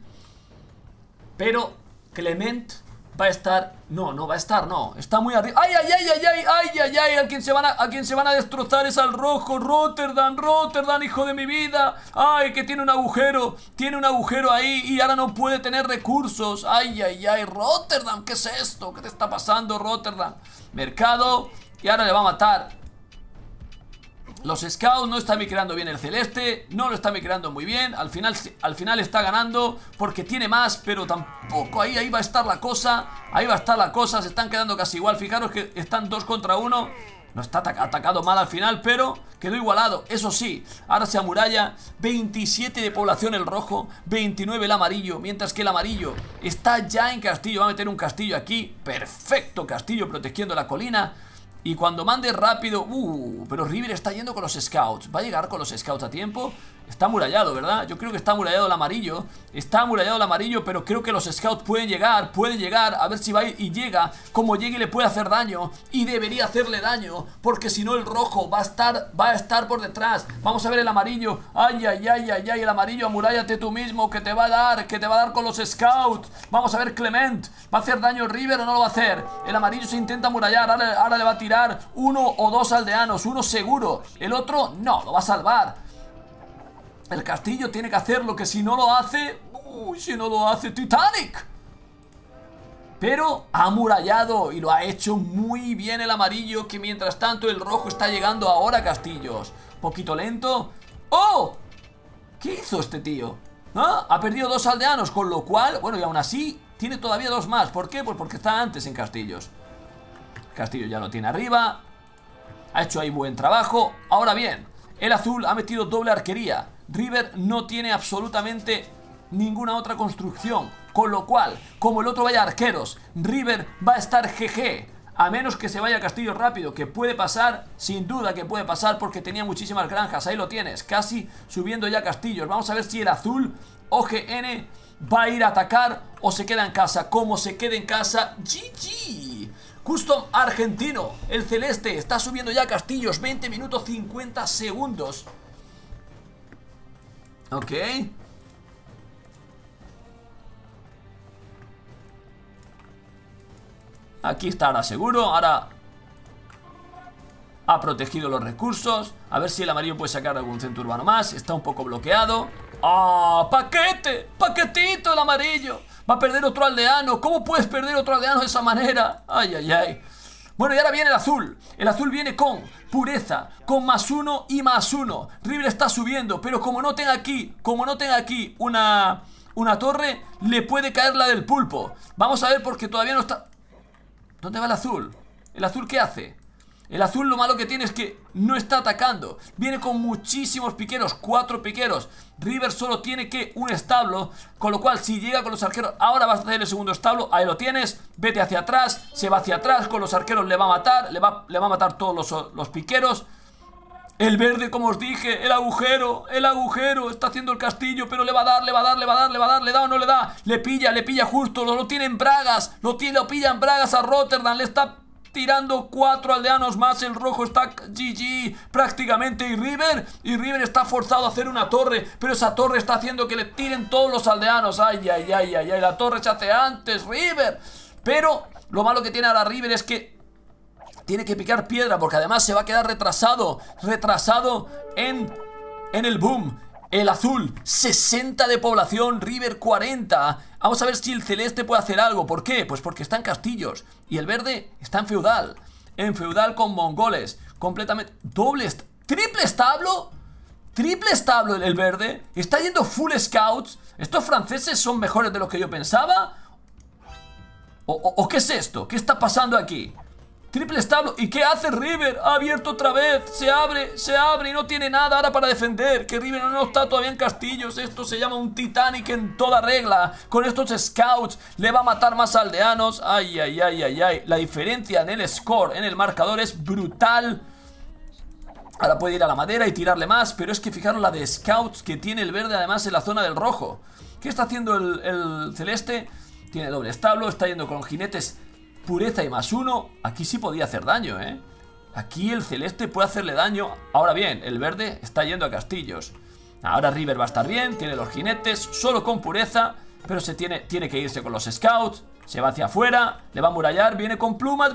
Pero Clement va a estar... No va a estar, no. Está muy arriba. ¡Ay, ay, ay, ay, ay, ay, ay, ay! A quien se van a destrozar es al rojo. Rotterdam, hijo de mi vida. ¡Ay, que tiene un agujero! Tiene un agujero ahí y ahora no puede tener recursos. ¡Ay, ay, ay! Rotterdam, ¿qué es esto? ¿Qué te está pasando, Rotterdam? Mercado. Y ahora le va a matar. Los scouts no están micrando bien el celeste. No lo está micrando muy bien. Al final está ganando porque tiene más, pero tampoco. Ahí va a estar la cosa. Ahí va a estar la cosa. Se están quedando casi igual. Fijaros que están 2 contra 1. No está atacado mal al final, pero quedó igualado. Eso sí, ahora se amuralla. 27 de población el rojo, 29 el amarillo. Mientras que el amarillo está ya en castillo. Va a meter un castillo aquí. Perfecto castillo protegiendo la colina. Y cuando mande rápido... pero River está yendo con los scouts. ¿Va a llegar con los scouts a tiempo? Está amurallado, ¿verdad? Yo creo que está amurallado el amarillo. Está amurallado el amarillo, pero creo que los scouts pueden llegar. Puede llegar, a ver si va y llega. Como llegue le puede hacer daño. Y debería hacerle daño, porque si no el rojo va a estar por detrás. Vamos a ver el amarillo. Ay, ay, ay, ay, ay, el amarillo, amurállate tú mismo, que te va a dar con los scouts. Vamos a ver Clement. ¿Va a hacer daño River o no lo va a hacer? El amarillo se intenta amurallar. Ahora le va a tirar 1 o 2 aldeanos. Uno seguro. El otro no, lo va a salvar. El castillo tiene que hacerlo, que si no lo hace... si no lo hace, Titanic. Pero ha amurallado y lo ha hecho muy bien el amarillo, que mientras tanto el rojo está llegando ahora a castillos. Poquito lento. ¡Oh! ¿Qué hizo este tío? ¿Ah? Ha perdido 2 aldeanos, con lo cual... Bueno, y aún así tiene todavía 2 más. ¿Por qué? Pues porque está antes en castillos. El castillo ya lo tiene arriba. Ha hecho ahí buen trabajo. Ahora bien, el azul ha metido doble arquería. River no tiene absolutamente ninguna otra construcción, con lo cual, como el otro vaya a arqueros, River va a estar GG. A menos que se vaya a castillo rápido, que puede pasar, sin duda que puede pasar, porque tenía muchísimas granjas. Ahí lo tienes, casi subiendo ya castillos. Vamos a ver si el azul OGN va a ir a atacar o se queda en casa. Como se quede en casa, GG. Custom argentino, el celeste, está subiendo ya castillos. 20 minutos 50 segundos. Ok. Aquí está ahora seguro. Ahora ha protegido los recursos. A ver si el amarillo puede sacar algún centro urbano más. Está un poco bloqueado. ¡Ah! ¡Paquete! ¡Paquetito el amarillo! Va a perder otro aldeano. ¿Cómo puedes perder otro aldeano de esa manera? ¡Ay, ay, ay! Bueno, y ahora viene el azul. El azul viene con pureza, con +1 y +1. River está subiendo, pero como no tenga aquí una torre, le puede caer la del pulpo. Vamos a ver porque todavía no está... ¿Dónde va el azul? ¿El azul qué hace? El azul lo malo que tiene es que no está atacando. Viene con muchísimos piqueros, 4 piqueros. River solo tiene que un establo, con lo cual si llega con los arqueros, ahora vas a hacer el segundo establo. Ahí lo tienes, vete hacia atrás. Se va hacia atrás, con los arqueros le va a matar. Le va a matar todos los piqueros. El verde, como os dije, el agujero, está haciendo el castillo, pero le va a dar, le da o no le da. Le pilla justo, lo tiene en bragas, lo pilla en bragas a Rotterdam, le está tirando 4 aldeanos más. El rojo está GG prácticamente. Y River está forzado a hacer una torre, pero esa torre está haciendo que le tiren todos los aldeanos. Ay, ay, ay, ay, ay. La torre se hace antes, River. Pero lo malo que tiene ahora River es que tiene que picar piedra, porque además se va a quedar retrasado en el boom. El azul, 60 de población, River 40. Vamos a ver si el celeste puede hacer algo. ¿Por qué? Pues porque está en castillos. Y el verde está en feudal. En feudal con mongoles. Completamente. Triple establo. Triple establo el verde. Está yendo full scouts. Estos franceses son mejores de lo que yo pensaba. ¿O qué es esto? ¿Qué está pasando aquí? Triple establo. ¿Y qué hace River? Ha abierto otra vez. Se abre y no tiene nada ahora para defender. Que River no está todavía en castillos. Esto se llama un Titanic en toda regla. Con estos scouts le va a matar más aldeanos. Ay, ay, ay, ay, ay. La diferencia en el score, en el marcador, es brutal. Ahora puede ir a la madera y tirarle más. Pero es que fijaros la de scouts que tiene el verde además en la zona del rojo. ¿Qué está haciendo el celeste? Tiene doble establo. Está yendo con jinetes pureza y +1, aquí sí podía hacer daño, ¿eh? Aquí el celeste puede hacerle daño. Ahora bien, el verde está yendo a castillos. Ahora River va a estar bien, tiene los jinetes, solo con pureza, pero tiene que irse con los scouts. Se va hacia afuera, le va a murallar, viene con plumas,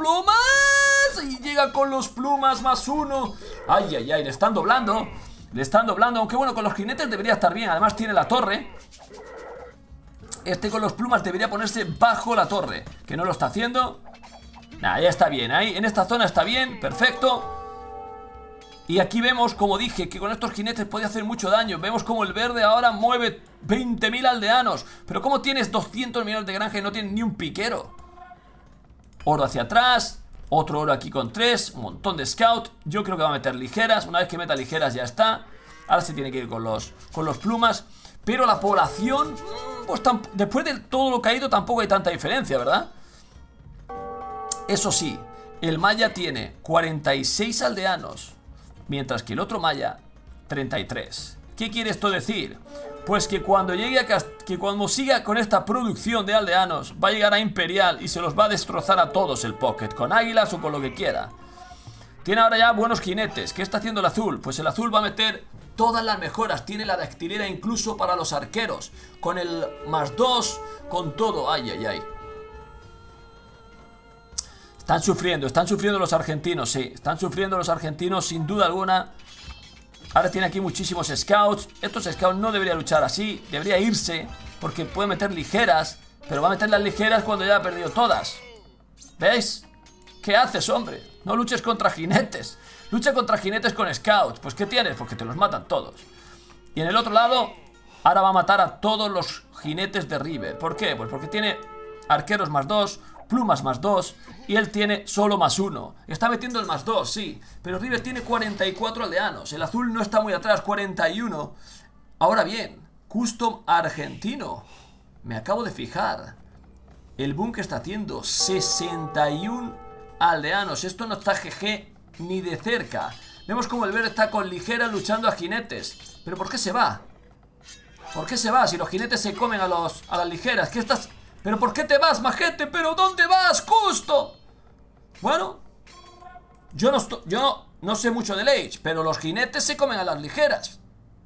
y llega con los plumas +1. Ay, ay, ay, le están doblando, aunque bueno, con los jinetes debería estar bien. Además tiene la torre. Este con los plumas debería ponerse bajo la torre, que no lo está haciendo. Nah, ya está bien, ahí en esta zona está bien, perfecto. Y aquí vemos, como dije, que con estos jinetes puede hacer mucho daño. Vemos como el verde ahora mueve 20.000 aldeanos. Pero ¿cómo tienes 200 millones de granja y no tienes ni un piquero? Oro hacia atrás, otro oro aquí con 3, un montón de scout. Yo creo que va a meter ligeras, una vez que meta ligeras ya está. Ahora se tiene que ir con los plumas. Pero la población, pues después de todo lo caído tampoco hay tanta diferencia, ¿verdad? Eso sí, el maya tiene 46 aldeanos, mientras que el otro maya 33. ¿Qué quiere esto decir? Pues que cuando cuando siga con esta producción de aldeanos, va a llegar a Imperial y se los va a destrozar a todos el Pocket, con águilas o con lo que quiera. Tiene ahora ya buenos jinetes. ¿Qué está haciendo el azul? Pues el azul va a meter todas las mejoras. Tiene la dactilera incluso para los arqueros, con el +2, con todo. Ay, ay, ay. Están sufriendo los argentinos, sí. Están sufriendo los argentinos sin duda alguna. Ahora tiene aquí muchísimos scouts. Estos scouts no debería luchar así. Debería irse, porque puede meter ligeras. Pero va a meter las ligeras cuando ya ha perdido todas. ¿Veis? ¿Qué haces, hombre? No luches contra jinetes. Lucha contra jinetes con scouts. Pues ¿qué tienes? Porque te los matan todos. Y en el otro lado, ahora va a matar a todos los jinetes de River. ¿Por qué? Pues porque tiene arqueros +2, plumas +2, y él tiene solo +1. Está metiendo el +2, sí. Pero River tiene 44 aldeanos. El azul no está muy atrás, 41. Ahora bien, custom argentino. Me acabo de fijar. El boom que está haciendo 61 aldeanos. Esto no está GG ni de cerca. Vemos como el verde está con ligera luchando a jinetes. ¿Pero por qué se va? ¿Por qué se va? Si los jinetes se comen a las ligeras. ¿Qué estás...? ¿Pero por qué te vas, majete? ¿Pero dónde vas, Custo? Bueno, yo no sé mucho del Age, pero los jinetes se comen a las ligeras.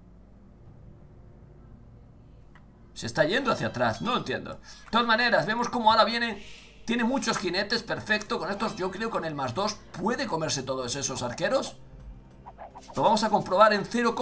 Se está yendo hacia atrás, no lo entiendo. De todas maneras, vemos como ahora viene... Tiene muchos jinetes, perfecto. Con estos yo creo con el +2 puede comerse todos esos arqueros. Lo vamos a comprobar en 0,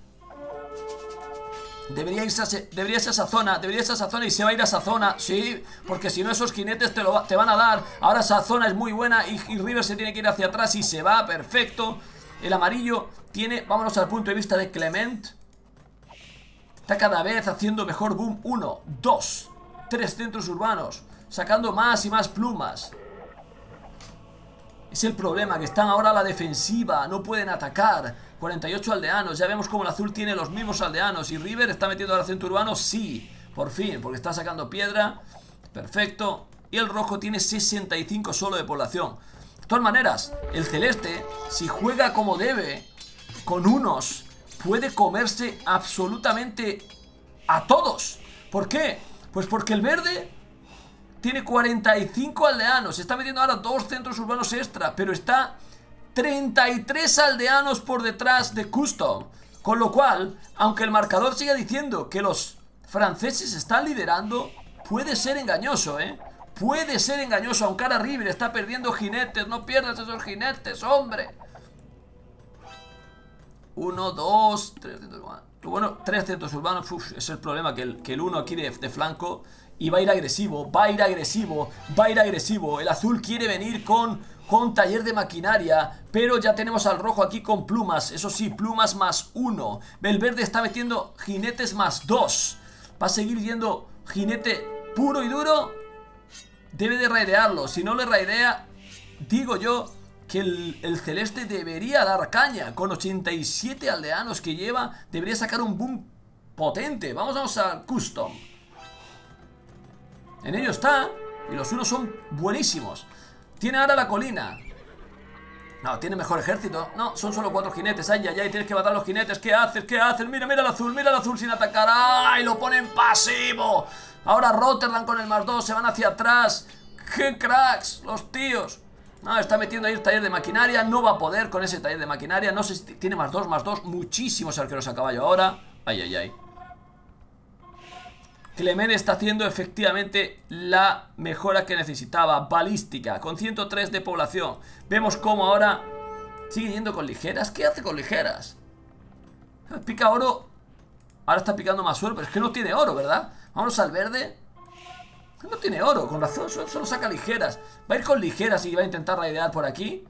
debería irse a esa zona y se va a ir a esa zona. Sí, porque si no esos jinetes te van a dar. Ahora esa zona es muy buena y River se tiene que ir hacia atrás y se va, perfecto. El amarillo tiene, vámonos al punto de vista de Clement. Está cada vez haciendo mejor boom. 1, 2, 3 centros urbanos, sacando más y más plumas. Es el problema, que están ahora a la defensiva, no pueden atacar. 48 aldeanos, ya vemos como el azul tiene los mismos aldeanos. Y River está metiendo al centro urbano, sí, por fin, porque está sacando piedra. Perfecto. Y el rojo tiene 65 solo de población. De todas maneras, el celeste, si juega como debe, con unos, puede comerse absolutamente a todos. ¿Por qué? Pues porque el verde Tiene 45 aldeanos. Se está metiendo ahora 2 centros urbanos extra, pero está 33 aldeanos por detrás de Custom. Con lo cual, aunque el marcador siga diciendo que los franceses están liderando, puede ser engañoso, puede ser engañoso, aunque ahora River está perdiendo jinetes. No pierdas esos jinetes, hombre. 1, 2, 3 centros urbanos. Bueno, 3 centros urbanos. Uf, es el problema, que el 1 aquí de flanco. Y va a ir agresivo, va a ir agresivo, va a ir agresivo. El azul quiere venir con taller de maquinaria, pero ya tenemos al rojo aquí con plumas. Eso sí, plumas +1. El verde está metiendo jinetes +2. Va a seguir yendo jinete puro y duro. Debe de raidearlo. Si no le raidea, digo yo que el celeste debería dar caña. Con 87 aldeanos que lleva, debería sacar un boom potente. Vamos a Custom. En ello está. Y los unos son buenísimos. Tiene ahora la colina. No, tiene mejor ejército. No, son solo 4 jinetes. Ay, ay, ay, tienes que matar a los jinetes. ¿Qué haces? ¿Qué haces? Mira, mira el azul sin atacar. ¡Ay! Lo pone en pasivo. Ahora Rotterdam con el +2. Se van hacia atrás. ¡Qué cracks! Los tíos. No, está metiendo ahí el taller de maquinaria. No va a poder con ese taller de maquinaria. No sé si tiene +2. Muchísimos arqueros a caballo ahora. Ay, ay, ay. Clement está haciendo efectivamente la mejora que necesitaba. Balística, con 103 de población. Vemos cómo ahora sigue yendo con ligeras. ¿Qué hace con ligeras? Pica oro. Ahora está picando más oro, pero es que no tiene oro, ¿verdad? Vamos al verde. No tiene oro, con razón, solo saca ligeras. Va a ir con ligeras y va a intentar raidear por aquí.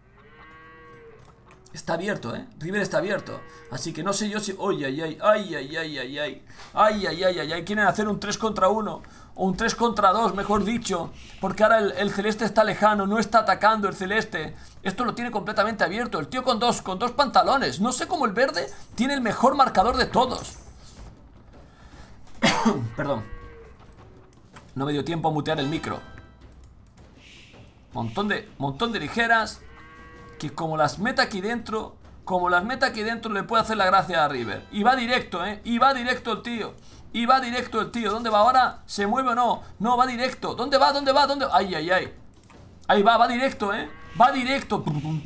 Está abierto, River está abierto. Así que no sé yo si... ¡Ay, ay, ay! ¡Ay, ay, ay, ay, ay! ¡Ay, ay, ay, ay, ay! Quieren hacer un 3 contra 1. O un 3 contra 2, mejor dicho. Porque ahora el celeste está lejano. No está atacando el celeste. Esto lo tiene completamente abierto. El tío con dos pantalones. No sé cómo el verde tiene el mejor marcador de todos. Perdón. No me dio tiempo a mutear el micro. Montón de ligeras. Que como las meta aquí dentro, le puede hacer la gracia a River. Y va directo, y va directo el tío. ¿Dónde va ahora? ¿Se mueve o no? No, va directo. ¿Dónde va? Ay, ay, ay. Ahí va directo, va directo.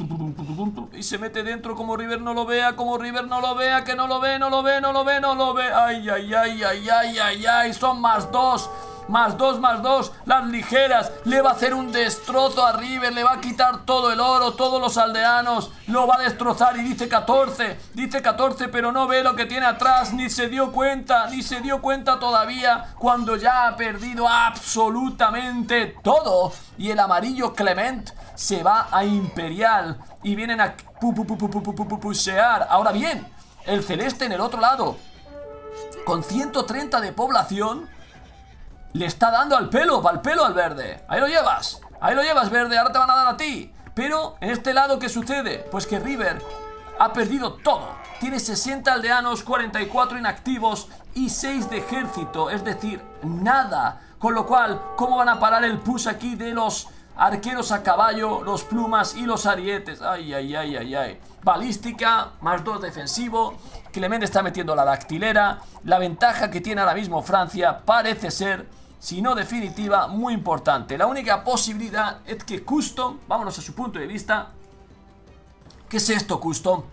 Y se mete dentro como River no lo vea, que no lo ve. Ay, ay, ay, ay, ay, ay, ay. Son +2. +2. Las ligeras. Le va a hacer un destrozo a River. Le va a quitar todo el oro, todos los aldeanos. Lo va a destrozar y dice 14. Pero no ve lo que tiene atrás. Ni se dio cuenta todavía. Cuando ya ha perdido absolutamente todo. Y el amarillo Clement se va a Imperial. Y vienen a pushear. Ahora bien, el celeste en el otro lado, con 130 de población, le está dando al pelo al verde. Ahí lo llevas, verde, ahora te van a dar a ti. Pero en este lado, ¿qué sucede? Pues que River ha perdido todo. Tiene 60 aldeanos, 44 inactivos y 6 de ejército, es decir, nada. Con lo cual, ¿cómo van a parar el push aquí de los arqueros a caballo, los plumas y los arietes? Ay, ay, ay, ay, ay. Balística, +2 defensivo. Clement está metiendo la dactilera. La ventaja que tiene ahora mismo Francia parece ser, si no definitiva, muy importante. La única posibilidad es que Custom, vámonos a su punto de vista. ¿Qué es esto, Custom?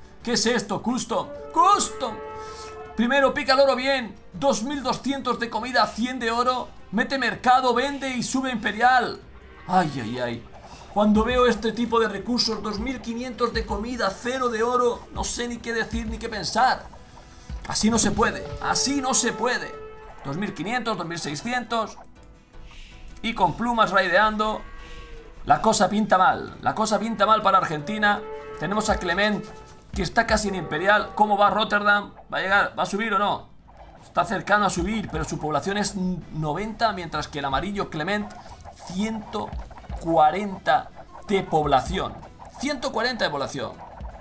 ¡Custom! Primero pica el oro bien. 2200 de comida, 100 de oro. Mete mercado, vende y sube Imperial. Ay, ay, ay. Cuando veo este tipo de recursos, 2500 de comida, 0 de oro, no sé ni qué decir ni qué pensar. Así no se puede. 2500, 2600. Y con plumas raideando. La cosa pinta mal para Argentina. Tenemos a Clement, que está casi en Imperial. ¿Cómo va Rotterdam? ¿Va a llegar? ¿Va a subir o no? Está cercano a subir, pero su población es 90, mientras que el amarillo Clement 140 de población. 140 de población.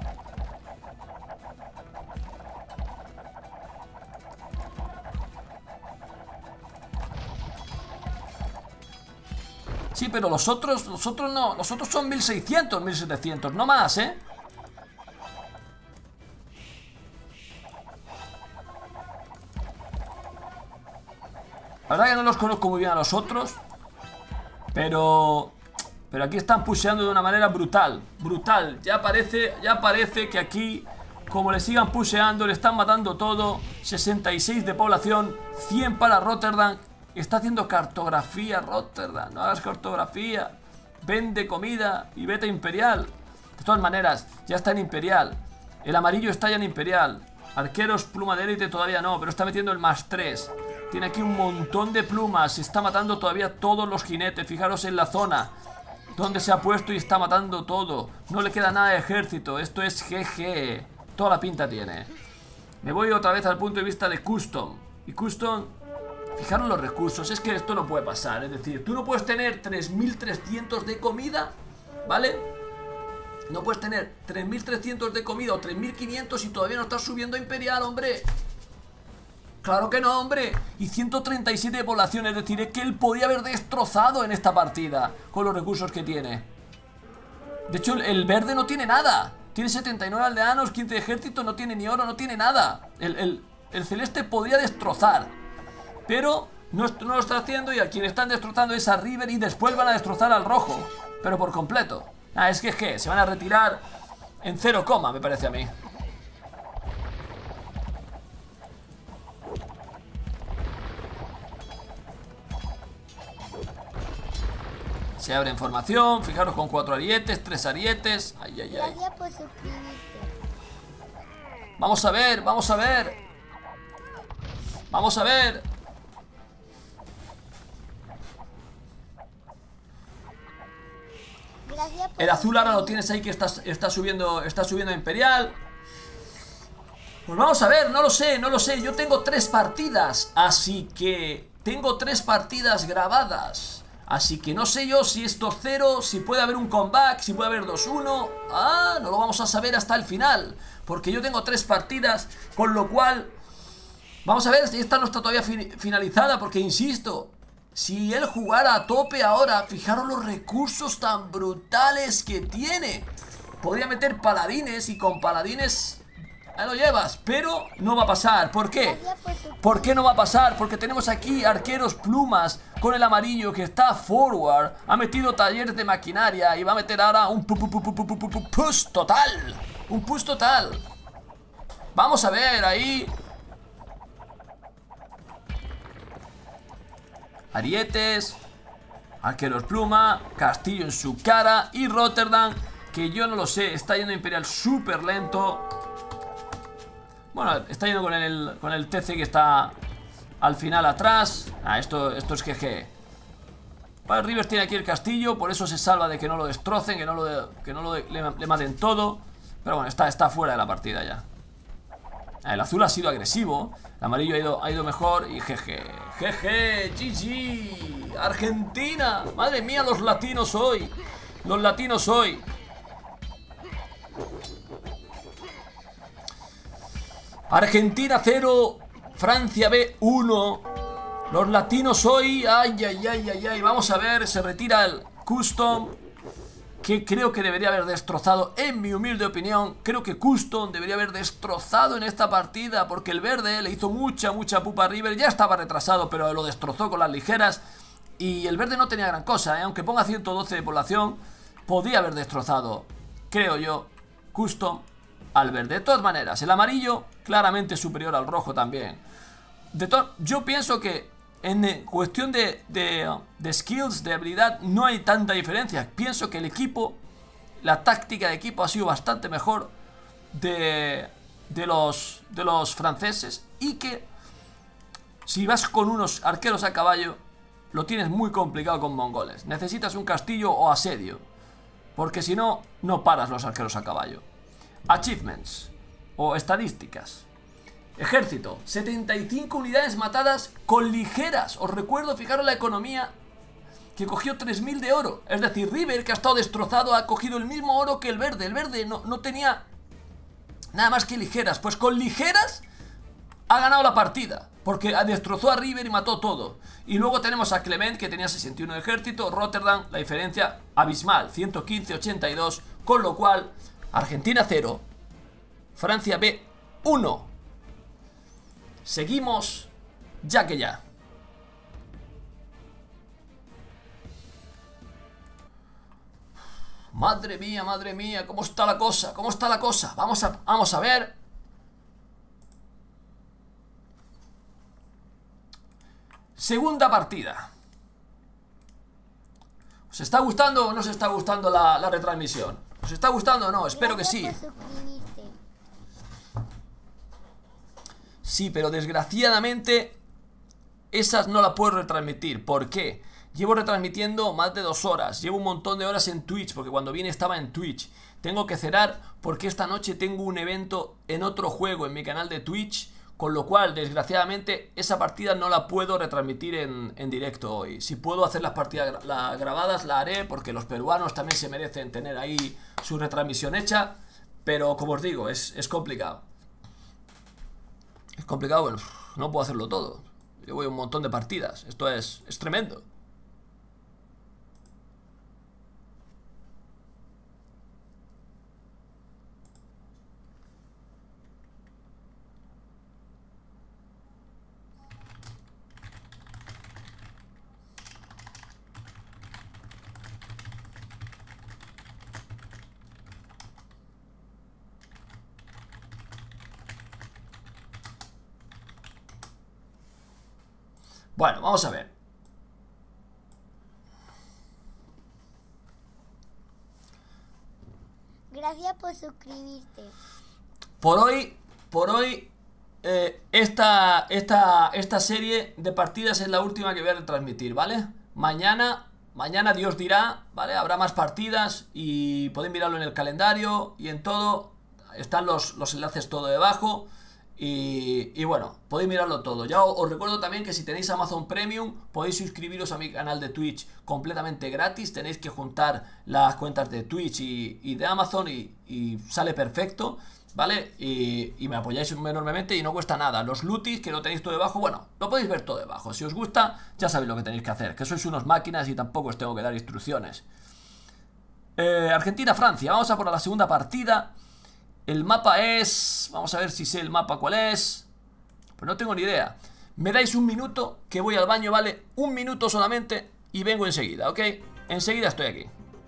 Sí, pero los otros no. Los otros son 1600, 1700, no más, La verdad que no los conozco muy bien a los otros. Pero aquí están pusheando de una manera brutal. Brutal, ya parece que aquí, como le sigan pusheando, le están matando todo. 66 de población, 100 para Rotterdam. Está haciendo cartografía Rotterdam. No hagas cartografía, vende comida y vete a Imperial. De todas maneras, ya está en Imperial. El amarillo está ya en Imperial. Arqueros, pluma de élite todavía no, pero está metiendo el +3. Tiene aquí un montón de plumas. Se está matando todavía todos los jinetes. Fijaros en la zona donde se ha puesto y está matando todo. No le queda nada de ejército. Esto es GG. Toda la pinta tiene. Me voy otra vez al punto de vista de Custom. Y Custom, fijaros los recursos. Es que esto no puede pasar. Es decir, tú no puedes tener 3300 de comida, ¿vale? No puedes tener 3300 de comida o 3500 y todavía no estás subiendo a Imperial, hombre. Claro que no, hombre. Y 137 de población, es decir, es que él podía haber destrozado en esta partida con los recursos que tiene. De hecho, el verde no tiene nada. Tiene 79 aldeanos, 15 de ejército, no tiene ni oro, no tiene nada. El celeste podría destrozar, pero no lo está haciendo, y a quien están destrozando es a River, y después van a destrozar al rojo, pero por completo. Es que se van a retirar en 0, me parece a mí. Se abre en formación, fijaros, con 4 arietes, 3 arietes. Ay, ay, ay. Gracias por suscribirte. Vamos a ver, vamos a ver. Vamos a ver. Gracias por El azul ahora lo suscribirte. tienes ahí, que está subiendo a Imperial. Pues vamos a ver, no lo sé. Yo tengo 3 partidas, así que tengo 3 partidas grabadas. Así que no sé yo si esto es 0, si puede haber un comeback, si puede haber 2-1. No lo vamos a saber hasta el final, porque yo tengo 3 partidas, con lo cual vamos a ver si esta no está todavía finalizada, porque insisto, si él jugara a tope ahora, fijaros los recursos tan brutales que tiene. Podría meter paladines, y con paladines ahí lo llevas, pero no va a pasar. ¿Por qué? Gracias por suscribirte. ¿Por qué no va a pasar? Porque tenemos aquí arqueros plumas con el amarillo que está forward. Ha metido talleres de maquinaria y va a meter ahora un push total. Un push total. Vamos a ver ahí. Arietes, arqueros pluma, castillo en su cara, y Rotterdam, que yo no lo sé, está yendo Imperial súper lento. Bueno, está yendo con el TC, que está al final atrás. Esto es GG. Vale, Rivers tiene aquí el castillo, por eso se salva de que no lo destrocen, que le maten todo. Pero bueno, está fuera de la partida ya. El azul ha sido agresivo, el amarillo ha ido mejor, y GG. GG, GG. Argentina, madre mía, los latinos hoy. Los latinos hoy. Argentina 0, Francia B 1. Los latinos hoy. Ay, ay, ay, ay, ay. Vamos a ver, se retira el Custom, que creo que debería haber destrozado, en mi humilde opinión. Creo que Custom debería haber destrozado en esta partida, porque el verde le hizo mucha pupa a River. Ya estaba retrasado, pero lo destrozó con las ligeras. Y el verde no tenía gran cosa, aunque ponga 112 de población, podía haber destrozado, creo yo, Custom al verde. De todas maneras, el amarillo claramente superior al rojo también. Yo pienso que en cuestión de skills, de habilidad, no hay tanta diferencia. Pienso que el equipo, la táctica de equipo ha sido bastante mejor de los franceses, y que si vas con unos arqueros a caballo lo tienes muy complicado con mongoles. Necesitas un castillo o asedio, porque si no, no paras los arqueros a caballo. Achievements o estadísticas. Ejército, 75 unidades matadas con ligeras. Os recuerdo, fijaros la economía, que cogió 3000 de oro. Es decir, River, que ha estado destrozado, ha cogido el mismo oro que el verde. El verde no tenía nada más que ligeras. Pues con ligeras ha ganado la partida, porque destrozó a River y mató todo. Y luego tenemos a Clement, que tenía 61 de ejército. Rotterdam, la diferencia abismal, 115-82. Con lo cual, Argentina 0, Francia B 1. Seguimos ya que ya. Madre mía, ¿cómo está la cosa? ¿Cómo está la cosa? Vamos a ver. Segunda partida. ¿Os está gustando o no os está gustando la retransmisión? ¿Os está gustando o no? Espero que sí. Gracias por suscribirte. Sí, pero desgraciadamente esas no las puedo retransmitir. ¿Por qué? Llevo retransmitiendo más de 2 horas. Llevo un montón de horas en Twitch, porque cuando vine estaba en Twitch. Tengo que cerrar porque esta noche tengo un evento en otro juego en mi canal de Twitch, con lo cual, desgraciadamente, esa partida no la puedo retransmitir en directo hoy. Si puedo hacer las partidas grabadas, la haré, porque los peruanos también se merecen tener ahí su retransmisión hecha. Pero, como os digo, es complicado. Es complicado, bueno, no puedo hacerlo todo. Yo voy a un montón de partidas. Esto es tremendo. Bueno, vamos a ver. Gracias por suscribirte. Por hoy, esta serie de partidas es la última que voy a retransmitir, ¿vale? Mañana Dios dirá, ¿vale? Habrá más partidas y podéis mirarlo en el calendario y en todo. Están los enlaces todo debajo. Y bueno, podéis mirarlo todo. Ya os recuerdo también que si tenéis Amazon Premium podéis suscribiros a mi canal de Twitch completamente gratis. Tenéis que juntar las cuentas de Twitch y de Amazon y sale perfecto, ¿vale? Y me apoyáis enormemente y no cuesta nada. Los looties que lo tenéis todo debajo, bueno, lo podéis ver todo debajo. Si os gusta, ya sabéis lo que tenéis que hacer, que sois unos máquinas y tampoco os tengo que dar instrucciones. Argentina-Francia, vamos a por la segunda partida. El mapa es... Vamos a ver si sé el mapa cuál es. Pues no tengo ni idea. Me dais un minuto, que voy al baño, ¿vale? Un minuto solamente y vengo enseguida, ¿ok? Enseguida estoy aquí.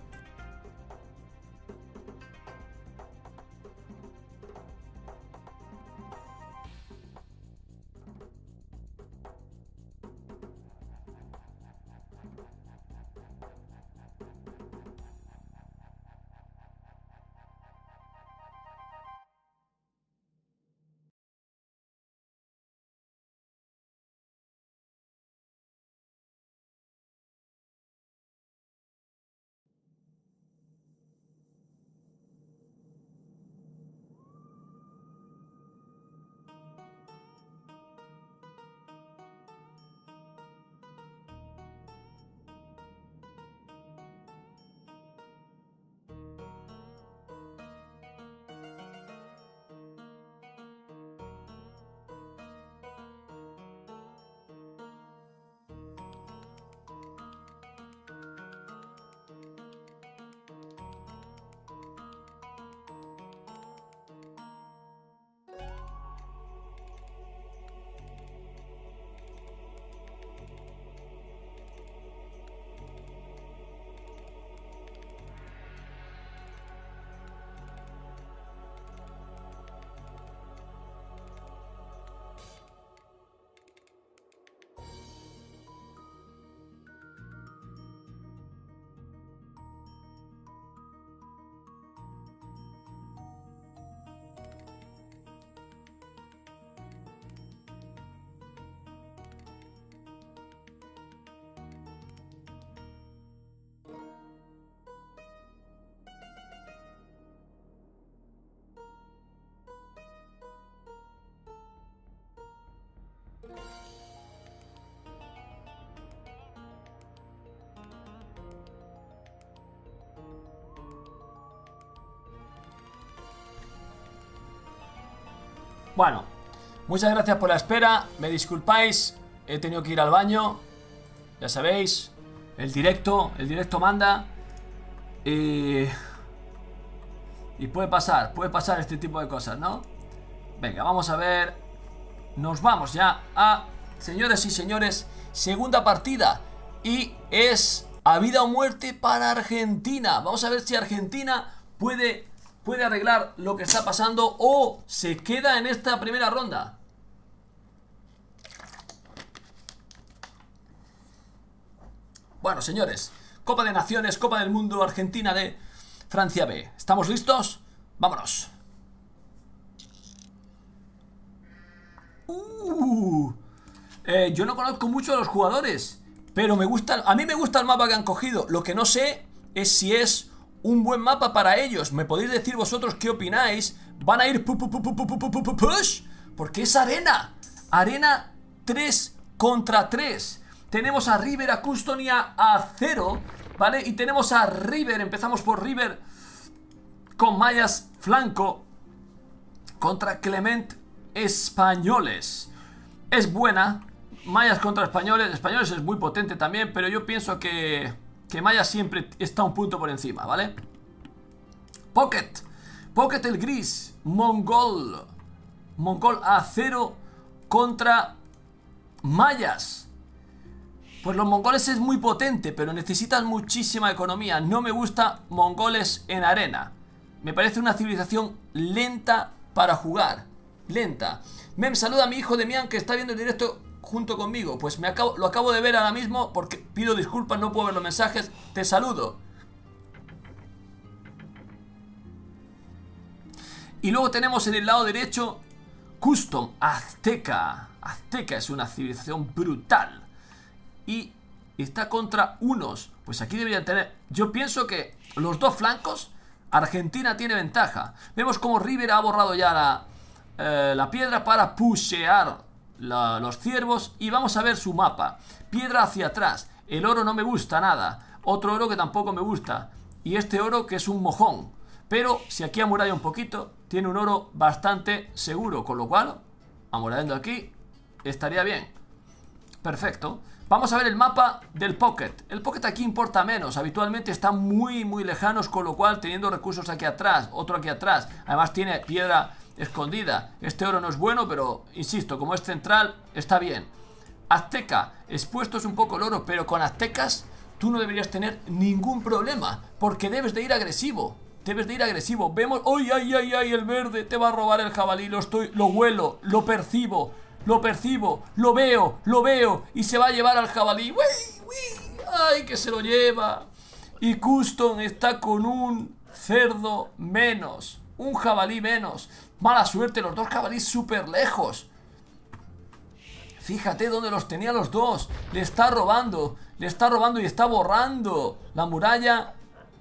Bueno, muchas gracias por la espera. Me disculpáis, he tenido que ir al baño. Ya sabéis, el directo manda. Y puede pasar este tipo de cosas, ¿no? Venga, vamos a ver. Nos vamos ya a, señores y señores, segunda partida. Y es A vida o muerte para Argentina. Vamos a ver si Argentina puede arreglar lo que está pasando o se queda en esta primera ronda. Bueno, señores, Copa de Naciones, Copa del Mundo, Argentina de Francia B. ¿Estamos listos? Vámonos. Yo no conozco mucho a los jugadores, pero a mí me gusta el mapa que han cogido. Lo que no sé es si es un buen mapa para ellos. ¿Me podéis decir vosotros qué opináis? ¿Van a ir push? Porque es arena. Arena 3 contra 3. Tenemos a River, a Custom y a Acero, ¿vale? Y tenemos a River, empezamos por River con Mayas flanco contra Clement Españoles. Es buena, Mayas contra Españoles. Españoles es muy potente también, pero yo pienso que Mayas siempre está un punto por encima, ¿vale? Pocket el gris, Mongol Acero contra Mayas. Pues los mongoles es muy potente, pero necesitan muchísima economía. No me gusta mongoles en arena. Me parece una civilización lenta para jugar. Lenta. Mem, saluda a mi hijo Demian que está viendo el directo junto conmigo. Pues lo acabo de ver ahora mismo porque pido disculpas, no puedo ver los mensajes. Te saludo. Y luego tenemos en el lado derecho Custom, Azteca. Azteca es una civilización brutal. Y está contra unos. Pues aquí deberían tener... Yo pienso que los dos flancos Argentina tiene ventaja. Vemos como River ha borrado ya la piedra para pushear los ciervos. Y vamos a ver su mapa. Piedra hacia atrás. El oro no me gusta nada. Otro oro que tampoco me gusta. Y este oro que es un mojón. Pero si aquí amuralla un poquito, tiene un oro bastante seguro. Con lo cual, amurallando aquí, estaría bien. Perfecto. Vamos a ver el mapa del Pocket. El Pocket aquí importa menos. Habitualmente están muy lejanos, con lo cual teniendo recursos aquí atrás, otro aquí atrás. Además tiene piedra escondida. Este oro no es bueno, pero insisto, como es central, está bien. Azteca, expuesto es un poco el oro, pero con aztecas tú no deberías tener ningún problema, porque debes de ir agresivo. Debes de ir agresivo. Vemos... ¡Ay, ay, ay, ay! El verde te va a robar el jabalí. Lo huelo, lo percibo. Lo percibo, lo veo y se va a llevar al jabalí. ¡Uy, uy! ¡Ay, que se lo lleva! Y Custom está con un cerdo menos, un jabalí menos. Mala suerte, los dos jabalíes súper lejos. Fíjate dónde los tenía los dos. Le está robando y está borrando la muralla.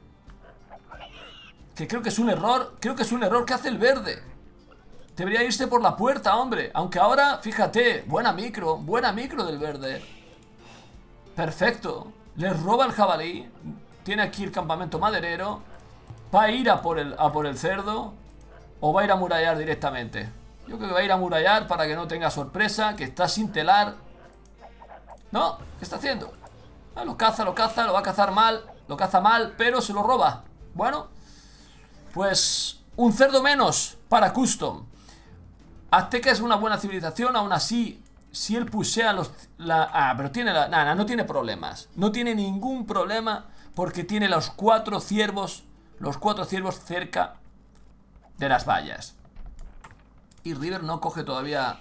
Que creo que es un error. Creo que es un error que hace el verde. Debería irse por la puerta, hombre. Aunque ahora, fíjate, buena micro del verde. Perfecto. Le roba el jabalí. Tiene aquí el campamento maderero. ¿Va a ir a por el cerdo? ¿O va a ir a murallar directamente? Yo creo que va a ir a murallar para que no tenga sorpresa. Que está sin telar. ¿No? ¿Qué está haciendo? Lo caza, lo va a cazar mal. Lo caza mal, pero se lo roba. Bueno, pues un cerdo menos para Custom. Azteca es una buena civilización, aún así, si él pushea pero tiene no tiene problemas. No tiene ningún problema porque tiene los cuatro ciervos cerca de las vallas. Y River no coge todavía...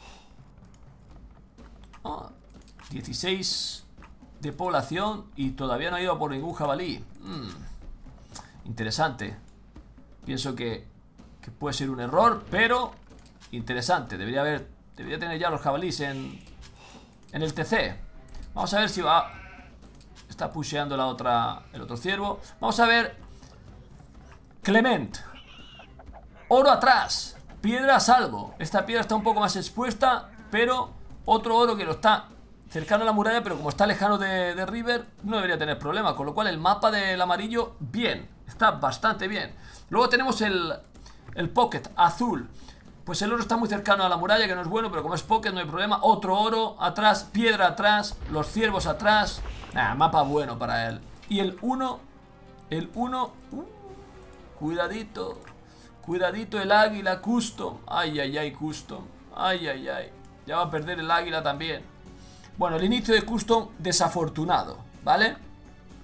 16 de población y todavía no ha ido por ningún jabalí. Interesante. Pienso que puede ser un error, pero... interesante, debería tener ya los jabalíes en el TC. Vamos a ver si va. Está pusheando el otro ciervo. Vamos a ver. Clement. Oro atrás. Piedra a salvo. Esta piedra está un poco más expuesta, pero otro oro que lo está cercano a la muralla, pero como está lejano de River, no debería tener problema. Con lo cual el mapa del amarillo, bien. Está bastante bien. Luego tenemos el Pocket azul. Pues el oro está muy cercano a la muralla, que no es bueno, pero como es Pocket no hay problema. Otro oro atrás, piedra atrás, los ciervos atrás. Mapa bueno para él. Y el 1, cuidadito, cuidadito el águila Custom. Ay, ay, ay, Custom. Ay, ay, ay. Ya va a perder el águila también. Bueno, el inicio de Custom desafortunado, ¿vale?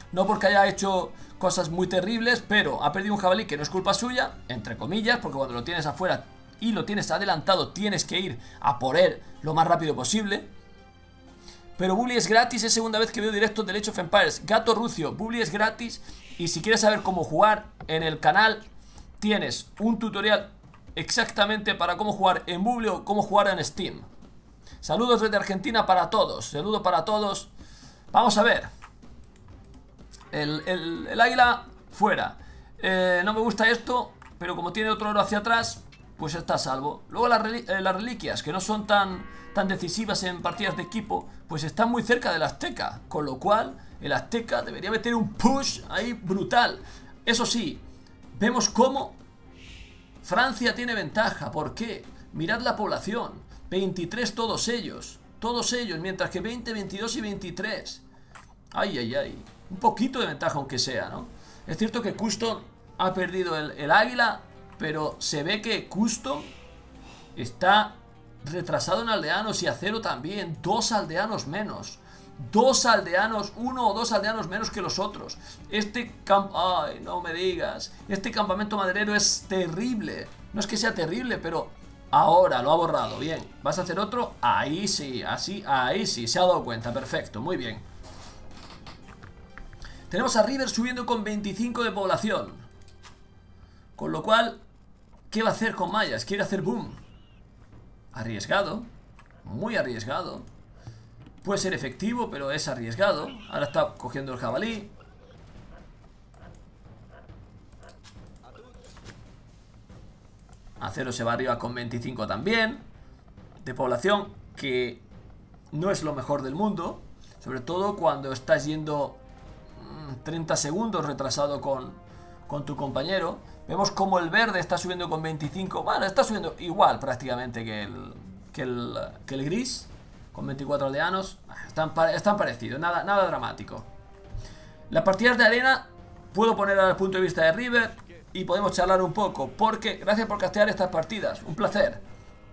No porque haya hecho cosas muy terribles, pero ha perdido un jabalí que no es culpa suya, entre comillas, porque cuando lo tienes afuera y lo tienes adelantado, tienes que ir a por él lo más rápido posible. Pero Bully es gratis, es segunda vez que veo directos de Age of Empires. Gato Rucio, Bully es gratis. Y si quieres saber cómo jugar, en el canal tienes un tutorial exactamente para cómo jugar en Bully o cómo jugar en Steam. Saludos desde Argentina para todos. Saludos para todos. Vamos a ver. El águila fuera. No me gusta esto, pero como tiene otro oro hacia atrás, pues está a salvo. Luego las reliquias, que no son tan decisivas en partidas de equipo, pues están muy cerca del Azteca. Con lo cual, el Azteca debería meter un push ahí brutal. Eso sí, vemos cómo Francia tiene ventaja. ¿Por qué? Mirad la población. 23 todos ellos, mientras que 20, 22 y 23. Ay, ay, ay. Un poquito de ventaja aunque sea, ¿no? Es cierto que Custom ha perdido el águila, pero se ve que Custom está retrasado en aldeanos y Acero también. 2 aldeanos menos. 2 aldeanos, 1 o 2 aldeanos menos que los otros. Ay, no me digas. Este campamento maderero es terrible. No es que sea terrible, pero ahora lo ha borrado. Bien, ¿vas a hacer otro? Ahí sí, así, ahí sí, se ha dado cuenta, perfecto, muy bien. Tenemos a River subiendo con 25 de población. Con lo cual, ¿qué va a hacer con Mayas? Quiere hacer boom. Arriesgado, muy arriesgado. Puede ser efectivo, pero es arriesgado. Ahora está cogiendo el jabalí. Acero se va arriba con 25 también de población, que no es lo mejor del mundo, sobre todo cuando estás yendo 30 segundos retrasado con tu compañero. Vemos como el verde está subiendo con 25. Bueno, está subiendo igual prácticamente que el gris, con 24 aldeanos. Están parecidos, nada dramático. Las partidas de arena puedo poner al punto de vista de River y podemos charlar un poco, porque gracias por castear estas partidas, un placer.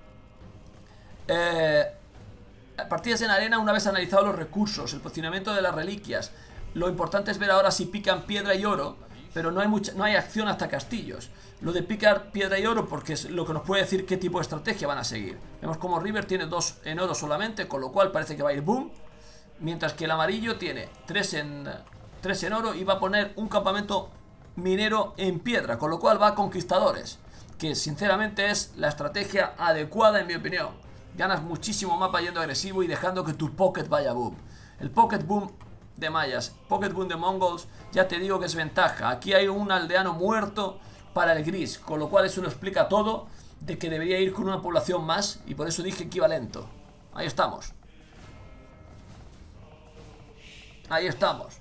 Partidas en arena, una vez analizado los recursos, el posicionamiento de las reliquias, lo importante es ver ahora si pican piedra y oro, pero no hay acción hasta castillos. Lo de picar piedra y oro porque es lo que nos puede decir qué tipo de estrategia van a seguir. Vemos como River tiene 2 en oro solamente, con lo cual parece que va a ir boom, mientras que el amarillo tiene 3 en oro y va a poner un campamento minero en piedra, con lo cual va a conquistadores, que sinceramente es la estrategia adecuada en mi opinión. Ganas muchísimo mapa yendo agresivo y dejando que tu pocket vaya boom. El pocket boom de mayas, pocket boom de mongols, ya te digo que es ventaja. Aquí hay un aldeano muerto para el gris, con lo cual eso lo explica todo, de que debería ir con una población más, y por eso dije que iba lento. Ahí estamos. Ahí estamos.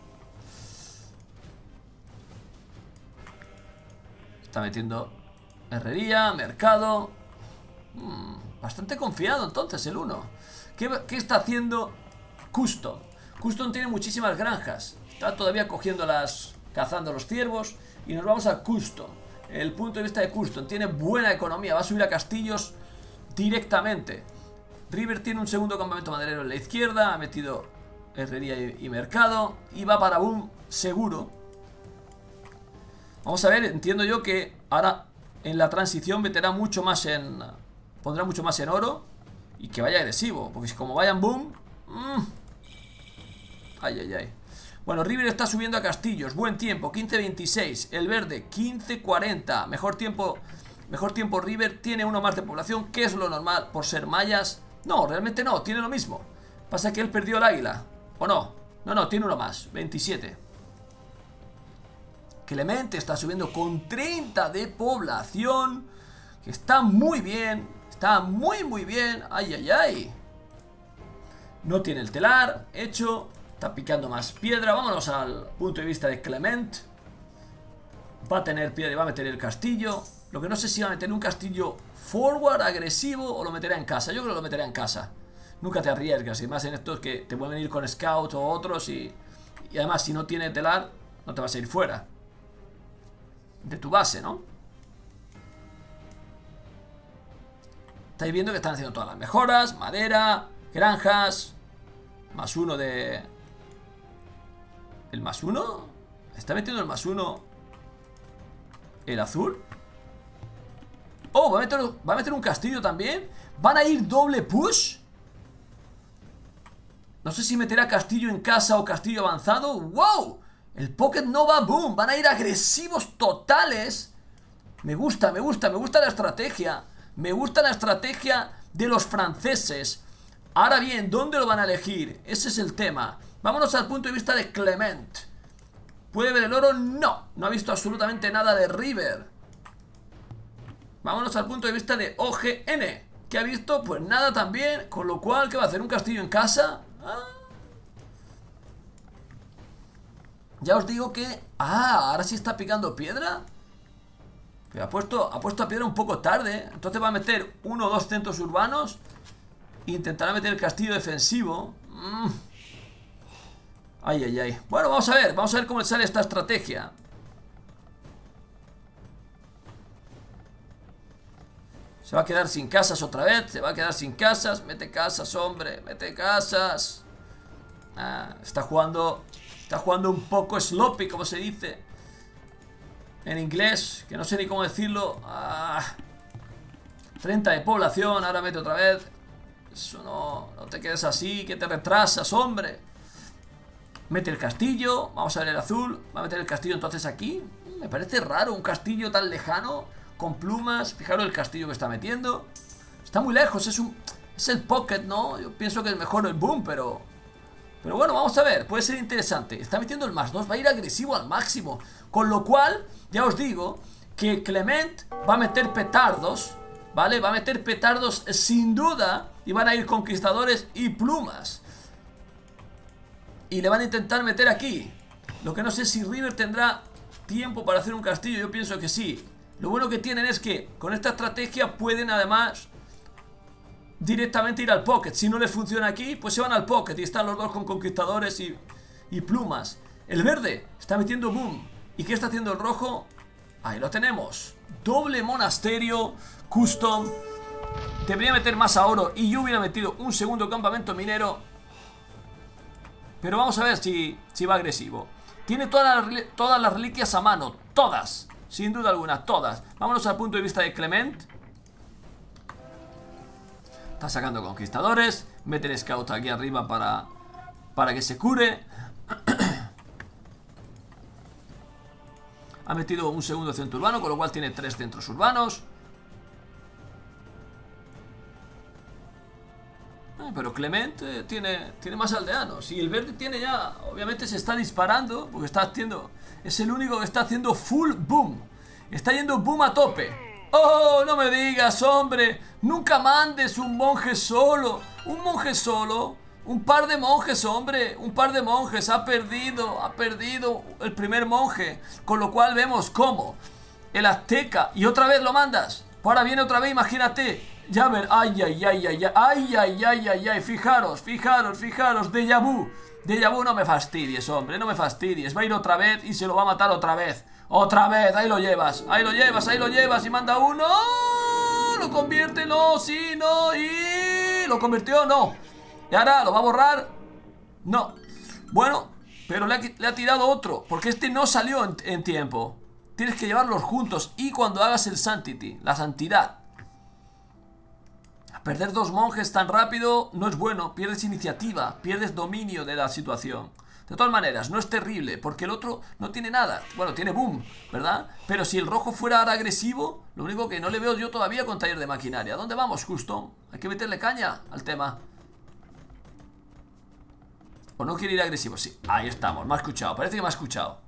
Está metiendo herrería, mercado. Bastante confiado entonces el 1. ¿Qué está haciendo Custom? Custom tiene muchísimas granjas. Está todavía cazando los ciervos. Y nos vamos a Custom. El punto de vista de Custom tiene buena economía. Va a subir a castillos directamente. River tiene un segundo campamento maderero en la izquierda. Ha metido herrería y mercado. Y va para boom seguro. Vamos a ver, entiendo yo que ahora en la transición pondrá mucho más en oro. Y que vaya agresivo, porque si como vayan boom, ay, ay, ay. Bueno, River está subiendo a castillos. Buen tiempo, 15-26. El verde, 15-40. Mejor tiempo River. Tiene uno más de población, que es lo normal por ser mayas. No, realmente no, tiene lo mismo. Pasa que él perdió el águila. ¿O no? No, tiene uno más, 27. Clemente está subiendo con 30 de población, que está muy bien. Está muy, muy bien. Ay, ay, ay. No tiene el telar hecho. Está picando más piedra. Vámonos al punto de vista de Clement. Va a tener piedra y va a meter el castillo. Lo que no sé si va a meter un castillo forward, agresivo, o lo meterá en casa. Yo creo que lo meterá en casa. Nunca te arriesgas. Y más en estos que te pueden ir con scouts o otros. Y además, si no tiene telar, no te vas a ir fuera de tu base, ¿no? Estáis viendo que están haciendo todas las mejoras. Madera, granjas. Más uno de ¿El +1? ¿Está metiendo el +1 el azul? Oh, ¿va a meter un castillo también? ¿Van a ir doble push? No sé si meterá castillo en casa o castillo avanzado. ¡Wow! El Pocket no va boom. Van a ir agresivos totales. Me gusta la estrategia. Me gusta la estrategia de los franceses. Ahora bien, ¿dónde lo van a elegir? Ese es el tema. Vámonos al punto de vista de Clement. ¿Puede ver el oro? No. No ha visto absolutamente nada de River. Vámonos al punto de vista de OGN. ¿Qué ha visto? Pues nada también. Con lo cual, ¿qué va a hacer? ¿Un castillo en casa? Ya os digo que... ahora sí está picando piedra. Pero ha puesto a piedra un poco tarde. Entonces va a meter 1 o 2 centros urbanos. Intentará meter el castillo defensivo. Ay, ay, ay. Bueno, vamos a ver cómo sale esta estrategia. Se va a quedar sin casas otra vez. Se va a quedar sin casas. Mete casas, hombre. Mete casas. Está jugando un poco sloppy, como se dice en inglés, que no sé ni cómo decirlo. 30 de población. Ahora mete otra vez. Eso no te quedes así, que te retrasas, hombre. Mete el castillo. Vamos a ver el azul. Va a meter el castillo entonces aquí. Me parece raro un castillo tan lejano, con plumas. Fijaros el castillo que está metiendo. Está muy lejos, es el Pocket, ¿no? Yo pienso que es mejor el boom, pero bueno, vamos a ver, puede ser interesante. Está metiendo el +2, va a ir agresivo al máximo. Con lo cual, ya os digo que Clement va a meter petardos, ¿vale? Va a meter petardos sin duda. Y van a ir conquistadores y plumas. Y le van a intentar meter aquí. Lo que no sé si River tendrá tiempo para hacer un castillo. Yo pienso que sí. Lo bueno que tienen es que con esta estrategia pueden además directamente ir al Pocket. Si no les funciona aquí, pues se van al Pocket. Y están los dos con conquistadores y plumas. El verde está metiendo boom. ¿Y qué está haciendo el rojo? Ahí lo tenemos. Doble monasterio custom. Debería meter más a oro. Y yo hubiera metido un segundo campamento minero. Pero vamos a ver si va agresivo. Tiene todas las reliquias a mano. Todas. Sin duda alguna, todas. Vámonos al punto de vista de Clement. Está sacando conquistadores. Mete el scout aquí arriba para que se cure. Ha metido un segundo centro urbano, con lo cual tiene 3 centros urbanos. Pero Clement tiene más aldeanos. Y el verde tiene ya... Obviamente se está disparando, porque está haciendo... Es el único que está haciendo full boom. Está yendo boom a tope. ¡Oh, no me digas, hombre! Nunca mandes un monje solo. Un monje solo. Un par de monjes, hombre. Un par de monjes. Ha perdido el primer monje. Con lo cual vemos cómo el azteca... Y otra vez lo mandas. Ahora viene otra vez, imagínate. Ya ver, ay, ay, ay, ay, ay, ay, ay, ay, ay, fijaros, déjà vu, no me fastidies, hombre, no me fastidies, va a ir otra vez y se lo va a matar otra vez, ahí lo llevas, y manda uno, lo convierte, no, sí, no, y lo convirtió, no, y ahora lo va a borrar, no, bueno, pero le ha tirado otro, porque este no salió en tiempo, tienes que llevarlos juntos, y cuando hagas el Sanctity, la santidad, perder 2 monjes tan rápido no es bueno, pierdes iniciativa, pierdes dominio de la situación. De todas maneras, no es terrible, porque el otro no tiene nada. Bueno, tiene boom, ¿verdad? Pero si el rojo fuera ahora agresivo, lo único que no le veo yo todavía con taller de maquinaria. ¿Dónde vamos, Custom? Hay que meterle caña al tema. ¿O no quiere ir agresivo? Sí, ahí estamos, me ha escuchado, parece que me ha escuchado.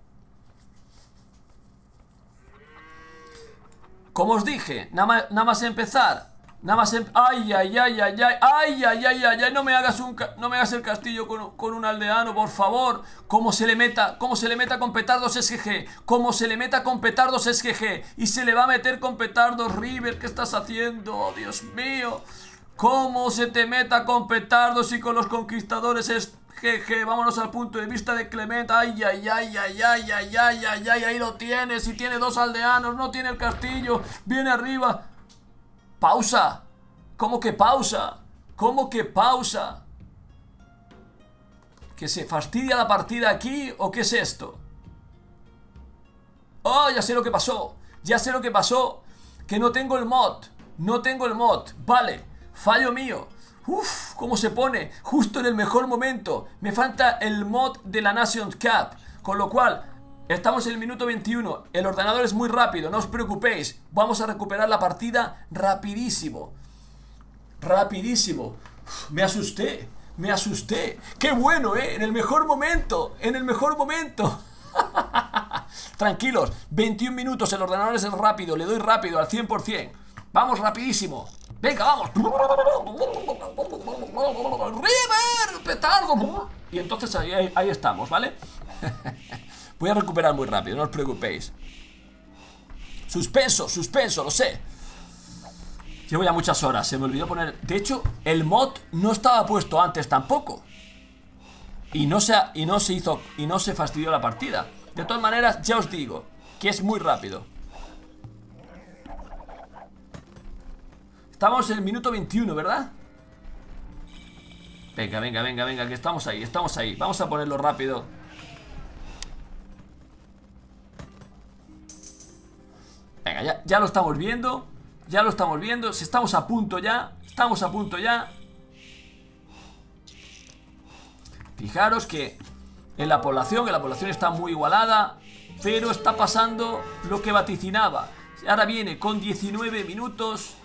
Como os dije, nada más empezar... Ay, ay, ay, ay, ay, ay, ay, ay, ay, no me hagas el castillo con un aldeano, por favor. Cómo se le meta con petardos es GG. Cómo se le meta con petardos es GG. Y se le va a meter con petardos, River. ¿Qué estás haciendo? Oh, Dios mío. Cómo se te meta con petardos y con los conquistadores es GG. Vámonos al punto de vista de Clement. Ay, ay, ay, ay, ay, ay, ay, ay, ay, ahí lo tienes. Y tiene 2 aldeanos, no tiene el castillo. Viene arriba. ¡Pausa! ¿Cómo que pausa? ¿Cómo que pausa? ¿Que se fastidia la partida aquí o qué es esto? ¡Oh, ya sé lo que pasó! Ya sé lo que pasó. Que no tengo el mod. No tengo el mod. Vale, fallo mío. Uf, cómo se pone. Justo en el mejor momento. Me falta el mod de la Nations Cup. Con lo cual, estamos en el minuto 21. El ordenador es muy rápido, no os preocupéis. Vamos a recuperar la partida rapidísimo. Rapidísimo. Uf, me asusté. Me asusté. ¡Qué bueno, En el mejor momento. En el mejor momento. Tranquilos, 21 minutos, el ordenador es rápido, le doy rápido al 100%. Vamos rapidísimo. Venga, vamos. ¡River! ¡Petardo! Y entonces ahí estamos, ¿vale? Voy a recuperar muy rápido, no os preocupéis. Suspenso, suspenso, lo sé. Llevo ya muchas horas, se me olvidó poner... De hecho, el mod no estaba puesto antes tampoco. Y no se fastidió la partida. De todas maneras, ya os digo que es muy rápido. Estamos en el minuto 21, ¿verdad? Venga, venga, venga, venga, que estamos ahí, estamos ahí. Vamos a ponerlo rápido. Venga, ya lo estamos viendo. Ya lo estamos viendo. Si estamos a punto ya. Estamos a punto ya. Fijaros que en la población está muy igualada, pero está pasando lo que vaticinaba. Ahora viene con 19 minutos.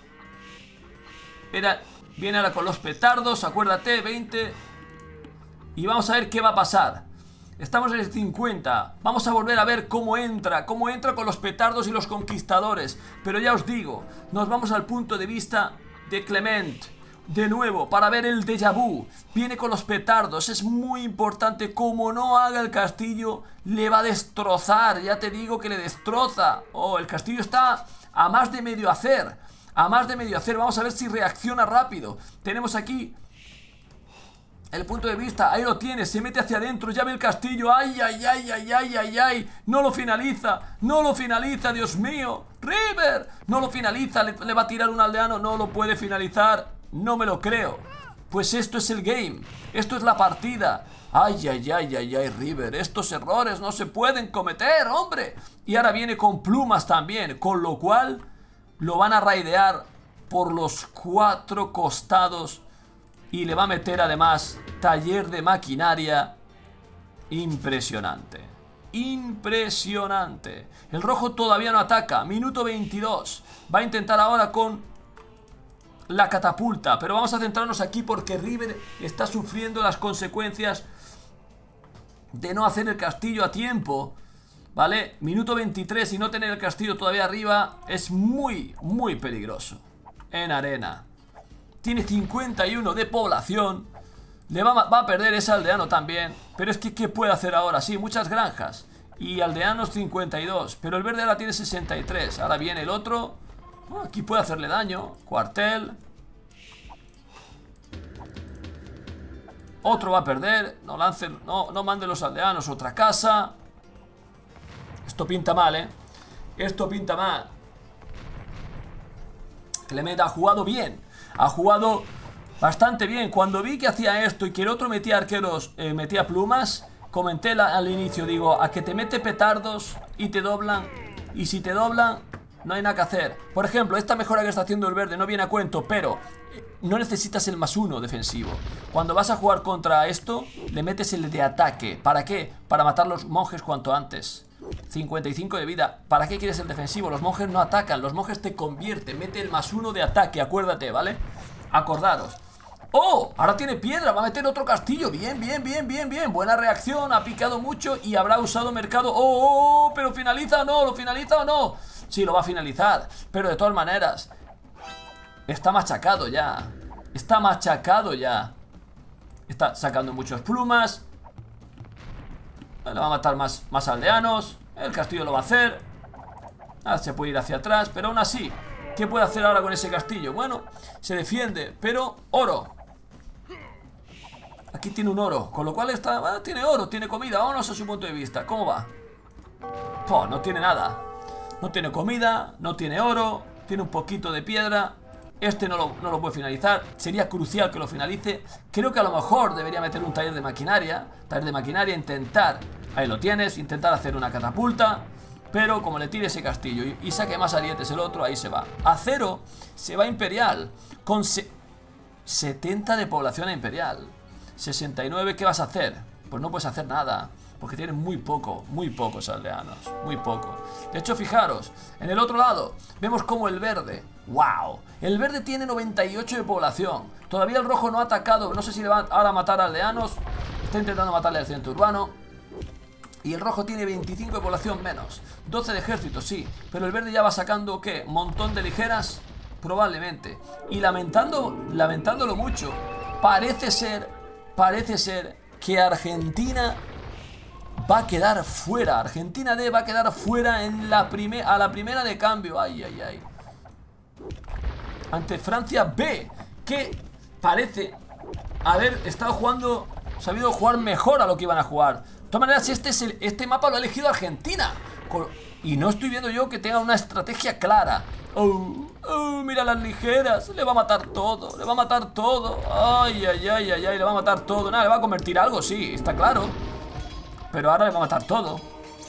Viene ahora con los petardos, acuérdate, 20. Y vamos a ver qué va a pasar. Estamos en el 50. Vamos a volver a ver cómo entra con los petardos y los conquistadores. Pero ya os digo, nos vamos al punto de vista de Clement. De nuevo, para ver el déjà vu. Viene con los petardos, es muy importante. Como no haga el castillo, le va a destrozar. Ya te digo que le destroza. Oh, el castillo está a más de medio hacer. A más de medio hacer, vamos a ver si reacciona rápido. Tenemos aquí el punto de vista, ahí lo tiene. Se mete hacia adentro, ya ve el castillo. Ay, ay, ay, ay, ay, ay, ay. No lo finaliza, no lo finaliza, Dios mío. River, no lo finaliza, le va a tirar un aldeano. No lo puede finalizar. No me lo creo. Pues esto es el game. Esto es la partida. Ay, ay, ay, ay, ay, River. Estos errores no se pueden cometer, hombre. Y ahora viene con plumas también. Con lo cual lo van a raidear por los 4 costados. Y le va a meter además taller de maquinaria. Impresionante. Impresionante. El rojo todavía no ataca. Minuto 22. Va a intentar ahora con la catapulta, pero vamos a centrarnos aquí porque River está sufriendo las consecuencias de no hacer el castillo a tiempo, ¿vale? Minuto 23 y no tener el castillo todavía arriba es muy, muy peligroso. En arena tiene 51 de población. Va a perder ese aldeano también. Pero es que ¿qué puede hacer ahora? Sí, muchas granjas. Y aldeanos 52. Pero el verde ahora tiene 63. Ahora viene el otro. Aquí puede hacerle daño. Cuartel. Otro va a perder. No lancen, no manden los aldeanos. Otra casa. Esto pinta mal, Esto pinta mal. Clement ha jugado bien. Ha jugado bastante bien. Cuando vi que hacía esto y que el otro metía arqueros, metía plumas, comenté al inicio, digo, a que te mete petardos y te doblan. Y si te doblan, no hay nada que hacer. Por ejemplo, esta mejora que está haciendo el verde no viene a cuento, pero no necesitas el +1 defensivo. Cuando vas a jugar contra esto, le metes el de ataque. ¿Para qué? Para matar los monjes cuanto antes. 55 de vida. ¿Para qué quieres el defensivo? Los monjes no atacan, los monjes te convierten. Mete el +1 de ataque, acuérdate, ¿vale? Acordaros. ¡Oh! Ahora tiene piedra, va a meter otro castillo. Bien, bien, bien, bien, bien. Buena reacción, ha picado mucho y habrá usado mercado. ¡Oh! ¿Pero finaliza o no? ¿Lo finaliza o no? Sí, lo va a finalizar. Pero de todas maneras, está machacado ya. Está machacado ya. Está sacando muchas plumas. Le va a matar más aldeanos. El castillo lo va a hacer. Ahora se puede ir hacia atrás, pero aún así, ¿qué puede hacer ahora con ese castillo? Bueno, se defiende, pero oro. Aquí tiene un oro, con lo cual tiene oro, tiene comida. Vámonos a su punto de vista, ¿cómo va? No tiene nada. No tiene comida, no tiene oro. Tiene un poquito de piedra. Este no lo puede finalizar. Sería crucial que lo finalice. Creo que a lo mejor debería meter un taller de maquinaria. Intentar. Ahí lo tienes, intentar hacer una catapulta. Pero como le tire ese castillo y saque más arietes el otro, ahí se va. Acero se va a Imperial. Con 70 de población a Imperial. 69, ¿qué vas a hacer? Pues no puedes hacer nada. Porque tienen muy pocos aldeanos. Muy poco. De hecho, fijaros, en el otro lado vemos como el verde. ¡Wow! El verde tiene 98 de población. Todavía el rojo no ha atacado. No sé si le va ahora a matar a aldeanos. Está intentando matarle al centro urbano. Y el rojo tiene 25 de población menos. 12 de ejército, sí. Pero el verde ya va sacando, ¿qué? ¿Montón de ligeras? Probablemente. Y lamentándolo mucho, parece ser que Argentina va a quedar fuera. Argentina D va a quedar fuera en a la primera de cambio. Ay, ay, ay. Ante Francia B, que parece haber estado jugando, sabido jugar mejor a lo que iban a jugar. De todas maneras, este mapa lo ha elegido Argentina. Y no estoy viendo yo que tenga una estrategia clara. Mira las ligeras. Le va a matar todo. Le va a matar todo. Ay, ay, ay, ay, ay. Le va a matar todo. Nada, le va a convertir algo, sí, está claro. Pero ahora le va a matar todo.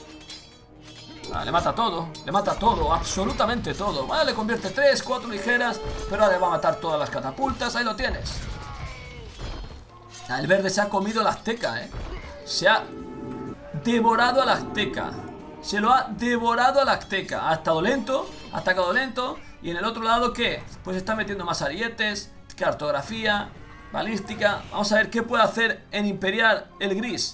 Le mata todo, absolutamente todo. Le convierte 3, 4 ligeras. Pero ahora le va a matar todas las catapultas. Ahí lo tienes. El verde se ha comido la azteca, se ha devorado a la azteca. Se lo ha devorado a la azteca. Ha estado lento, ha atacado lento. Y en el otro lado, ¿qué? Pues está metiendo más arietes, cartografía, balística. Vamos a ver qué puede hacer en Imperial el gris.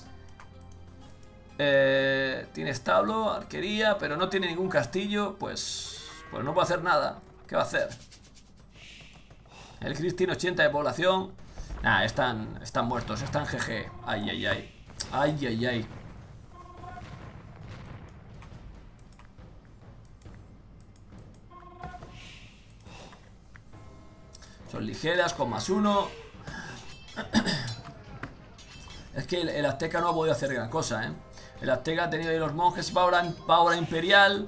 Tiene establo, arquería, pero no tiene ningún castillo. Pues no puede hacer nada. ¿Qué va a hacer? El gris tiene 80 de población. Nah, están muertos, están GG. Ay, ay, ay. Ay, ay, ay. Son ligeras con +1. Es que el azteca no ha podido hacer gran cosa, El azteca ha tenido ahí los monjes. Va ahora imperial.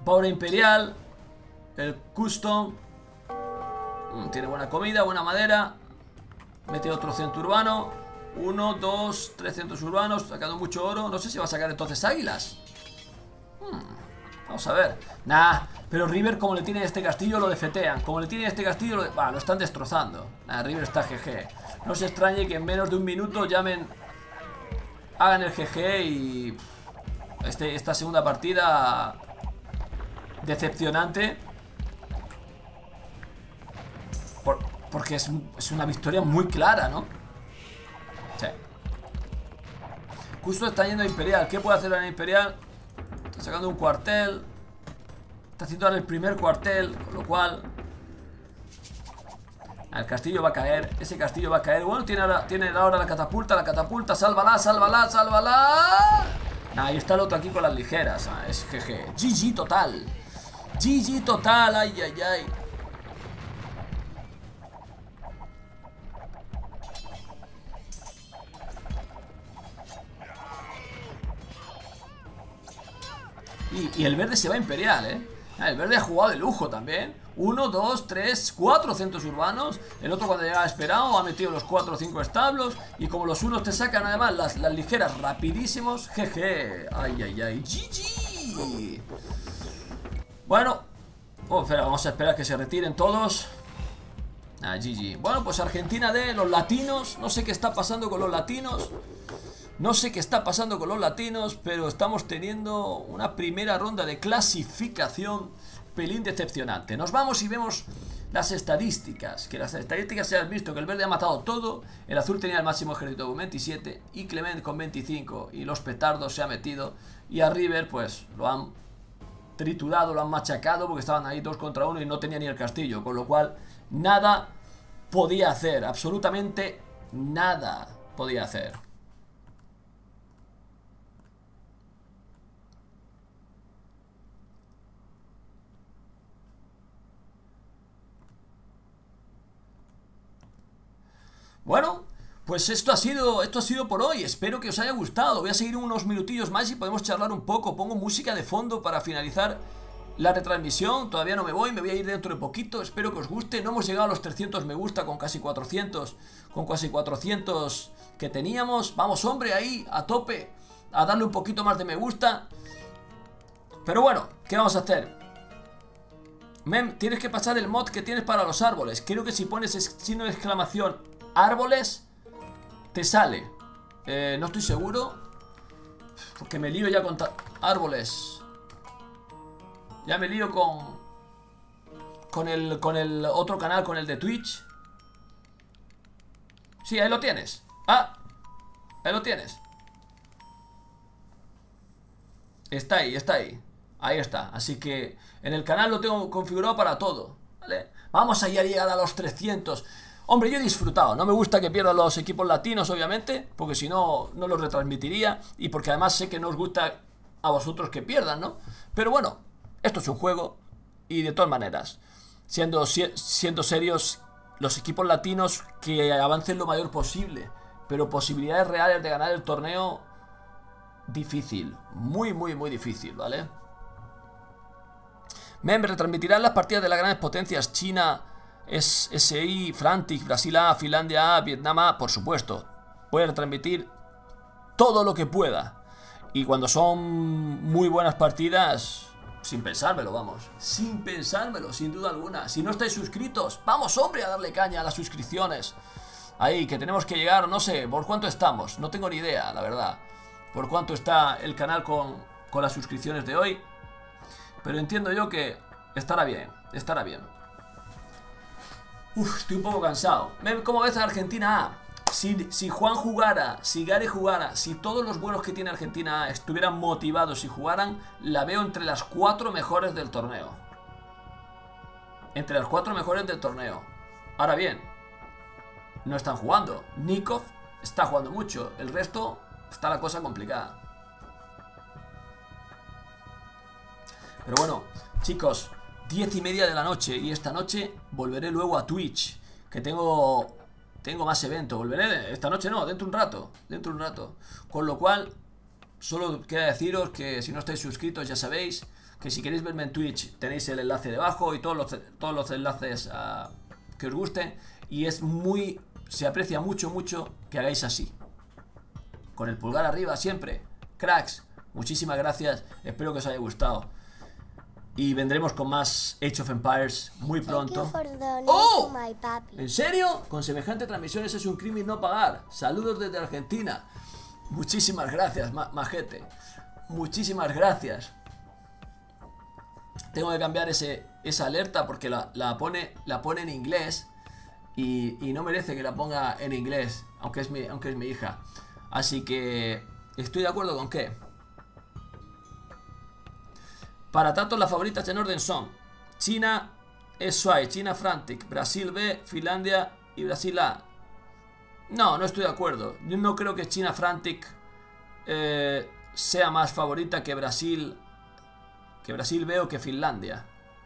El custom. Tiene buena comida, buena madera. Mete otro centro urbano. 1, 2, 3 centros urbanos. Sacando mucho oro. No sé si va a sacar entonces águilas. Vamos a ver. Nah, pero River, como le tiene este castillo, lo defetean. Como le tiene este castillo, lo están destrozando. Nah, River está GG. No se extrañe que en menos de un minuto hagan el GG y esta segunda partida decepcionante. Porque es una victoria muy clara, ¿no? Sí. Justo está yendo a Imperial. ¿Qué puede hacer en Imperial? Está sacando un cuartel. Está haciendo ahora el primer cuartel, con lo cual el castillo va a caer. Ese castillo va a caer. Bueno, tiene ahora la catapulta. Sálvala. Ahí está el otro aquí con las ligeras. Es GG. GG total. GG total. Ay, ay, ay. Y el verde se va a Imperial, El verde ha jugado de lujo también. 1, 2, 3, 4 centros urbanos. El otro cuando llegaba esperado ha metido los 4 o 5 establos. Y como los unos te sacan además las ligeras rapidísimos. Jeje. Ay, ay, ay. GG. Bueno. Espera, vamos a esperar que se retiren todos. GG. Bueno, pues Argentina D, los latinos. No sé qué está pasando con los latinos. Pero estamos teniendo una primera ronda de clasificación pelín decepcionante. Nos vamos y vemos las estadísticas. Que las estadísticas se han visto que el verde ha matado todo. El azul tenía el máximo ejército con 27 y Clement con 25. Y los petardos se ha metido. Y a River pues lo han triturado, lo han machacado porque estaban ahí 2 contra 1 y no tenía ni el castillo. Con lo cual nada podía hacer. Absolutamente nada podía hacer. Bueno, pues esto ha sido por hoy. Espero que os haya gustado. Voy a seguir unos minutillos más y podemos charlar un poco. Pongo música de fondo para finalizar la retransmisión, todavía no me voy a ir dentro de poquito, espero que os guste. No hemos llegado a los 300 me gusta con casi 400, que teníamos. Vamos, hombre, ahí, a tope, a darle un poquito más de me gusta. Pero bueno, ¿qué vamos a hacer? Mem, tienes que pasar el mod que tienes para los árboles. Creo que si pones signo de exclamación árboles, te sale. No estoy seguro, porque me lío ya con árboles. Ya me lío con el otro canal, con el de Twitch. Sí, ahí lo tienes. Ah, ahí lo tienes. Está ahí, está ahí. Ahí está, así que en el canal lo tengo configurado para todo, ¿vale? Vamos a llegar a los 300. Hombre, yo he disfrutado, no me gusta que pierdan los equipos latinos, obviamente, porque si no, no los retransmitiría. Y porque además sé que no os gusta a vosotros que pierdan, ¿no? Pero bueno, esto es un juego. Y de todas maneras, siendo serios, los equipos latinos que avancen lo mayor posible. Pero posibilidades reales de ganar el torneo, difícil, muy difícil, ¿vale? Me retransmitirán las partidas de las grandes potencias: China, SI, Frantic, Brasil A, Finlandia A, Vietnam A, por supuesto. Voy a retransmitir todo lo que pueda. Y cuando son muy buenas partidas, sin pensármelo, vamos. Sin pensármelo, sin duda alguna. Si no estáis suscritos, vamos, hombre, a darle caña a las suscripciones. Ahí, que tenemos que llegar, no sé, ¿por cuánto estamos? No tengo ni idea, la verdad, por cuánto está el canal con las suscripciones de hoy. Pero entiendo yo que estará bien, estará bien. Uf, estoy un poco cansado. ¿Cómo ves a Argentina A? Si Juan jugara, si Gary jugara, si todos los buenos que tiene Argentina A estuvieran motivados y jugaran, la veo entre las 4 mejores del torneo. Entre las 4 mejores del torneo. Ahora bien, no están jugando. Nikov está jugando mucho. El resto está la cosa complicada. Pero bueno, chicos, 10:30 de la noche. Y esta noche volveré luego a Twitch, que tengo más eventos. Volveré esta noche, no, dentro de un rato. Dentro de un rato. Con lo cual, solo queda deciros que si no estáis suscritos, ya sabéis que si queréis verme en Twitch tenéis el enlace debajo. Y todos los enlaces que os gusten. Y se aprecia mucho que hagáis así, con el pulgar arriba siempre. Cracks, muchísimas gracias. Espero que os haya gustado. Y vendremos con más Age of Empires muy pronto. ¡Oh! ¿En serio? Con semejante transmisiones es un crimen no pagar. Saludos desde Argentina. Muchísimas gracias, majete. Muchísimas gracias. Tengo que cambiar esa alerta porque la pone en inglés. Y no merece que la ponga en inglés, aunque es mi hija. Así que estoy de acuerdo con que para tanto las favoritas en orden son China SY, China Frantic, Brasil B, Finlandia y Brasil A. No estoy de acuerdo. Yo no creo que China Frantic sea más favorita que Brasil B o que Finlandia.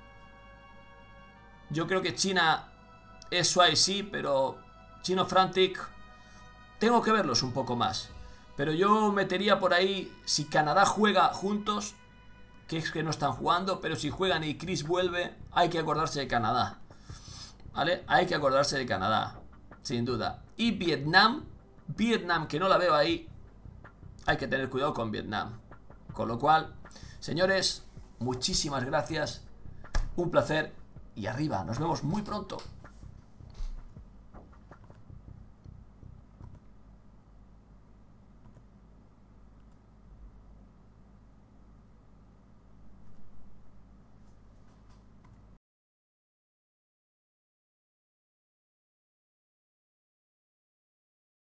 Yo creo que China SY sí, pero Chino Frantic tengo que verlos un poco más. Pero yo metería por ahí, si Canadá juega juntos, que es que no están jugando, pero si juegan y Chris vuelve, hay que acordarse de Canadá, ¿vale? Hay que acordarse de Canadá, sin duda. Y Vietnam, que no la veo ahí, hay que tener cuidado con Vietnam. Con lo cual, señores, muchísimas gracias, un placer y arriba, nos vemos muy pronto.